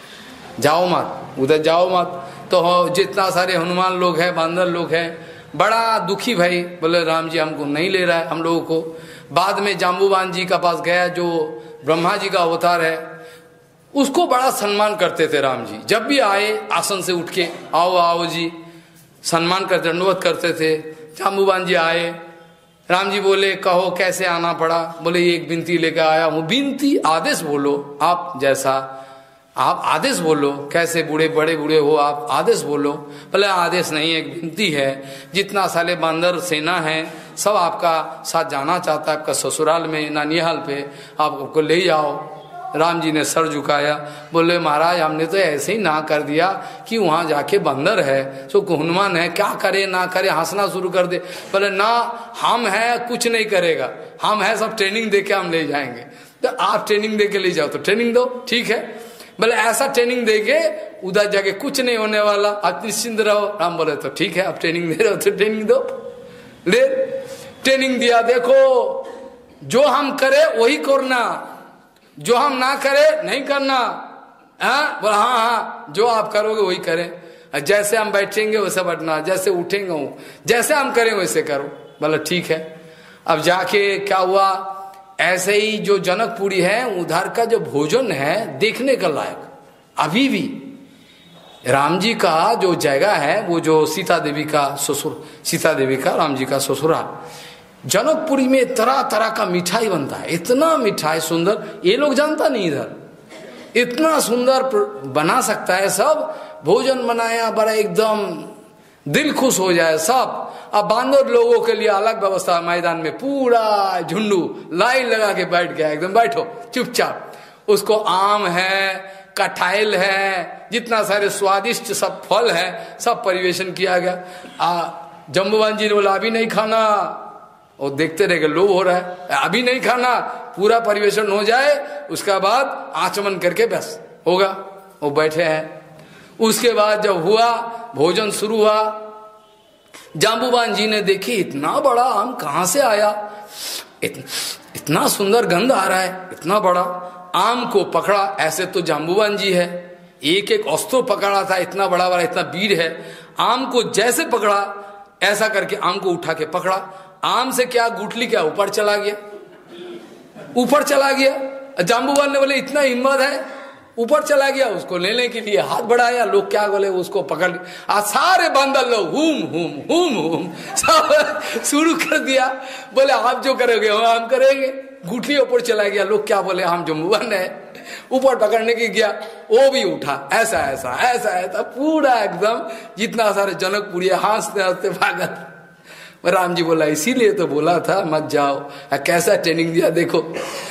जाओ मत, उधर जाओ मत। तो जितना सारे हनुमान लोग हैं, बांदर लोग हैं, बड़ा दुखी भाई, बोले राम जी हमको नहीं ले रहा है हम लोगों को। बाद में जाम्बुवान जी का पास गया, जो ब्रह्मा जी का अवतार है, उसको बड़ा सम्मान करते थे राम जी। जब भी आए आसन से उठ के आओ आओ जी, सम्मान कर दंडवत करते थे। जाम्बुवान जी आए, राम जी बोले कहो कैसे आना पड़ा। बोले एक विनती लेकर आया हूँ। विनती, आदेश बोलो, आप जैसा आप आदेश बोलो, कैसे बूढ़े बड़े बूढ़े हो आप, आदेश बोलो। बोले आदेश नहीं, एक विनती है, जितना साले बांदर सेना है सब आपका साथ जाना चाहता है आपका ससुराल में नानिहाल पे, आपको ले जाओ। राम जी ने सर झुकाया, बोले महाराज हमने तो ऐसे ही ना कर दिया कि वहां जाके बंदर है, तो हनुमान है, क्या करे ना करे, हंसना शुरू कर दे। बोले ना हम है कुछ नहीं करेगा, हम है सब ट्रेनिंग दे के हम ले जाएंगे। तो आप ट्रेनिंग दे के ले जाओ, तो ट्रेनिंग दो, ठीक है। बोले ऐसा ट्रेनिंग देके उधर जाके कुछ नहीं होने वाला, आप निश्चिंत रहो। राम बोले तो ठीक है, आप ट्रेनिंग दे रहे हो तो ट्रेनिंग दो। ले ट्रेनिंग दिया, देखो जो हम करे वही करना, जो हम ना करे नहीं करना। बोला हाँ हाँ जो आप करोगे वही करें, जैसे हम बैठेंगे वैसे बैठना, जैसे उठेंगे जैसे हम करें वैसे करो। बोला ठीक है। अब जाके क्या हुआ, ऐसे ही जो जनकपुरी है उधर का जो भोजन है देखने का लायक, अभी भी राम जी का जो जगह है, वो जो सीता देवी का ससुर, सीता देवी का राम जी का ससुराल, जनकपुरी में तरह तरह का मिठाई बनता है, इतना मिठाई सुंदर, ये लोग जानता नहीं इधर इतना सुंदर बना सकता है। सब भोजन बनाया बड़ा एकदम दिल खुश हो जाए सब। अब बांदर लोगों के लिए अलग व्यवस्था, मैदान में पूरा झुंडू लाइन लगा के बैठ गया, एकदम बैठो चुपचाप। उसको आम है, कटहल है, जितना सारे स्वादिष्ट सब फल है सब परिवेशन किया गया। जम्बुवान जी ने बोला अभी नहीं खाना, और देखते रह गए, लोभ हो रहा है, अभी नहीं खाना, पूरा परिवेशन हो जाए उसका बाद आचमन करके बस होगा। वो बैठे हैं। उसके बाद जब हुआ भोजन शुरू हुआ, जाम्बुवान जी ने देखी इतना बड़ा आम कहाँ से आया, इतना सुंदर गंध आ रहा है, इतना बड़ा आम को पकड़ा। ऐसे तो जाम्बुवान जी है, एक एक अस्त्र पकड़ा था, इतना बड़ा बड़ा, इतना वीर है। आम को जैसे पकड़ा, ऐसा करके आम को उठा के पकड़ा। आम से क्या गुठली क्या ऊपर चला गया, ऊपर चला गया। जाम्बुवान ने बोले इतना हिम्मत है, ऊपर चला गया। उसको लेने के लिए हाथ बढ़ाया, लोग क्या बोले, उसको पकड़ सारे बंदर लोग हुम हुम हुम हुम सब शुरू कर दिया। बोले आप जो करोगे हम करेंगे। गुठली ऊपर चला गया, लोग क्या बोले, हम जाम्बुवान है। ऊपर पकड़ने के गया, वो भी उठा, ऐसा ऐसा ऐसा ऐसा पूरा एकदम जितना सारे जनकपुरी हंसते हंसते भागत। राम जी बोला इसीलिए तो बोला था मत जाओ। कैसा ट्रेनिंग दिया देखो,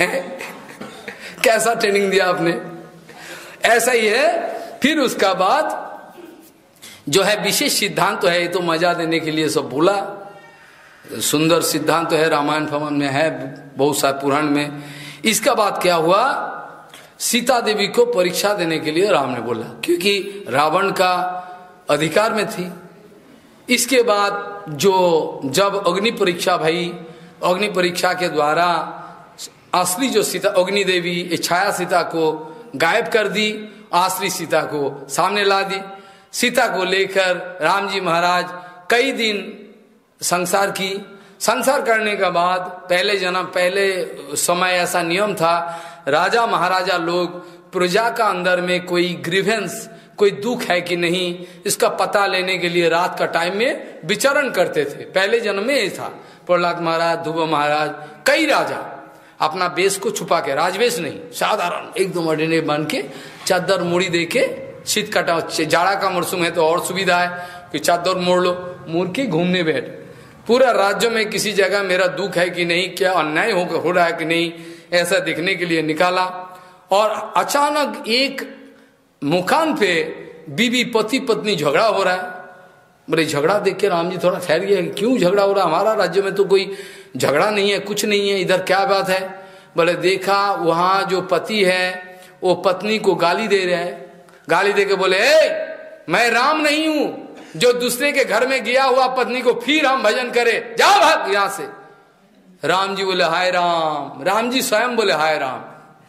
कैसा ट्रेनिंग दिया आपने। ऐसा ही है। फिर उसका बाद जो है विशेष सिद्धांत तो है, ये तो मजा देने के लिए सब बोला, सुंदर सिद्धांत तो है, रामायण फमान में है, बहुत सारे पुराण में। इसका बाद क्या हुआ, सीता देवी को परीक्षा देने के लिए राम ने बोला, क्योंकि रावण का अधिकार में थी। इसके बाद जो जब अग्नि परीक्षा भई, अग्नि परीक्षा के द्वारा असली जो सीता अग्नि देवी छाया सीता को गायब कर दी, असली सीता को सामने ला दी। सीता को लेकर राम जी महाराज कई दिन संसार की। संसार करने के बाद पहले जन्म पहले समय ऐसा नियम था, राजा महाराजा लोग प्रजा का अंदर में कोई ग्रीवेंस, कोई दुख है कि नहीं, इसका पता लेने के लिए रात का टाइम में विचरण करते थे। पहले जन्म में ये था। प्रहलाद महाराज, ध्रुव महाराज, कई राजा अपना बेस को छुपा के, राजवेश नहीं, साधारण एकदम ऑर्डिनरी बन के चादर मुड़ी दे के, शीत कटा जाड़ा का मौसम है तो और सुविधा है कि चादर मोड़ लो, मुड़ के घूमने बैठ। पूरा राज्य में किसी जगह मेरा दुख है कि नहीं, क्या अन्याय हो रहा है कि नहीं, ऐसा देखने के लिए निकाला। और अचानक एक मुकान पे बीवी पति पत्नी झगड़ा हो रहा है। बोले झगड़ा देख के राम जी थोड़ा ठहर गया, क्यों झगड़ा हो रहा है, हमारा राज्य में तो कोई झगड़ा नहीं है, कुछ नहीं है, इधर क्या बात है। बोले देखा वहां जो पति है वो पत्नी को गाली दे रहे हैं। गाली दे के बोले मैं राम नहीं हूं जो दूसरे के घर में गया हुआ पत्नी को फिर हम भजन करे, जा भाग यहां से। राम जी बोले हाय राम, राम जी स्वयं बोले हाय राम।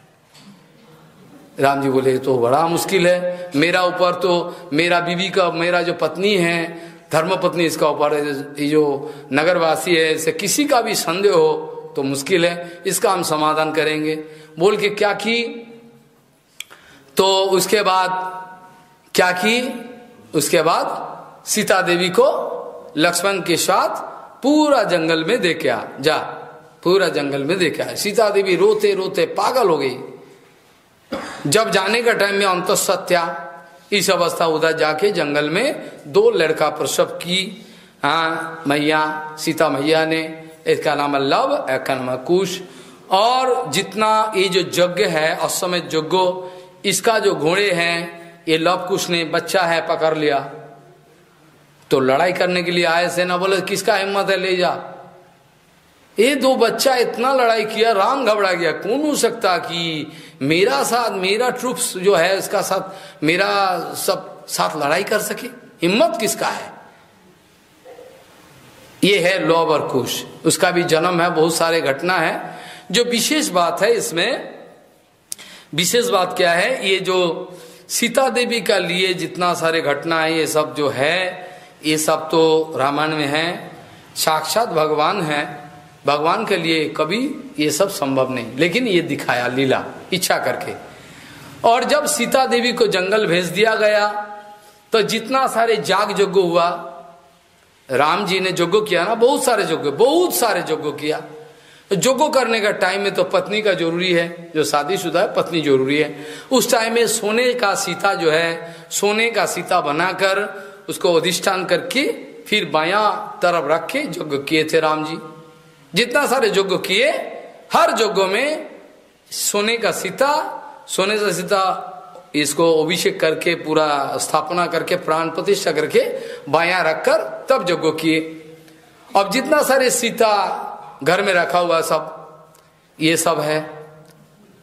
राम जी बोले तो बड़ा मुश्किल है, मेरा ऊपर तो मेरा बीवी का, मेरा जो पत्नी है धर्म पत्नी, इसका ऊपर ये जो नगरवासी है, इसे किसी का भी संदेह हो तो मुश्किल है, इसका हम समाधान करेंगे। बोल के क्या की, तो उसके बाद क्या की, उसके बाद सीता देवी को लक्ष्मण के साथ पूरा जंगल में दे के आ, जा पूरा जंगल में दे के आ। सीता देवी रोते रोते पागल हो गई। जब जाने का टाइम में अंतःसत्या इस अवस्था, उधर जाके जंगल में 2 लड़का प्रसव की। हाँ मैया सीता मैया ने, इसका नाम है लव, एक का नाम है कुश। और जितना ये जो यज्ञ है अश्वमेध यज्ञ, इसका जो घोड़े हैं ये लव कुश ने बच्चा है पकड़ लिया, तो लड़ाई करने के लिए आए। सेना बोले किसका हिम्मत है ले जा। ये 2 बच्चा इतना लड़ाई किया, राम घबरा गया, कौन हो सकता कि मेरा साथ, मेरा ट्रूप्स जो है इसका साथ, मेरा सब साथ लड़ाई कर सके, हिम्मत किसका है। ये है लव और कुश, उसका भी जन्म है, बहुत सारे घटना है। जो विशेष बात है इसमें, विशेष बात क्या है, ये जो सीता देवी का लिए जितना सारे घटना है, ये सब जो है ये सब तो रामायण में है, साक्षात भगवान है। भगवान के लिए कभी ये सब संभव नहीं, लेकिन ये दिखाया लीला इच्छा करके। और जब सीता देवी को जंगल भेज दिया गया तो जितना सारे जाग यज्ञ हुआ, राम जी ने यज्ञ किया ना, बहुत सारे यज्ञ किया। यज्ञ करने का टाइम में तो पत्नी का जरूरी है, जो शादीशुदा है पत्नी जरूरी है। उस टाइम में सोने का सीता जो है, सोने का सीता बनाकर उसको अधिष्ठान करके फिर बायां तरफ रख के यज्ञ किए थे राम जी। जितना सारे यज्ञ किए, हर यज्ञ में सोने का सीता, सोने का सीता इसको अभिषेक करके पूरा स्थापना करके प्राण प्रतिष्ठा करके बायां रखकर तब यज्ञ किए। अब जितना सारे सीता घर में रखा हुआ सब, ये सब है।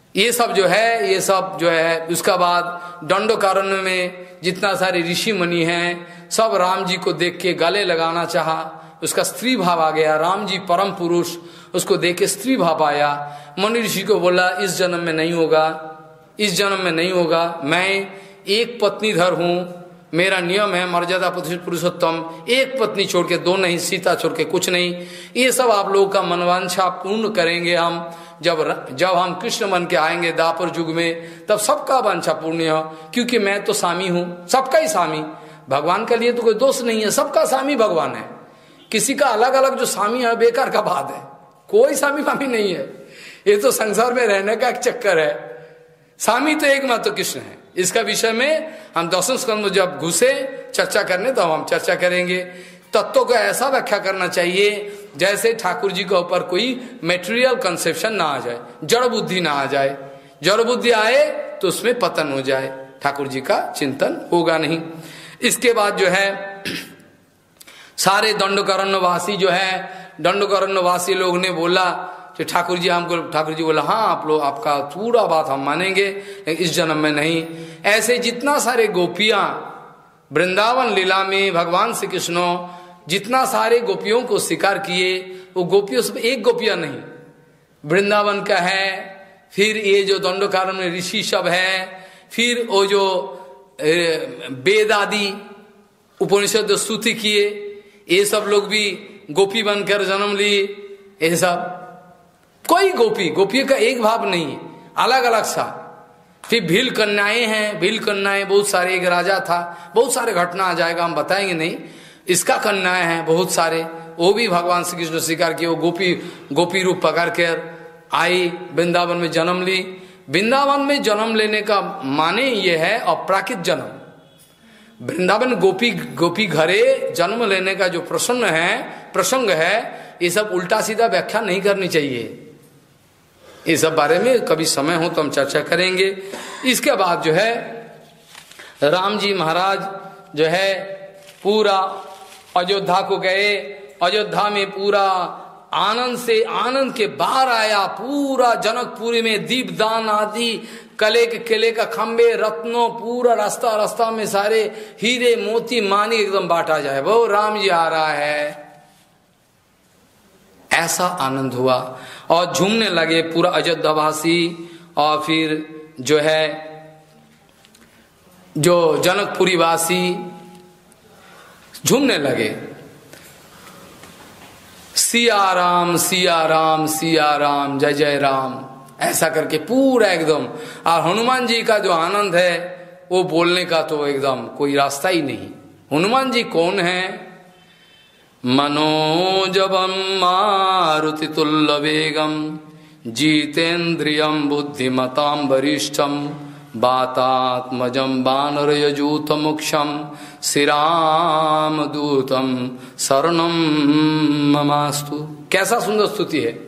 ये सब जो है, ये सब जो है। उसका बाद दंडकारण्य में जितना सारे ऋषि मुनि हैं, सब राम जी को देख के गले लगाना चाहा। उसका स्त्री भाव आ गया। राम जी परम पुरुष, उसको देख के स्त्री भाव आया। मुनि ऋषि को बोला इस जन्म में नहीं होगा, इस जन्म में नहीं होगा। मैं एक पत्नीधर हूं, मेरा नियम है मर्यादा पुरुषोत्तम, एक पत्नी छोड़ के, दो नहीं, सीता छोड़ के कुछ नहीं। ये सब आप लोगों का मनवांछा पूर्ण करेंगे हम। जब हम कृष्ण बन के आएंगे द्वापर युग में, तब सबका वांछा पूर्ण हो, क्योंकि मैं तो स्वामी हूं, सबका ही स्वामी। भगवान के लिए तो कोई दोष नहीं है, सबका स्वामी भगवान है। किसी का अलग अलग जो स्वामी है बेकार का बात है, कोई स्वामी स्वामी नहीं है। ये तो संसार में रहने का एक चक्कर है। स्वामी तो एकमात्र कृष्ण है। इसका विषय में हम दसम स्कंद में जब घुसे चर्चा करने, तो हम चर्चा करेंगे। तत्व को ऐसा व्याख्या करना चाहिए जैसे ठाकुर जी के ऊपर कोई मेटेरियल कंसेप्शन ना आ जाए, जड़ बुद्धि ना आ जाए। जड़ बुद्धि आए तो उसमें पतन हो जाए, ठाकुर जी का चिंतन होगा नहीं। इसके बाद जो है सारे दंडकारण्यवासी जो है, दंडकारण्यवासी लोग ने बोला कि ठाकुर जी हमको, ठाकुर जी बोला हाँ आप लोग, आपका पूरा बात हम मानेंगे, इस जन्म में नहीं। ऐसे जितना सारे गोपियां वृंदावन लीला में भगवान श्री कृष्ण जितना सारे गोपियों को स्वीकार किए, वो गोपियों से एक गोपियां नहीं, वृंदावन का है। फिर ये जो दंडकारण्य में ऋषि सब है, फिर वो जो वेद आदि उपनिषद स्तुति किए, ये सब लोग भी गोपी बनकर जन्म लिए। ये सब कोई गोपी का एक भाव नहीं, अलग अलग सा। फिर भील कन्याएं हैं, भील कन्याएं बहुत सारे, एक राजा था, बहुत सारे घटना आ जाएगा, हम बताएंगे नहीं। इसका कन्याएं हैं बहुत सारे, वो भी भगवान श्री कृष्ण स्वीकार किए। वो गोपी रूप पकड़ कर आई, वृंदावन में जन्म ली। वृंदावन में जन्म लेने का माने ये है अपराकित जन्म। वृंदावन गोपी घरे जन्म लेने का जो प्रसंग है, ये सब उल्टा सीधा व्याख्या नहीं करनी चाहिए। ये सब बारे में कभी समय हो तो हम चर्चा करेंगे। इसके बाद जो है राम जी महाराज जो है पूरा अयोध्या को गए। अयोध्या में पूरा आनंद से, आनंद के बाहर आया। पूरा जनकपुरी में दीपदान आदि, केले का खंबे, रत्नों, पूरा रास्ता में सारे हीरे मोती मानी एकदम बांटा जाए, वो राम जी आ रहा है, ऐसा आनंद हुआ। और झूमने लगे पूरा अयोध्यावासी। और फिर जो है जो जनकपुरी वासी झूमने लगे, सिया राम सिया राम सिया राम जय जय राम, ऐसा करके पूरा एकदम। और हनुमान जी का जो आनंद है वो बोलने का तो एकदम कोई रास्ता ही नहीं। हनुमान जी कौन है? मनोजवम मारुतितुल्य वेगम जितेन्द्रियम बुद्धिमतां वरिष्ठम वातात्मजं वानरयजूत मुक्षम श्रीराम दूतम शरणम ममास्तु। कैसा सुंदर स्तुति है।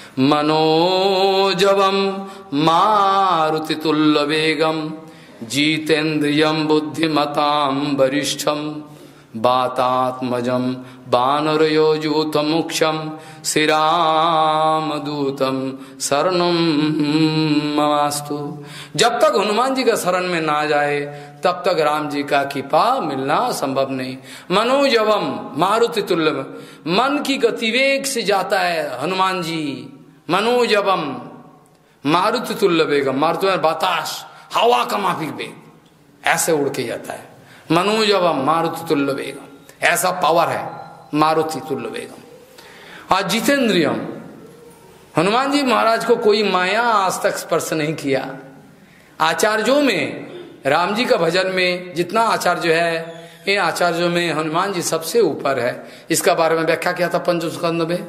मनोजवम मारुतितुल्य वेगम जितेन्द्रियम बुद्धिमतां वरिष्ठम वातात्मजं वानरयोजूत मुक्षम श्रीराम दूतम शरणम ममास्तु। जब तक हनुमान जी का शरण में ना जाए तब तक राम जी का कृपा मिलना संभव नहीं। मनोजवम मारुति तुल्य, मन की गतिवेग से जाता है हनुमान जी। मनोजवम मारुति तुल्य वेगम, मारुति में बताश, हवा का माफिक वेग, ऐसे उड़ के जाता है। मनोजवम मारुति तुल्य वेगम, ऐसा पावर है मारुति तुल्य वेगम। और जितेंद्रियम, हनुमान जी महाराज को कोई माया आज तक स्पर्श नहीं किया। आचार्यों में, राम जी का भजन में जितना आचार्य है, ये आचार्यों में हनुमान जी सबसे ऊपर है। इसका बारे में व्याख्या किया था पंचम स्कंद में।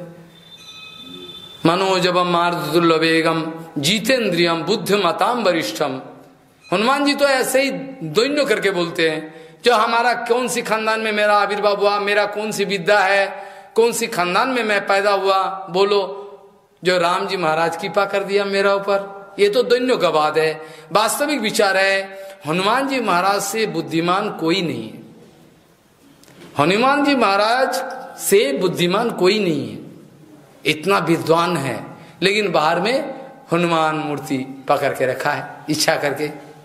मनोजवम मारुति तुल्य वेगम जितेंद्रियम बुद्धिमतां वरिष्ठम। हनुमान जी तो ऐसे ही दैन्य करके बोलते हैं, जो हमारा कौन सी खानदान में मेरा आविर्भाव हुआ, मेरा कौन सी विद्या है, कौन सी खानदान में मैं पैदा हुआ, बोलो जो राम जी महाराज कृपा कर दिया मेरा ऊपर। ये तो दैन्य का बात है। वास्तविक विचार है हनुमान जी महाराज से बुद्धिमान कोई नहीं है। हनुमान जी महाराज से बुद्धिमान कोई नहीं है, इतना विद्वान है। लेकिन बाहर में हनुमान मूर्ति पकड़ के रखा है इच्छा करके।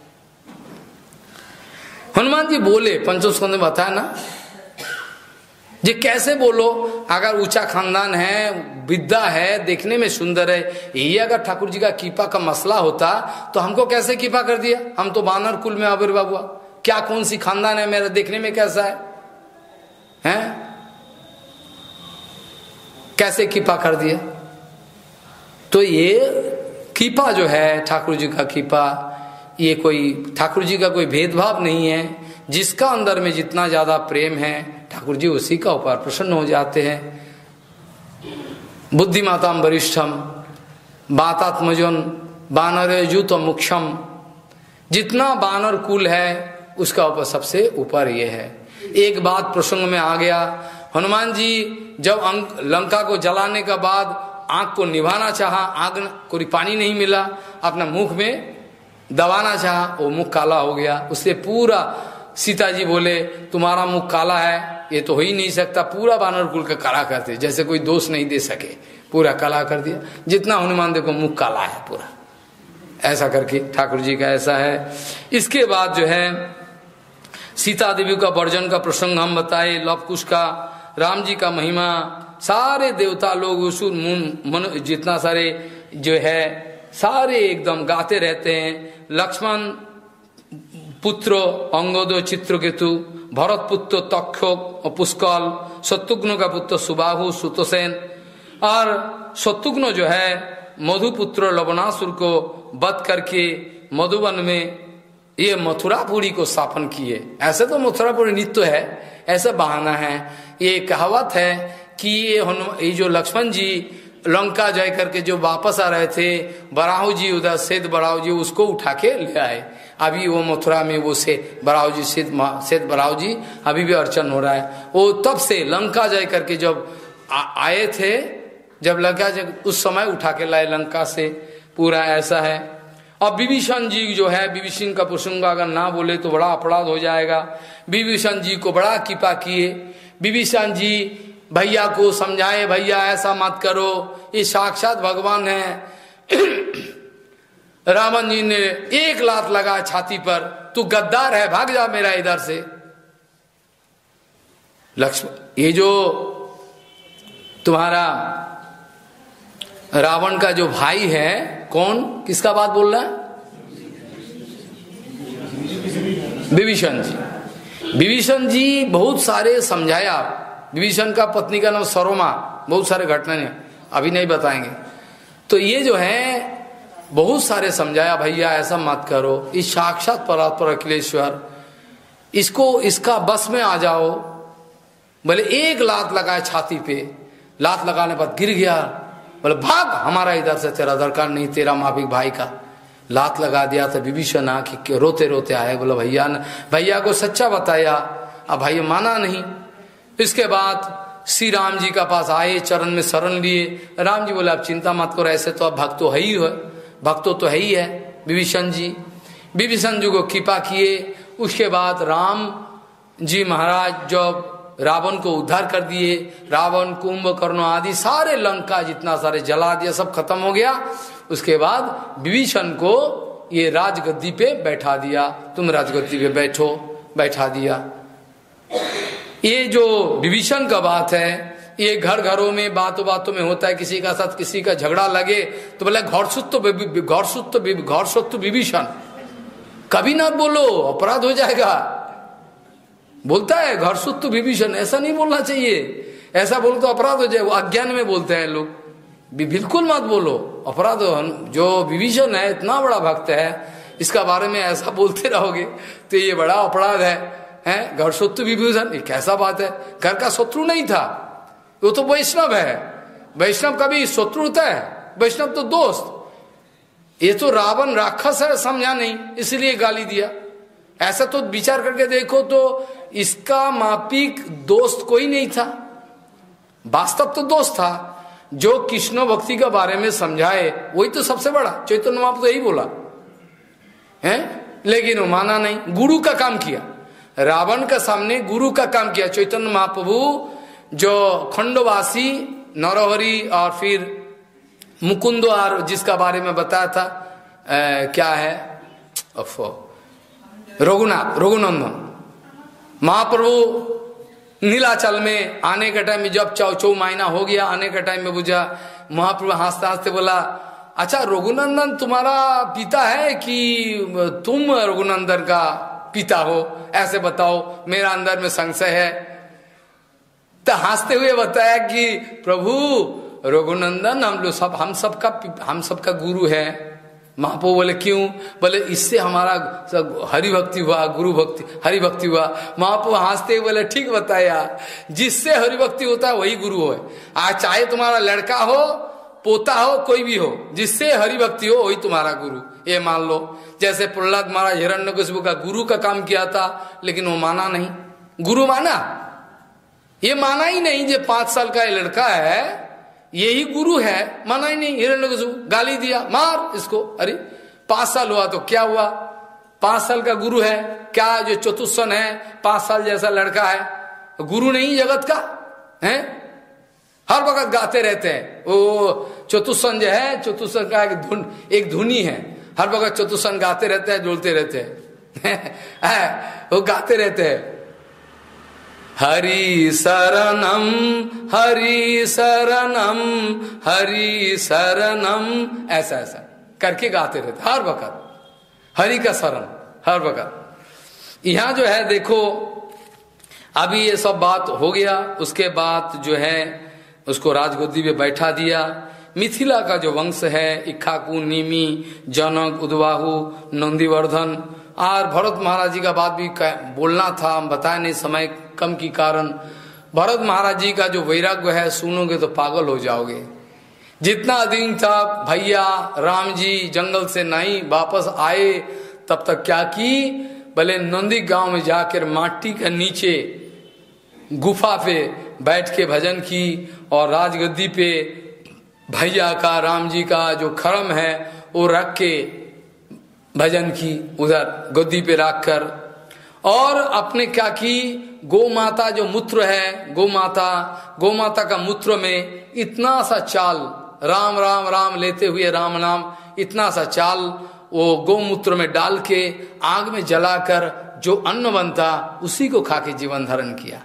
हनुमान जी बोले, पंचम स्कंद में बताया ना, ये कैसे बोलो, अगर ऊंचा खानदान है, विद्या है, देखने में सुंदर है, यही अगर ठाकुर जी का कृपा का मसला होता तो हमको कैसे कृपा कर दिया? हम तो वानर कुल में आविर्भाव हुआ, क्या कौन सी खानदान है मेरा, देखने में कैसा है, हैं? कैसे कृपा कर दिया? तो ये कृपा जो है ठाकुर जी का कृपा, ये कोई ठाकुर जी का कोई भेदभाव नहीं है। जिसका अंदर में जितना ज्यादा प्रेम है ठाकुर जी उसी का ऊपर प्रसन्न हो जाते हैं। बुद्धिमाताम वरिष्ठम बातात्मजन बानर जूत मुक्षम, जितना बानर कुल है उसका ऊपर सबसे ऊपर ये है। एक बात प्रसंग में आ गया, हनुमान जी जब लंका को जलाने के बाद आंख को निभाना चाहा, आग कोई पानी नहीं मिला, अपना मुख में दबाना चाहा, वो मुख काला हो गया। उससे पूरा सीता जी बोले तुम्हारा मुख काला है, ये तो हो ही नहीं सकता, पूरा बानर कुल का काला करते, जैसे कोई दोष नहीं दे सके, पूरा काला कर दिया। जितना हनुमान देखो मुख काला है पूरा, ऐसा करके ठाकुर जी का ऐसा है। इसके बाद जो है सीता देवी का वर्जन का प्रसंग हम बताए, लव कुश का, राम जी का महिमा, सारे देवता लोग जितना सारे जो है सारे एकदम गाते रहते हैं। लक्ष्मण पुत्र अंगद चित्रकेतु, भरत पुत्र तक्षक और पुष्कल, शत्रुघ्न का पुत्र सुबाहु सुतसेन, और शत्रुघ्न जो है मधुपुत्र लवणासुर को वध करके मधुवन में ये मथुरापुरी को स्थापन किए। ऐसे तो मथुरापुरी नित्य है, ऐसा बहाना है। ये कहावत है कि ये जो लक्ष्मण जी लंका जाए करके जो वापस आ रहे थे, बराहु जी उधर श्वेत बराहु जी उसको उठा के ले आए। अभी वो मथुरा में वो से बराहु जी श्वेत बराहु जी अभी भी अर्चन हो रहा है। वो तब से लंका जाए करके जब आए थे, जब लंका उस समय उठा के लाए लंका से, पूरा ऐसा है। अब विभीषण जी जो है, विभीषण का प्रसंग अगर ना बोले तो बड़ा अपराध हो जाएगा। विभीषण जी को बड़ा कृपा किए। विभीषण जी भैया को समझाए, भैया ऐसा मत करो, ये साक्षात भगवान है। रावण जी ने एक लात लगा छाती पर, तू गद्दार है, भाग जा मेरा इधर से। लक्ष्मण, ये जो तुम्हारा रावण का जो भाई है, कौन, किसका बात बोल रहा है? विभीषण जी। विभीषण जी बहुत सारे समझाया। विभीषण का पत्नी का नाम सरोमा, बहुत सारे घटना ने अभी नहीं बताएंगे। तो ये जो है बहुत सारे समझाया, भैया ऐसा मत करो, इस साक्षात परात्पर अखिलेश्वर, इसको इसका बस में आ जाओ। बोले एक लात लगाए छाती पे, लात लगाने पर गिर गया। बोले भाग हमारा इधर से, तेरा दरकार नहीं, तेरा माफिक भाई का लात लगा दिया। था विभीषण आके रोते रोते आए, बोले भैया ने भैया को सच्चा बताया, अब भैया माना नहीं। इसके बाद श्री राम जी का पास आए, चरण में शरण लिए। राम जी बोले आप चिंता मत करो, ऐसे तो अब भक्त तो है ही है, भक्तों तो है ही है विभीषण जी। विभीषण जी को कृपा किए। उसके बाद राम जी महाराज जब रावण को उद्धार कर दिए, रावण कुंभकर्ण आदि सारे लंका जितना सारे जला दिया, सब खत्म हो गया। उसके बाद विभीषण को ये राजगद्दी पे बैठा दिया, तुम राजगद्दी पे बैठो, बैठा दिया। ये जो विभीषण का बात है, ये घर घरों में बातों बातों में होता है। किसी का साथ किसी का झगड़ा लगे तो बोले घोरसुत्त विभीषण, कभी ना बोलो, अपराध हो जाएगा। बोलता है घोरसुत्त विभीषण, ऐसा नहीं बोलना चाहिए, ऐसा बोलो तो अपराध हो जाएगा। अज्ञान में बोलते हैं लोग, बिल्कुल मत बोलो, अपराध हो। जो विभीषण है इतना बड़ा भक्त है, इसका बारे में ऐसा बोलते रहोगे तो ये बड़ा अपराध है। घोरसुत्त विभीषण, ये कैसा बात है? घर का शत्रु नहीं था, वो तो वैष्णव है। वैष्णव कभी शत्रु होता है? वैष्णव तो दोस्त। ये तो रावण राक्षस है, समझा नहीं, इसलिए गाली दिया। ऐसा तो विचार करके देखो तो इसका मापिक दोस्त कोई नहीं था, वास्तव तो दोस्त था। जो कृष्ण भक्ति के बारे में समझाए वही तो सबसे बड़ा। चैतन्य महाप्रभु तो यही बोला है, लेकिन वो माना नहीं, गुरु का काम किया। रावण के सामने गुरु का काम किया। चैतन्य महाप्रभु जो खंडवासी नरहरि और फिर मुकुंद और जिसका बारे में बताया था क्या है रघुनंदन महाप्रभु नीलाचल में आने के टाइम में जब 4 महीना हो गया, आने के टाइम में बुझा महाप्रभु हंसते हंसते बोला, अच्छा रघुनंदन तुम्हारा पिता है कि तुम रघुनंदन का पिता हो, ऐसे बताओ, मेरा अंदर में संशय है। तो हंसते हुए बताया कि प्रभु रघुनंदन हम सबका गुरु है। महाप्रभु बोले क्यों? बोले इससे हमारा हरि भक्ति हुआ, गुरु भक्ति, हरि भक्ति हुआ। महाप्रभु हंसते हुए बोले ठीक बताया, जिससे हरि भक्ति होता है वही गुरु है। आज चाहे तुम्हारा लड़का हो, पोता हो, कोई भी हो, जिससे हरि भक्ति हो वही तुम्हारा गुरु, ये मान लो। जैसे प्रहलाद महाराज हिरण्यकशिपु का गुरु का काम किया था, लेकिन वो माना नहीं। गुरु माना, ये माना ही नहीं। जो 5 साल का लड़का है यही गुरु है, माना ही नहीं। हिरण्यकशिपु गाली दिया, मार इसको। अरे 5 साल हुआ तो क्या हुआ? 5 साल का गुरु है क्या? जो चतुष्सन है 5 साल जैसा लड़का है, गुरु नहीं जगत का है? हर वक्त गाते रहते हैं। वो चतुष्सन जो है, चतुष्सन का एक धुनी है, हर वक्त चतुष्सन गाते रहते हैं, जोड़ते रहते हैं वो गाते रहते हैं, हरि शरणम हरि शरणम हरि शरणम, ऐसा ऐसा करके गाते रहते हर वक्त, हरि का शरण हर वक्त। यहां जो है देखो, अभी ये सब बात हो गया, उसके बाद जो है उसको राजगद्दी पे बैठा दिया। मिथिला का जो वंश है, इक्ष्वाकु, निमि, जनक, उद्बाहु, नंदीवर्धन और भरत महाराज जी का बात भी बोलना था, हम बताए नहीं समय कम की कारण। भरत महाराज जी का जो वैराग्य है, सुनोगे तो पागल हो जाओगे। जितना दिन था भैया राम जी जंगल से नहीं वापस आए, तब तक क्या की, भले नंदी गांव में जाकर माटी के नीचे गुफा पे बैठ के भजन की, और राजगद्दी पे भैया का, राम जी का जो खरम है वो रख के भजन की, उधर गद्दी पे रख कर। और अपने क्या की, गौ माता जो मूत्र है, गौ माता का मूत्र में इतना सा चाल, राम राम राम लेते हुए राम नाम, इतना सा चाल वो गौमूत्र में डाल के आग में जलाकर जो अन्न बनता उसी को खा के जीवन धारण किया।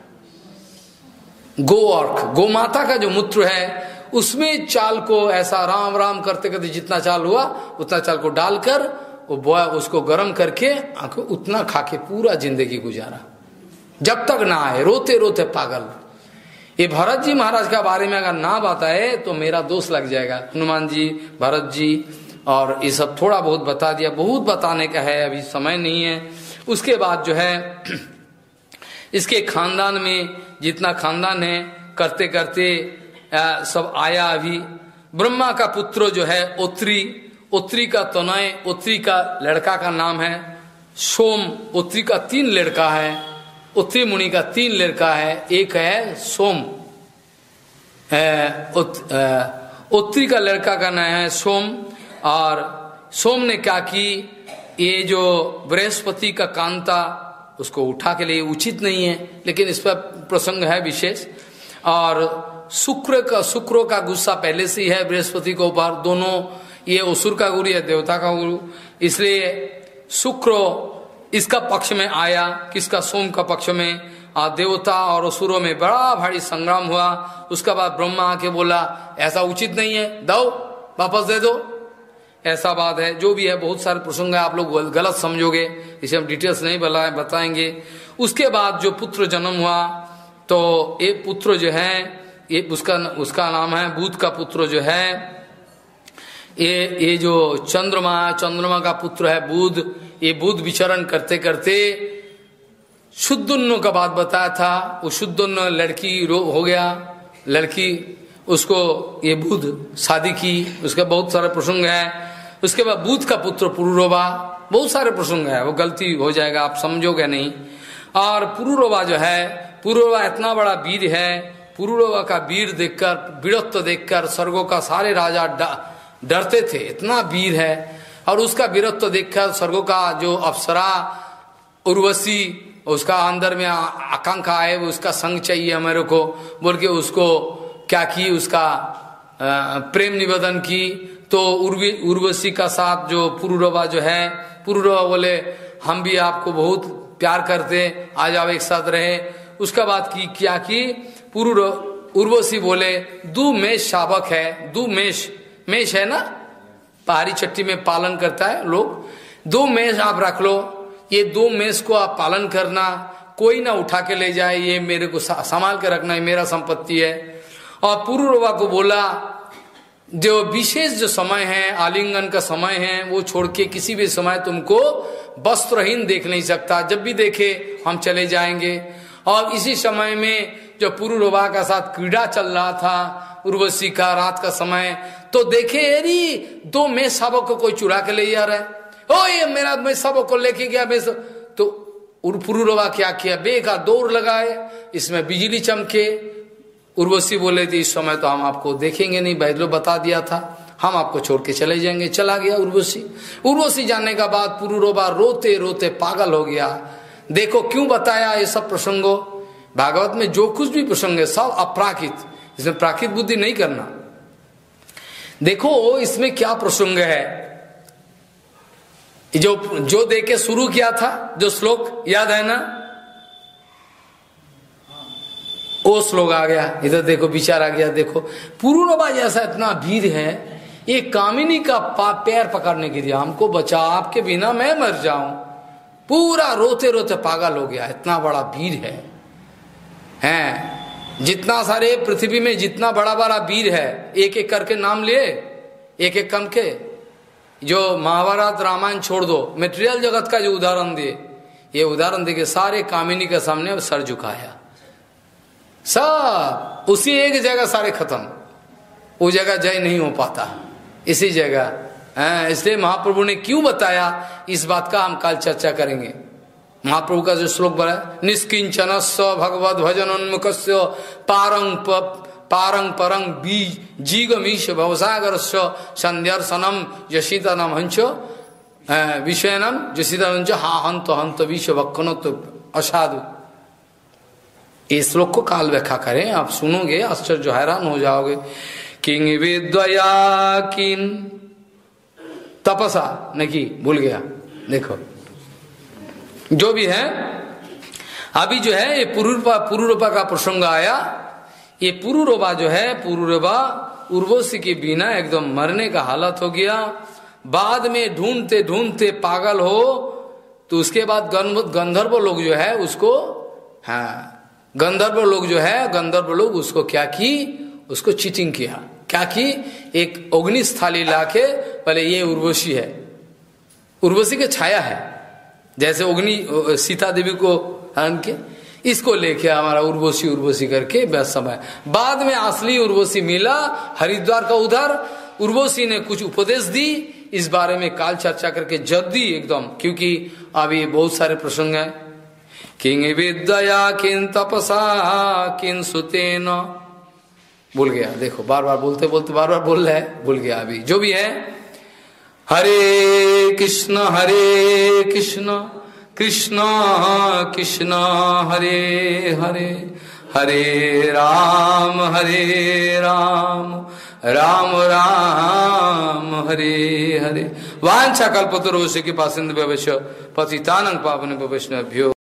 गौ माता का जो मूत्र है उसमें चाल को ऐसा राम राम करते करते जितना चाल हुआ उतना चाल को डालकर वो बोया, उसको गर्म करके आंखों उतना खा के पूरा जिंदगी गुजारा, जब तक ना आए, रोते रोते पागल। ये भरत जी महाराज का बारे में अगर ना बताए तो मेरा दोष लग जाएगा। हनुमान जी, भरत जी, और ये सब थोड़ा बहुत बता दिया, बहुत बताने का है, अभी समय नहीं है। उसके बाद जो है इसके खानदान में जितना खानदान है, करते करते सब आया। अभी ब्रह्मा का पुत्र जो है ओत्री का तनय, ओत्री का लड़का का नाम है सोम। ओत्री का 3 लड़का है, ओत्री मुनि का 3 लड़का है, एक है सोम। ओत्री का लड़का का नाम है सोम। और सोम ने क्या की, ये जो बृहस्पति का कांता उसको उठा के लिए उचित नहीं है, लेकिन इस पर प्रसंग है विशेष। और शुक्र का गुस्सा पहले से ही है बृहस्पति के ऊपर, दोनों, ये असुर का गुरु है, देवता का गुरु, इसलिए शुक्र इसका पक्ष में आया। किसका? सोम का पक्ष में। और देवता और असुरों में बड़ा भारी संग्राम हुआ। उसके बाद ब्रह्मा आके बोला ऐसा उचित नहीं है, दो वापस दे दो, ऐसा बात है। जो भी है, बहुत सारे प्रसंग है, आप लोग गलत समझोगे, इसे हम डिटेल्स नहीं बताएंगे। उसके बाद जो पुत्र जन्म हुआ, तो एक पुत्र जो है ये उसका नाम है बुध का पुत्र जो है, ये जो चंद्रमा का पुत्र है बुध। ये बुध विचरण करते करते शुद्धोन्न का बात बताया था, वो शुद्धोन्न लड़की हो गया, लड़की उसको ये बुध शादी की, उसका बहुत सारे प्रसंग है। उसके बाद बुध का पुत्र पुरुरवा, बहुत सारे प्रसंग है, वो गलती हो जाएगा, आप समझोगे नहीं। और पुरुरवा जो है, पुरुरवा इतना बड़ा वीर है, पुरुरवा का वीर देखकर, वीरत्व देखकर स्वर्गों का सारे राजा डरते थे, इतना वीर है। और उसका वीरत्व देखकर स्वर्गों का जो अप्सरा उर्वशी, उसका अंदर में आकांक्षा है, उसका संग चाहिए मेरे को बोल के उसको क्या की, उसका प्रेम निवेदन की, तो उर्वशी का साथ जो पुरुरवा जो है, पुरुरवा बोले हम भी आपको बहुत प्यार करते, आज आप एक साथ रहे। उसका बाद की क्या की, उर्वशी बोले दो मेष शावक है, दो मेष है ना, पहाड़ी चट्टी में पालन करता है लोग, दो मेष आप रख लो, ये दो मेष को आप पालन करना, कोई ना उठा के ले जाए, ये मेरे को संभाल के रखना, है मेरा संपत्ति है। और पुरुरवा को बोला जो विशेष जो समय है, आलिंगन का समय है, वो छोड़ के किसी भी समय तुमको वस्त्रहीन देख नहीं सकता, जब भी देखे हम चले जाएंगे। और इसी समय में जो पुरुरवा का साथ क्रीड़ा चल रहा था उर्वशी का, रात का समय, तो देखे अरे दो मेष शावक को कोई चुरा के ले जा रहा है, ओ ये मेरा मेष शावक को लेके गया तो पुरुरवा क्या किया, बेका दौड़ लगाए, इसमें बिजली चमके। उर्वशी बोले थी इस समय तो हम आपको देखेंगे नहीं, बैदलो बता दिया था, हम आपको छोड़ के चले जाएंगे। चला गया उर्वशी जाने का बाद पुरुरवा रोते रोते पागल हो गया। देखो क्यों बताया ये सब प्रसंगों, भागवत में जो कुछ भी प्रसंग है सब अपराकित, इसमें प्राकृत बुद्धि नहीं करना। देखो इसमें क्या प्रसंग है, जो देखे शुरू किया था, जो श्लोक याद है ना, वो श्लोक आ गया इधर, देखो विचार आ गया। देखो पुरुरवा जैसा इतना वीर है, ये कामिनी का पैर पकड़ने के लिए हमको बचा, आपके बिना मैं मर जाऊं, पूरा रोते रोते पागल हो गया, इतना बड़ा वीर है। जितना सारे पृथ्वी में जितना बड़ा बड़ा वीर है, एक एक करके नाम लिए, एक एक कम के, जो महाभारत रामायण छोड़ दो, मेटेरियल जगत का जो उदाहरण दिए, ये उदाहरण दे के सारे कामिनी के सामने सर झुकाया, सब उसी एक जगह सारे खत्म, वो जगह जय नहीं हो पाता, इसी जगह। इसलिए महाप्रभु ने क्यों बताया, इस बात का हम कल चर्चा करेंगे। महाप्रभु का जो श्लोक बना, निष्किंचनस्य भगवद भजनोन्मुखस्य पारंग परंग जीगमीश भवसागरस्य संध्यार्सनम यशितनम हंस विषयनम यशितनम हा हंत हंत विश्व वक्कनोत असाधु। इस श्लोक को काल व्याख्या करें, आप सुनोगे आश्चर्य, हैरान हो जाओगे। किंग विद्वया किन तपसा नहीं, भूल गया, देखो जो भी है अभी जो है ये पुरुरवा का प्रसंग आया। ये पुरुरवा जो है, पुरुरवा उर्वशी के बिना एकदम मरने का हालत हो गया। बाद में ढूंढते ढूंढते पागल हो, तो उसके बाद गंधर्व लोग जो है उसको, हाँ गंधर्व लोग जो है, गंधर्व लोग उसको क्या की, उसको चीटिंग किया। क्या की, एक अग्नि थाली लाके पहले ये उर्वशी है, उर्वशी के छाया है, जैसे अग्नि सीता देवी को हरण के, इसको लेके हमारा उर्वशी करके बस समय। बाद में असली उर्वशी मिला हरिद्वार का उधर, उर्वशी ने कुछ उपदेश दी, इस बारे में काल चर्चा करके जल्दी एकदम, क्योंकि अभी बहुत सारे प्रसंग हैं। किंग विद्या किन तपसा किन सुतेन, भूल गया, देखो बार बार बोलते बोलते बार बार बोल रहा है, भूल गया अभी। जो भी है, हरे कृष्ण कृष्ण कृष्ण हरे हरे, हरे राम राम राम हरे हरे। वांछा कल्पतरुश्च कृपासिन्धु भ्यो पतितानां पावनेभ्यो वैष्णवेभ्यो